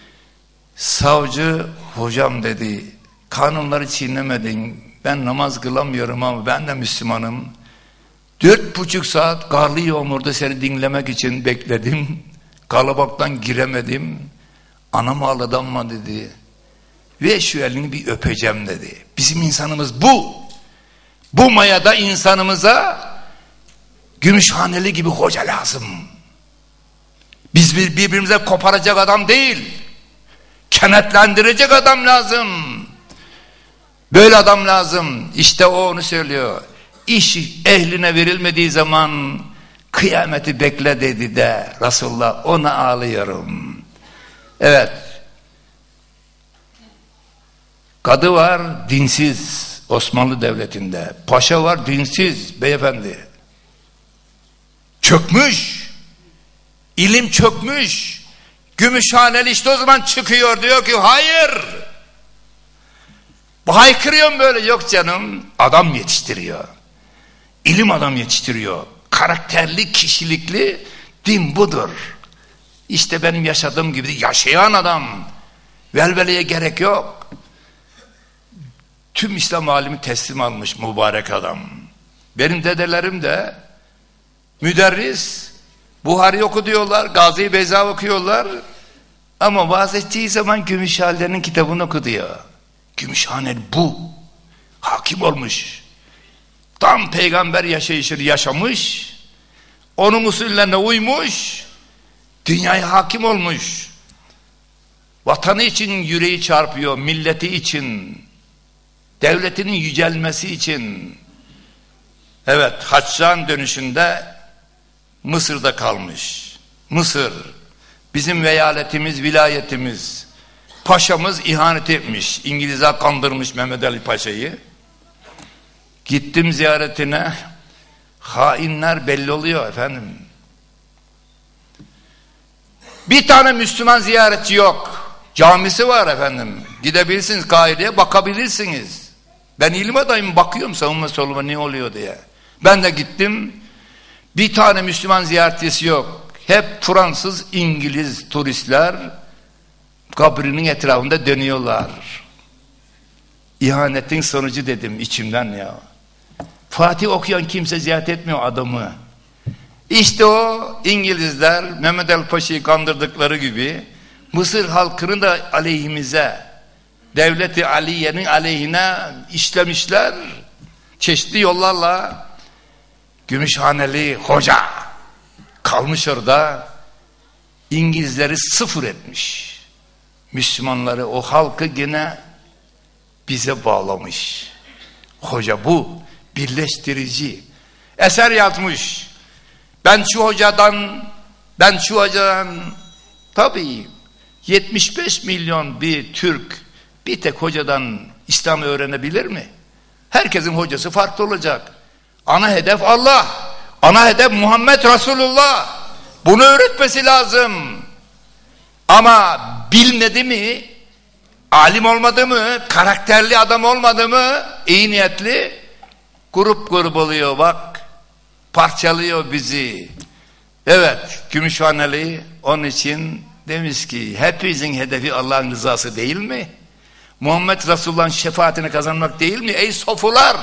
Savcı hocam dedi kanunları çiğnemedin. Ben namaz kılamıyorum ama ben de Müslümanım. Dört buçuk saat karlı yağmurda seni dinlemek için bekledim. Kalabalıktan giremedim. Anam ağladı ama dedi. Ve şu elini bir öpeceğim dedi. Bizim insanımız bu. Bu mayada insanımıza Gümüşhaneli gibi hoca lazım. Biz birbirimize koparacak adam değil. Kenetlendirecek adam lazım. Böyle adam lazım. İşte o onu söylüyor. İş ehline verilmediği zaman kıyameti bekle dedi de Resulullah ona ağlıyorum. Evet. Kadı var dinsiz Osmanlı Devleti'nde. Paşa var dinsiz beyefendi. Çökmüş. İlim çökmüş. Gümüşhaneli işte o zaman çıkıyor diyor ki hayır. Haykırıyorum böyle yok canım. Adam yetiştiriyor. İlim adam yetiştiriyor. Karakterli, kişilikli din budur. İşte benim yaşadığım gibi yaşayan adam. Velveleye gerek yok. Tüm İslam alimi teslim almış mübarek adam. Benim dedelerim de müderris, Buhari okuyorlar, Gazi Beyza okuyorlar. Ama vaaz ettiği zaman Gümüşhane'nin kitabını okuyor. Gümüşhane bu. Hakim olmuş. Tam peygamber yaşayışını yaşamış. Onun usullerine uymuş. Dünyaya hakim olmuş. Vatanı için yüreği çarpıyor, milleti için. Devletinin yücelmesi için. Evet, Haçsan dönüşünde Mısır'da kalmış. Mısır, bizim veyaletimiz, vilayetimiz. Paşamız ihanet etmiş. İngilizler kandırmış Mehmet Ali Paşa'yı. Gittim ziyaretine. Hainler belli oluyor efendim. Bir tane Müslüman ziyaretçi yok. Camisi var efendim. Gidebilirsiniz Kahire'ye, bakabilirsiniz. Ben ilim adayım, bakıyorum savunma soluma ne oluyor diye. Ben de gittim. Bir tane Müslüman ziyaretçisi yok. Hep Fransız, İngiliz turistler kabrinin etrafında dönüyorlar. İhanetin sonucu dedim içimden ya. Fatih okuyan kimse ziyaret etmiyor adamı. İşte o İngilizler Mehmet Ali Paşa'yı kandırdıkları gibi Mısır halkını da aleyhimize, Devleti Aliye'nin aleyhine işlemişler. Çeşitli yollarla. Gümüşhaneli hoca kalmış orada, İngilizleri sıfır etmiş. Müslümanları, o halkı gene bize bağlamış. Hoca bu birleştirici. Eser yazmış. Ben şu hocadan, ben şu hocadan, tabii yetmiş beş milyon bir Türk bir tek hocadan İslam öğrenebilir mi? Herkesin hocası farklı olacak. Ana hedef Allah. Ana hedef Muhammed Resulullah. Bunu öğretmesi lazım. Ama bilmedi mi, alim olmadı mı, karakterli adam olmadı mı, iyi niyetli, grup grup oluyor bak. Parçalıyor bizi. Evet, Gümüşhaneli onun için demiş ki hepimizin hedefi Allah'ın rızası değil mi? Muhammed Resulullah'ın şefaatini kazanmak değil mi? Ey sofular!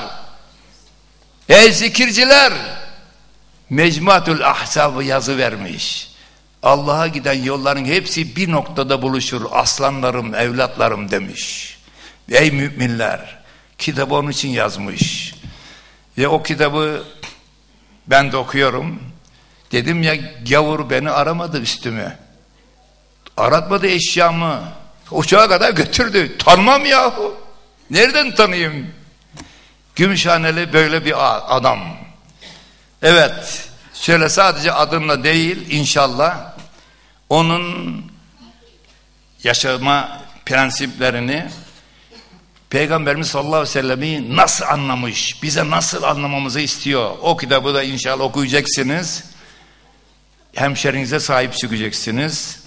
Ey zikirciler! Mecmuatul Ahzab'ı yazı vermiş. Allah'a giden yolların hepsi bir noktada buluşur. Aslanlarım, evlatlarım demiş. Ey müminler! Kitabı onun için yazmış. Ve o kitabı ben de okuyorum. Dedim ya, gavur beni aramadı üstüme. Aratmadı eşyamı. Uçağa kadar götürdü. Tanımam yahu. Nereden tanıyayım? Gümüşhaneli böyle bir adam. Evet. Şöyle sadece adımla değil inşallah onun yaşama prensiplerini Peygamberimiz sallallahu aleyhi ve sellem'i nasıl anlamış, bize nasıl anlamamızı istiyor. O kitabı da inşallah okuyacaksınız. Hemşerinize sahip çıkacaksınız.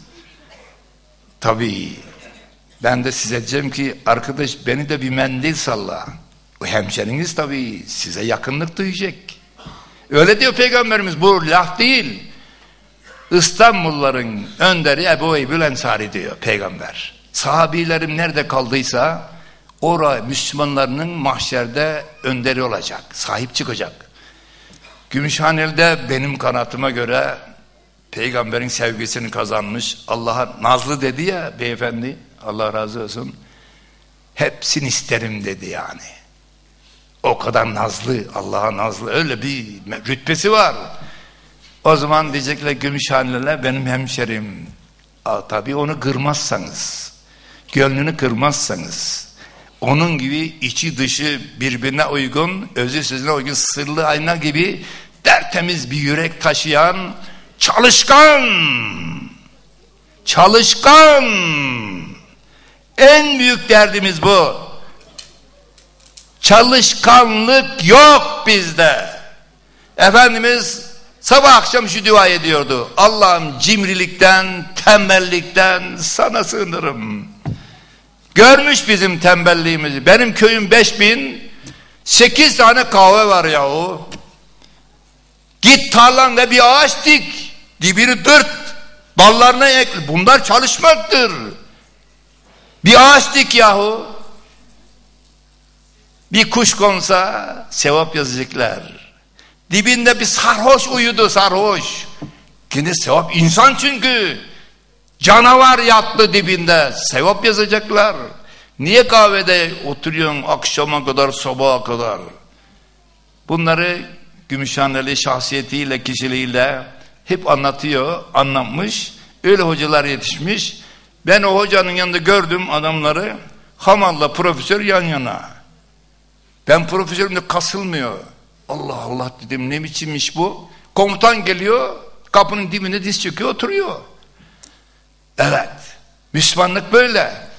Tabii ben de size diyeceğim ki arkadaş beni de bir mendil salla. O hemşeriniz tabii size yakınlık duyacak. Öyle diyor Peygamberimiz, bu laf değil. İstanbulluların önderi Ebu Eyyub el-Ensari diyor Peygamber. Sahabilerim nerede kaldıysa oraya Müslümanlarının mahşerde önderi olacak, sahip çıkacak. Gümüşhaneli'de benim kanaatıma göre Peygamberin sevgisini kazanmış, Allah'a nazlı dedi ya beyefendi, Allah razı olsun, hepsini isterim dedi yani. O kadar nazlı, Allah'a nazlı, öyle bir rütbesi var. O zaman diyecekler Gümüşhaneliler benim hemşerim. Aa, tabii onu kırmazsanız, gönlünü kırmazsanız, onun gibi içi dışı birbirine uygun, özü sözüne uygun, sırlı ayna gibi tertemiz bir yürek taşıyan, çalışkan, çalışkan, en büyük derdimiz bu. Çalışkanlık yok bizde. Efendimiz sabah akşam şu dua ediyordu. Allah'ım cimrilikten, tembellikten sana sığınırım. Görmüş bizim tembelliğimizi. Benim köyüm beş bin, sekiz tane kahve var yahu. Git tarlanda bir ağaç dik, dibini dırt, dallarına ekle. Bunlar çalışmaktır. Bir ağaç dik yahu. Bir kuş konsa sevap yazacaklar. Dibinde bir sarhoş uyudu, sarhoş. Yine sevap, insan çünkü. Canavar yattı dibinde, sevap yazacaklar. Niye kahvede oturuyorsun akşama kadar, sabaha kadar? Bunları Gümüşhaneli şahsiyetiyle, kişiliğiyle hep anlatıyor, anlatmış. Öyle hocalar yetişmiş. Ben o hocanın yanında gördüm adamları, hamalla profesör yan yana. Ben profesörüm de kasılmıyor. Allah Allah dedim, ne biçim iş bu? Komutan geliyor, kapının dibine diz çöküyor, oturuyor. Evet, Müslümanlık böyle.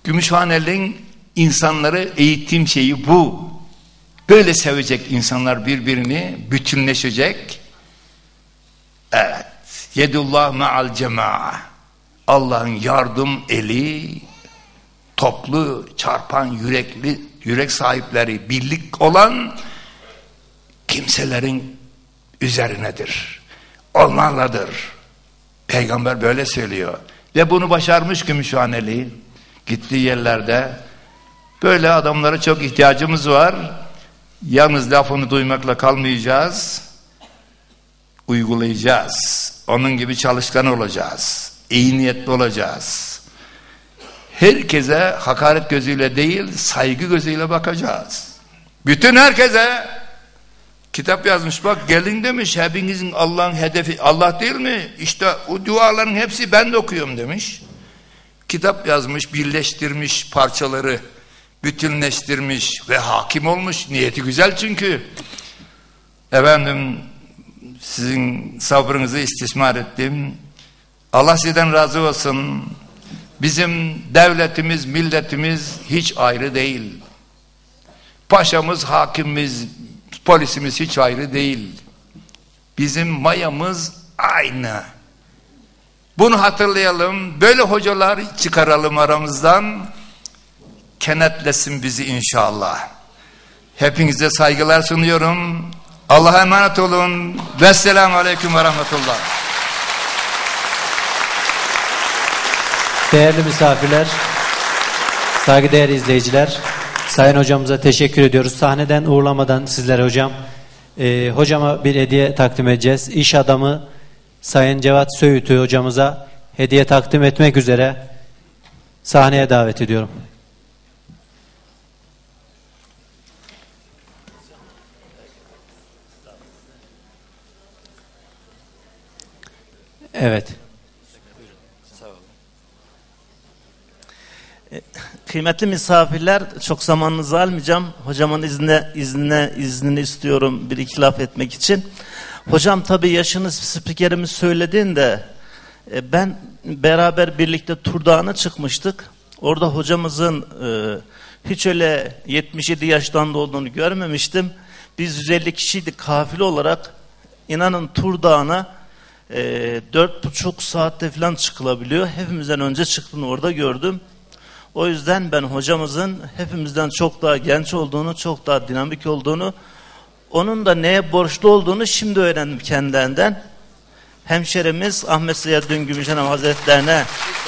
Gümüşhaneli'nin insanları eğitim şeyi bu. Böyle sevecek insanlar birbirini, bütünleşecek. Evet. Yedullah ma'al cema'a. Allah'ın yardım eli, toplu, çarpan, yürekli, yürek sahipleri, birlik olan kimselerin üzerinedir. Onlarladır. Peygamber böyle söylüyor. Ve bunu başarmış Gümüşhaneli. Gittiği yerlerde böyle adamlara çok ihtiyacımız var. Yalnız lafını duymakla kalmayacağız. Uygulayacağız. Onun gibi çalışkan olacağız. İyi niyetli olacağız. Herkese hakaret gözüyle değil, saygı gözüyle bakacağız. Bütün herkese kitap yazmış, bak gelin demiş, hepinizin Allah'ın hedefi Allah değil mi? İşte o duaların hepsi ben de okuyorum demiş. Kitap yazmış, birleştirmiş parçaları, bütünleştirmiş ve hakim olmuş. Niyeti güzel çünkü. Efendim, sizin sabrınızı istismar ettim. Allah sizden razı olsun. Bizim devletimiz, milletimiz hiç ayrı değil. Paşamız, hakimimiz, polisimiz hiç ayrı değil. Bizim mayamız aynı. Bunu hatırlayalım. Böyle hocalar çıkaralım aramızdan. Kenetlesin bizi inşallah. Hepinize saygılar sunuyorum. Allah'a emanet olun. Vesselamu aleyküm ve rahmetullah. Değerli misafirler, saygıdeğer izleyiciler, Sayın hocamıza teşekkür ediyoruz. Sahneden uğurlamadan sizlere hocam, e, hocama bir hediye takdim edeceğiz. İş adamı Sayın Cevat Söğüt'ü hocamıza hediye takdim etmek üzere sahneye davet ediyorum. Evet. Kıymetli misafirler, çok zamanınızı almayacağım. Hocamın iznine, iznine, iznini istiyorum bir iki laf etmek için. Hocam tabii yaşınız spikerimiz söylediğinde e, ben beraber birlikte Tur Dağı'na çıkmıştık. Orada hocamızın e, hiç öyle yetmiş yedi yaşlarında olduğunu görmemiştim. Biz yüz elli kişiydik kafile olarak. İnanın Tur Dağı'na e, dört buçuk saatte falan çıkılabiliyor. Hepimizden önce çıktığını orada gördüm. O yüzden ben hocamızın hepimizden çok daha genç olduğunu, çok daha dinamik olduğunu, onun da neye borçlu olduğunu şimdi öğrendim kendilerinden. Hemşerimiz Ahmet Ziyaddin Gümüşhanem Hazretlerine.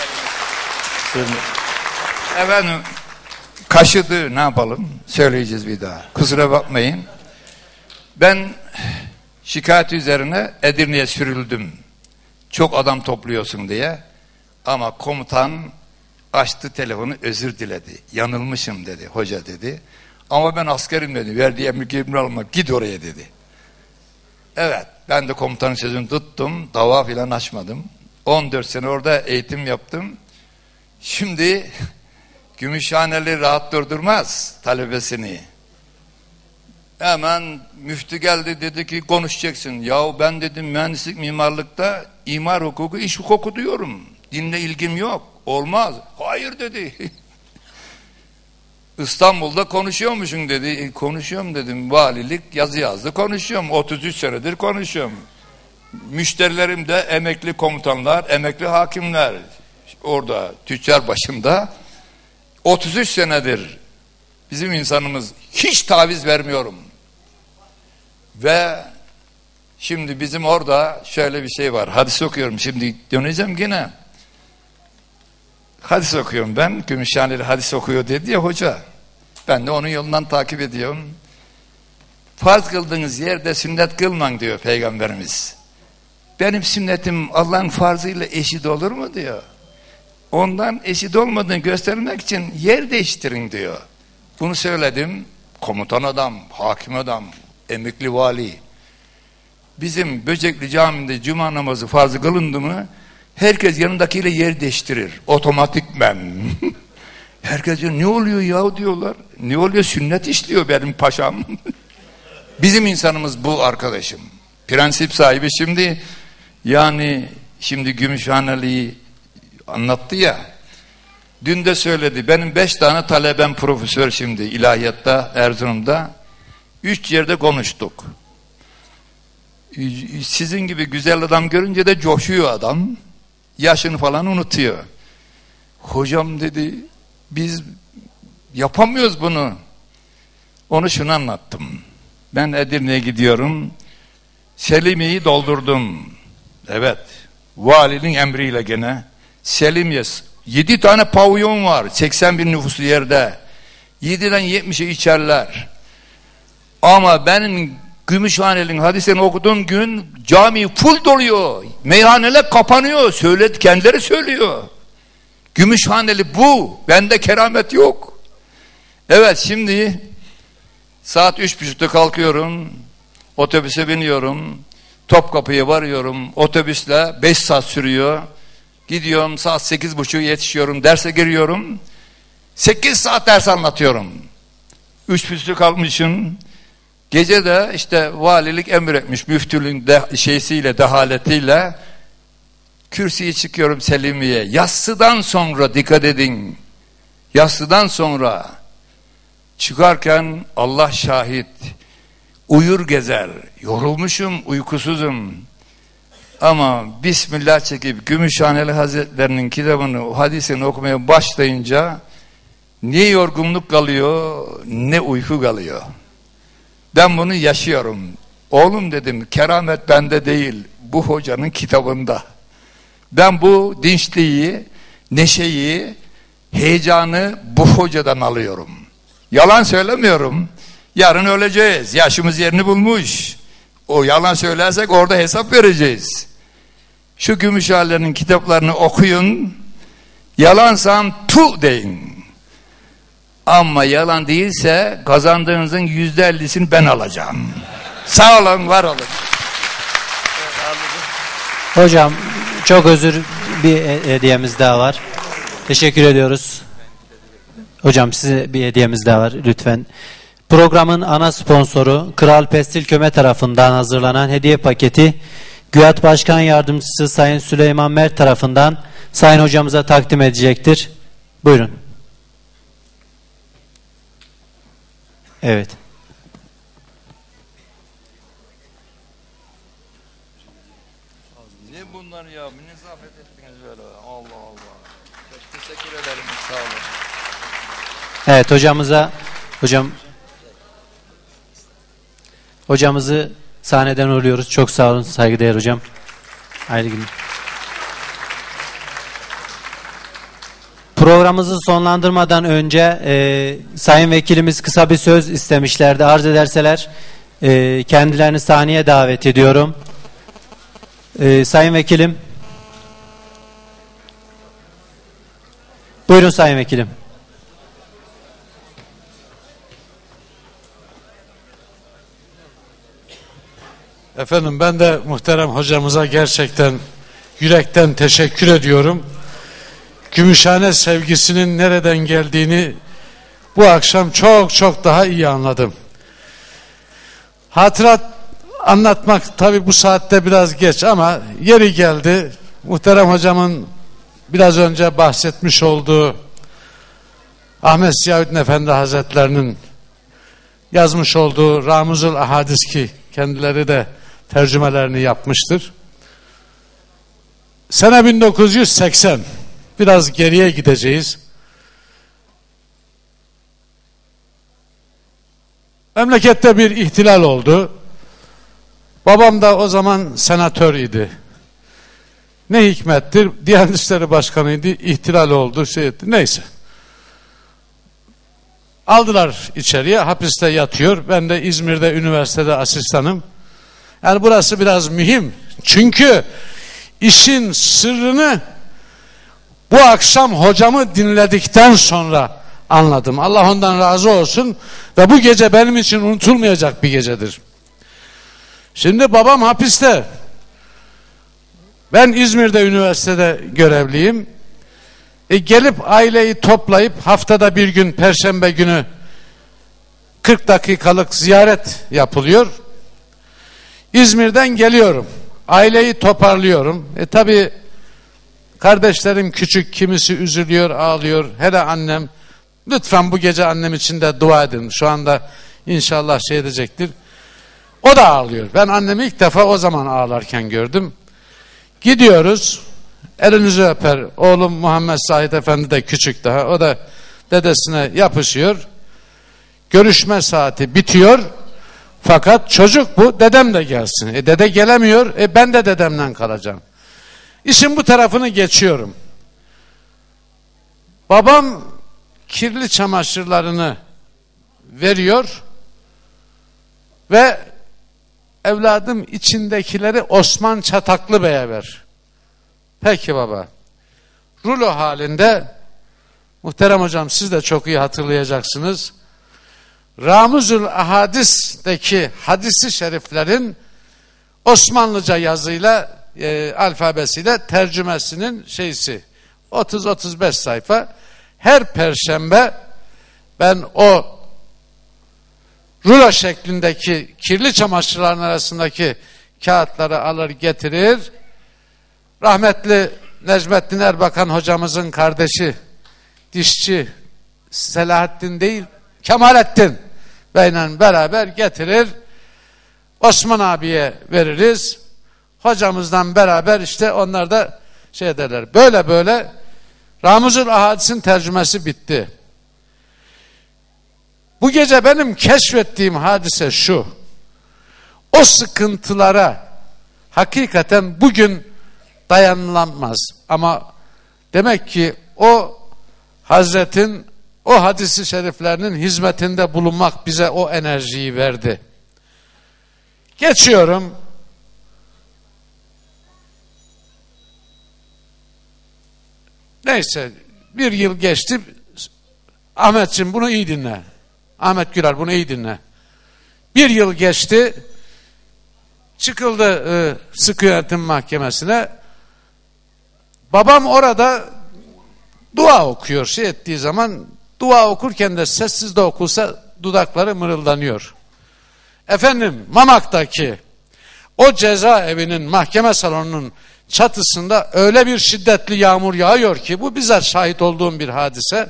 Efendim, kaşıdı, ne yapalım? Söyleyeceğiz bir daha. Kusura bakmayın. Ben şikayet üzerine Edirne'ye sürüldüm. Çok adam topluyorsun diye. Ama komutan açtı telefonu, özür diledi. Yanılmışım dedi, hoca dedi. Ama ben askerim dedi, verdiği emri emri almak, git oraya dedi. Evet, ben de komutanın sözünü tuttum, dava filan açmadım. on dört sene orada eğitim yaptım. Şimdi Gümüşhaneli rahat durdurmaz talebesini. Hemen müftü geldi, dedi ki konuşacaksın. Yahu ben dedim mühendislik mimarlıkta imar hukuku, iş hukuku diyorum. Dinle ilgim yok. Olmaz. Hayır dedi. İstanbul'da konuşuyormuşsun dedi. E, konuşuyorum dedim. Valilik yazı yazdı konuşuyorum. otuz üç senedir konuşuyorum. Müşterilerim de emekli komutanlar, emekli hakimler. Orada tüccar başında. otuz üç senedir bizim insanımız hiç taviz vermiyorum. Ve şimdi bizim orada şöyle bir şey var. Hadis okuyorum. Şimdi döneceğim yine. Hadis okuyorum ben. Gümüşhaneli hadis okuyor dedi ya hoca. Ben de onun yolundan takip ediyorum. Farz kıldığınız yerde sünnet kılman diyor Peygamberimiz. Benim sünnetim Allah'ın farzıyla eşit olur mu diyor. Ondan eşit olmadığını göstermek için yer değiştirin diyor. Bunu söyledim. Komutan adam, hakim adam, emekli vali. Bizim Böcekli Camii'nde cuma namazı farzı kılındı mı herkes yanındakiyle yer değiştirir. Otomatikmen. Herkes diyor ne oluyor ya diyorlar. Ne oluyor, sünnet işliyor benim paşam. Bizim insanımız bu arkadaşım. Prensip sahibi şimdi yani şimdi Gümüşhaneli'yi anlattı ya. Dün de söyledi. Benim beş tane talebem profesör şimdi ilahiyatta, Erzurum'da. Üç yerde konuştuk. Sizin gibi güzel adam görünce de coşuyor adam. Yaşını falan unutuyor. Hocam dedi, biz yapamıyoruz bunu. Onu şunu anlattım. Ben Edirne'ye gidiyorum. Selimiye'yi doldurdum. Evet. Valinin emriyle gene. Selimiye. Yedi tane pavyon var. seksen bin nüfuslu yerde. Yediden yetmişe içerler. Ama benim Gümüşhaneli'nin hadisini okuduğum gün cami full doluyor. Meyhaneler kapanıyor. Söyledi, kendileri söylüyor. Gümüşhaneli bu. Bende keramet yok. Evet, şimdi saat üç buçukta kalkıyorum. Otobüse biniyorum. Topkapı'ya varıyorum. Otobüsle beş saat sürüyor. Gidiyorum, saat sekiz buçuk yetişiyorum. Derse giriyorum. Sekiz saat ders anlatıyorum. Üç buçukta kalmışım. Gece de işte valilik emretmiş, müftülüğün de, şeysiyle, dehaletiyle kürsüye çıkıyorum Selimiye. Yassıdan sonra dikkat edin. Yassıdan sonra çıkarken Allah şahit. Uyur gezer. Yorulmuşum, uykusuzum. Ama Bismillah çekip Gümüşhaneli Hazretlerinin kitabını, o hadisini okumaya başlayınca ne yorgunluk kalıyor, ne uyku kalıyor. Ben bunu yaşıyorum. Oğlum dedim, keramet bende değil, bu hocanın kitabında. Ben bu dinçliği, neşeyi, heyecanı bu hocadan alıyorum. Yalan söylemiyorum. Yarın öleceğiz. Yaşımız yerini bulmuş. O yalan söylersek orada hesap vereceğiz. Şu Gümüşhale'nin kitaplarını okuyun. Yalansam tu deyin. Ama yalan değilse kazandığınızın yüzde ellisini ben alacağım. Sağ olun, var olun. Hocam çok özür, bir hediyemiz daha var. Teşekkür ediyoruz. Hocam size bir hediyemiz daha var lütfen. Programın ana sponsoru Kral Pestil Köme tarafından hazırlanan hediye paketi GÜYAT Başkan Yardımcısı Sayın Süleyman Mert tarafından Sayın Hocamıza takdim edecektir. Buyurun. Evet. Ne bunlar ya? Nezafet ettiniz böyle. Allah Allah. Çok teşekkür ederim. Sağ olun. Evet, hocamıza hocam hocamızı sahneden uğurluyoruz. Çok sağ olun saygıdeğer hocam. Hayırlı günler. Programımızı sonlandırmadan önce e, Sayın Vekilimiz kısa bir söz istemişlerdi. Arz ederseler e, kendilerini sahneye davet ediyorum. E, Sayın Vekilim. Buyurun Sayın Vekilim. Efendim, ben de muhterem hocamıza gerçekten yürekten teşekkür ediyorum. Gümüşhane sevgisinin nereden geldiğini bu akşam çok çok daha iyi anladım. Hatırat anlatmak tabi bu saatte biraz geç ama yeri geldi. Muhterem hocamın biraz önce bahsetmiş olduğu Ahmet Ziyaüddin Efendi Hazretlerinin yazmış olduğu Ramuzul Ahadis, ki kendileri de tercümelerini yapmıştır. Sene bin dokuz yüz seksen. Biraz geriye gideceğiz. Memlekette bir ihtilal oldu. Babam da o zaman senatör idi. Ne hikmettir? Diyanet İşleri Başkanıydı. İhtilal oldu. Şey etti. Neyse. Aldılar içeriye. Hapiste yatıyor. Ben de İzmir'de üniversitede asistanım. Yani burası biraz mühim. Çünkü işin sırrını bu akşam hocamı dinledikten sonra anladım. Allah ondan razı olsun ve bu gece benim için unutulmayacak bir gecedir. Şimdi babam hapiste. Ben İzmir'de üniversitede görevliyim. E gelip aileyi toplayıp haftada bir gün Perşembe günü kırk dakikalık ziyaret yapılıyor. İzmir'den geliyorum. Aileyi toparlıyorum. E tabi Kardeşlerim küçük, kimisi üzülüyor, ağlıyor. Hele annem. Lütfen bu gece annem için de dua edin. Şu anda inşallah şey edecektir. O da ağlıyor. Ben annemi ilk defa o zaman ağlarken gördüm. Gidiyoruz. Elinizi öper. Oğlum Muhammed Sahit Efendi de küçük daha. O da dedesine yapışıyor. Görüşme saati bitiyor. Fakat çocuk bu. Dedem de gelsin. E dede gelemiyor. E ben de dedemden kalacağım. İşin bu tarafını geçiyorum. Babam kirli çamaşırlarını veriyor ve evladım içindekileri Osman Çataklı Bey'e ver. Peki baba. Rulo halinde, muhterem hocam siz de çok iyi hatırlayacaksınız. Ramuzul Ahadis'teki hadisi şeriflerin Osmanlıca yazıyla, e, alfabesiyle tercümesinin şeysi otuz otuz beş sayfa. Her perşembe ben o rulo şeklindeki kirli çamaşırların arasındaki kağıtları alır getirir. Rahmetli Necmettin Erbakan hocamızın kardeşi, dişçi Selahattin değil Kemalettin Bey'le beraber getirir. Osman abiye veririz. Hocamızdan beraber işte onlar da şey ederler. Böyle böyle Ramuzul Ahadis'in tercümesi bitti. Bu gece benim keşfettiğim hadise şu. O sıkıntılara hakikaten bugün dayanılamaz. Ama demek ki o Hazretin o hadisi şeriflerinin hizmetinde bulunmak bize o enerjiyi verdi. Geçiyorum. Neyse bir yıl geçti. Ahmetciğim bunu iyi dinle. Ahmet Güler bunu iyi dinle. Bir yıl geçti. Çıkıldı e, sıkı yönetim mahkemesine. Babam orada dua okuyor. Şey ettiği zaman dua okurken de sessiz de okulsa dudakları mırıldanıyor. Efendim Mamak'taki o cezaevinin mahkeme salonunun çatısında öyle bir şiddetli yağmur yağıyor ki bu bizzat şahit olduğum bir hadise.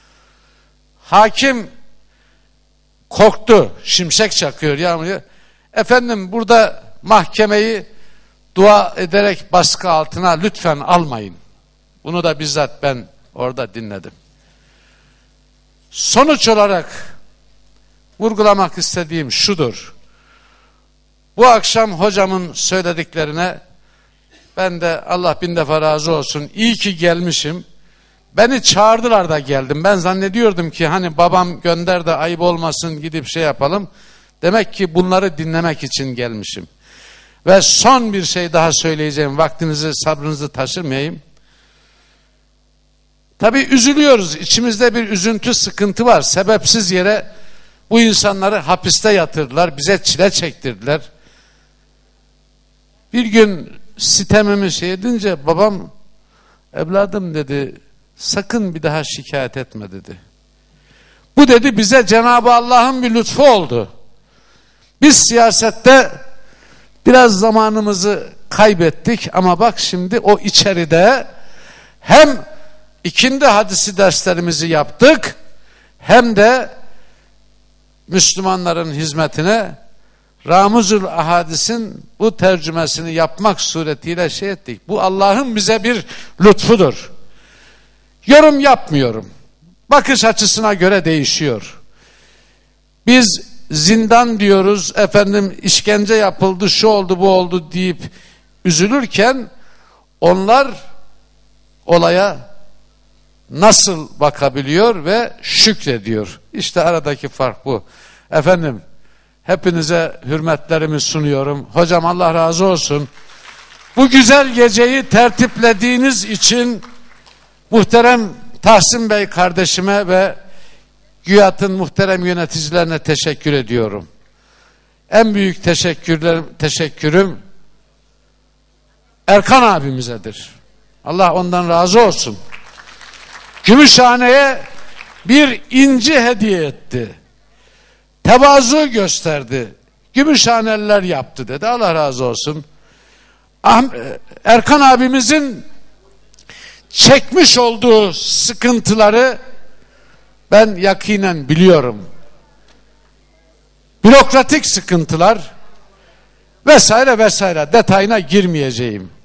Hakim korktu. Şimşek çakıyor, yağmur yağıyor. Efendim burada mahkemeyi dua ederek baskı altına lütfen almayın. Bunu da bizzat ben orada dinledim. Sonuç olarak vurgulamak istediğim şudur. Bu akşam hocamın söylediklerine ben de Allah bin defa razı olsun. İyi ki gelmişim. Beni çağırdılar da geldim. Ben zannediyordum ki hani babam gönder de ayıp olmasın gidip şey yapalım. Demek ki bunları dinlemek için gelmişim. Ve son bir şey daha söyleyeceğim. Vaktinizi, sabrınızı taşırmayayım. Tabii üzülüyoruz. İçimizde bir üzüntü, sıkıntı var. Sebepsiz yere bu insanları hapiste yatırdılar. Bize çile çektirdiler. Bir gün sitemimi şey edince babam, evladım dedi, sakın bir daha şikayet etme dedi. Bu dedi bize Cenab-ı Allah'ın bir lütfu oldu. Biz siyasette biraz zamanımızı kaybettik ama bak şimdi o içeride hem ikindi hadisi derslerimizi yaptık hem de Müslümanların hizmetine Ramuzul Ahadis'in bu tercümesini yapmak suretiyle şey ettik. Bu Allah'ın bize bir lütfudur. Yorum yapmıyorum. Bakış açısına göre değişiyor. Biz zindan diyoruz, efendim işkence yapıldı, şu oldu, bu oldu deyip üzülürken onlar olaya nasıl bakabiliyor ve şükrediyor. İşte aradaki fark bu. Efendim hepinize hürmetlerimi sunuyorum. Hocam Allah razı olsun. Bu güzel geceyi tertiplediğiniz için muhterem Tahsin Bey kardeşime ve GÜYAD'ın muhterem yöneticilerine teşekkür ediyorum. En büyük teşekkürler, teşekkürüm Erkan abimizedir. Allah ondan razı olsun. Gümüşhane'ye bir inci hediye etti. Tevazu gösterdi. Gümüşhaneliler yaptı dedi. Allah razı olsun. Erkan abimizin çekmiş olduğu sıkıntıları ben yakinen biliyorum. Bürokratik sıkıntılar vesaire vesaire, detayına girmeyeceğim.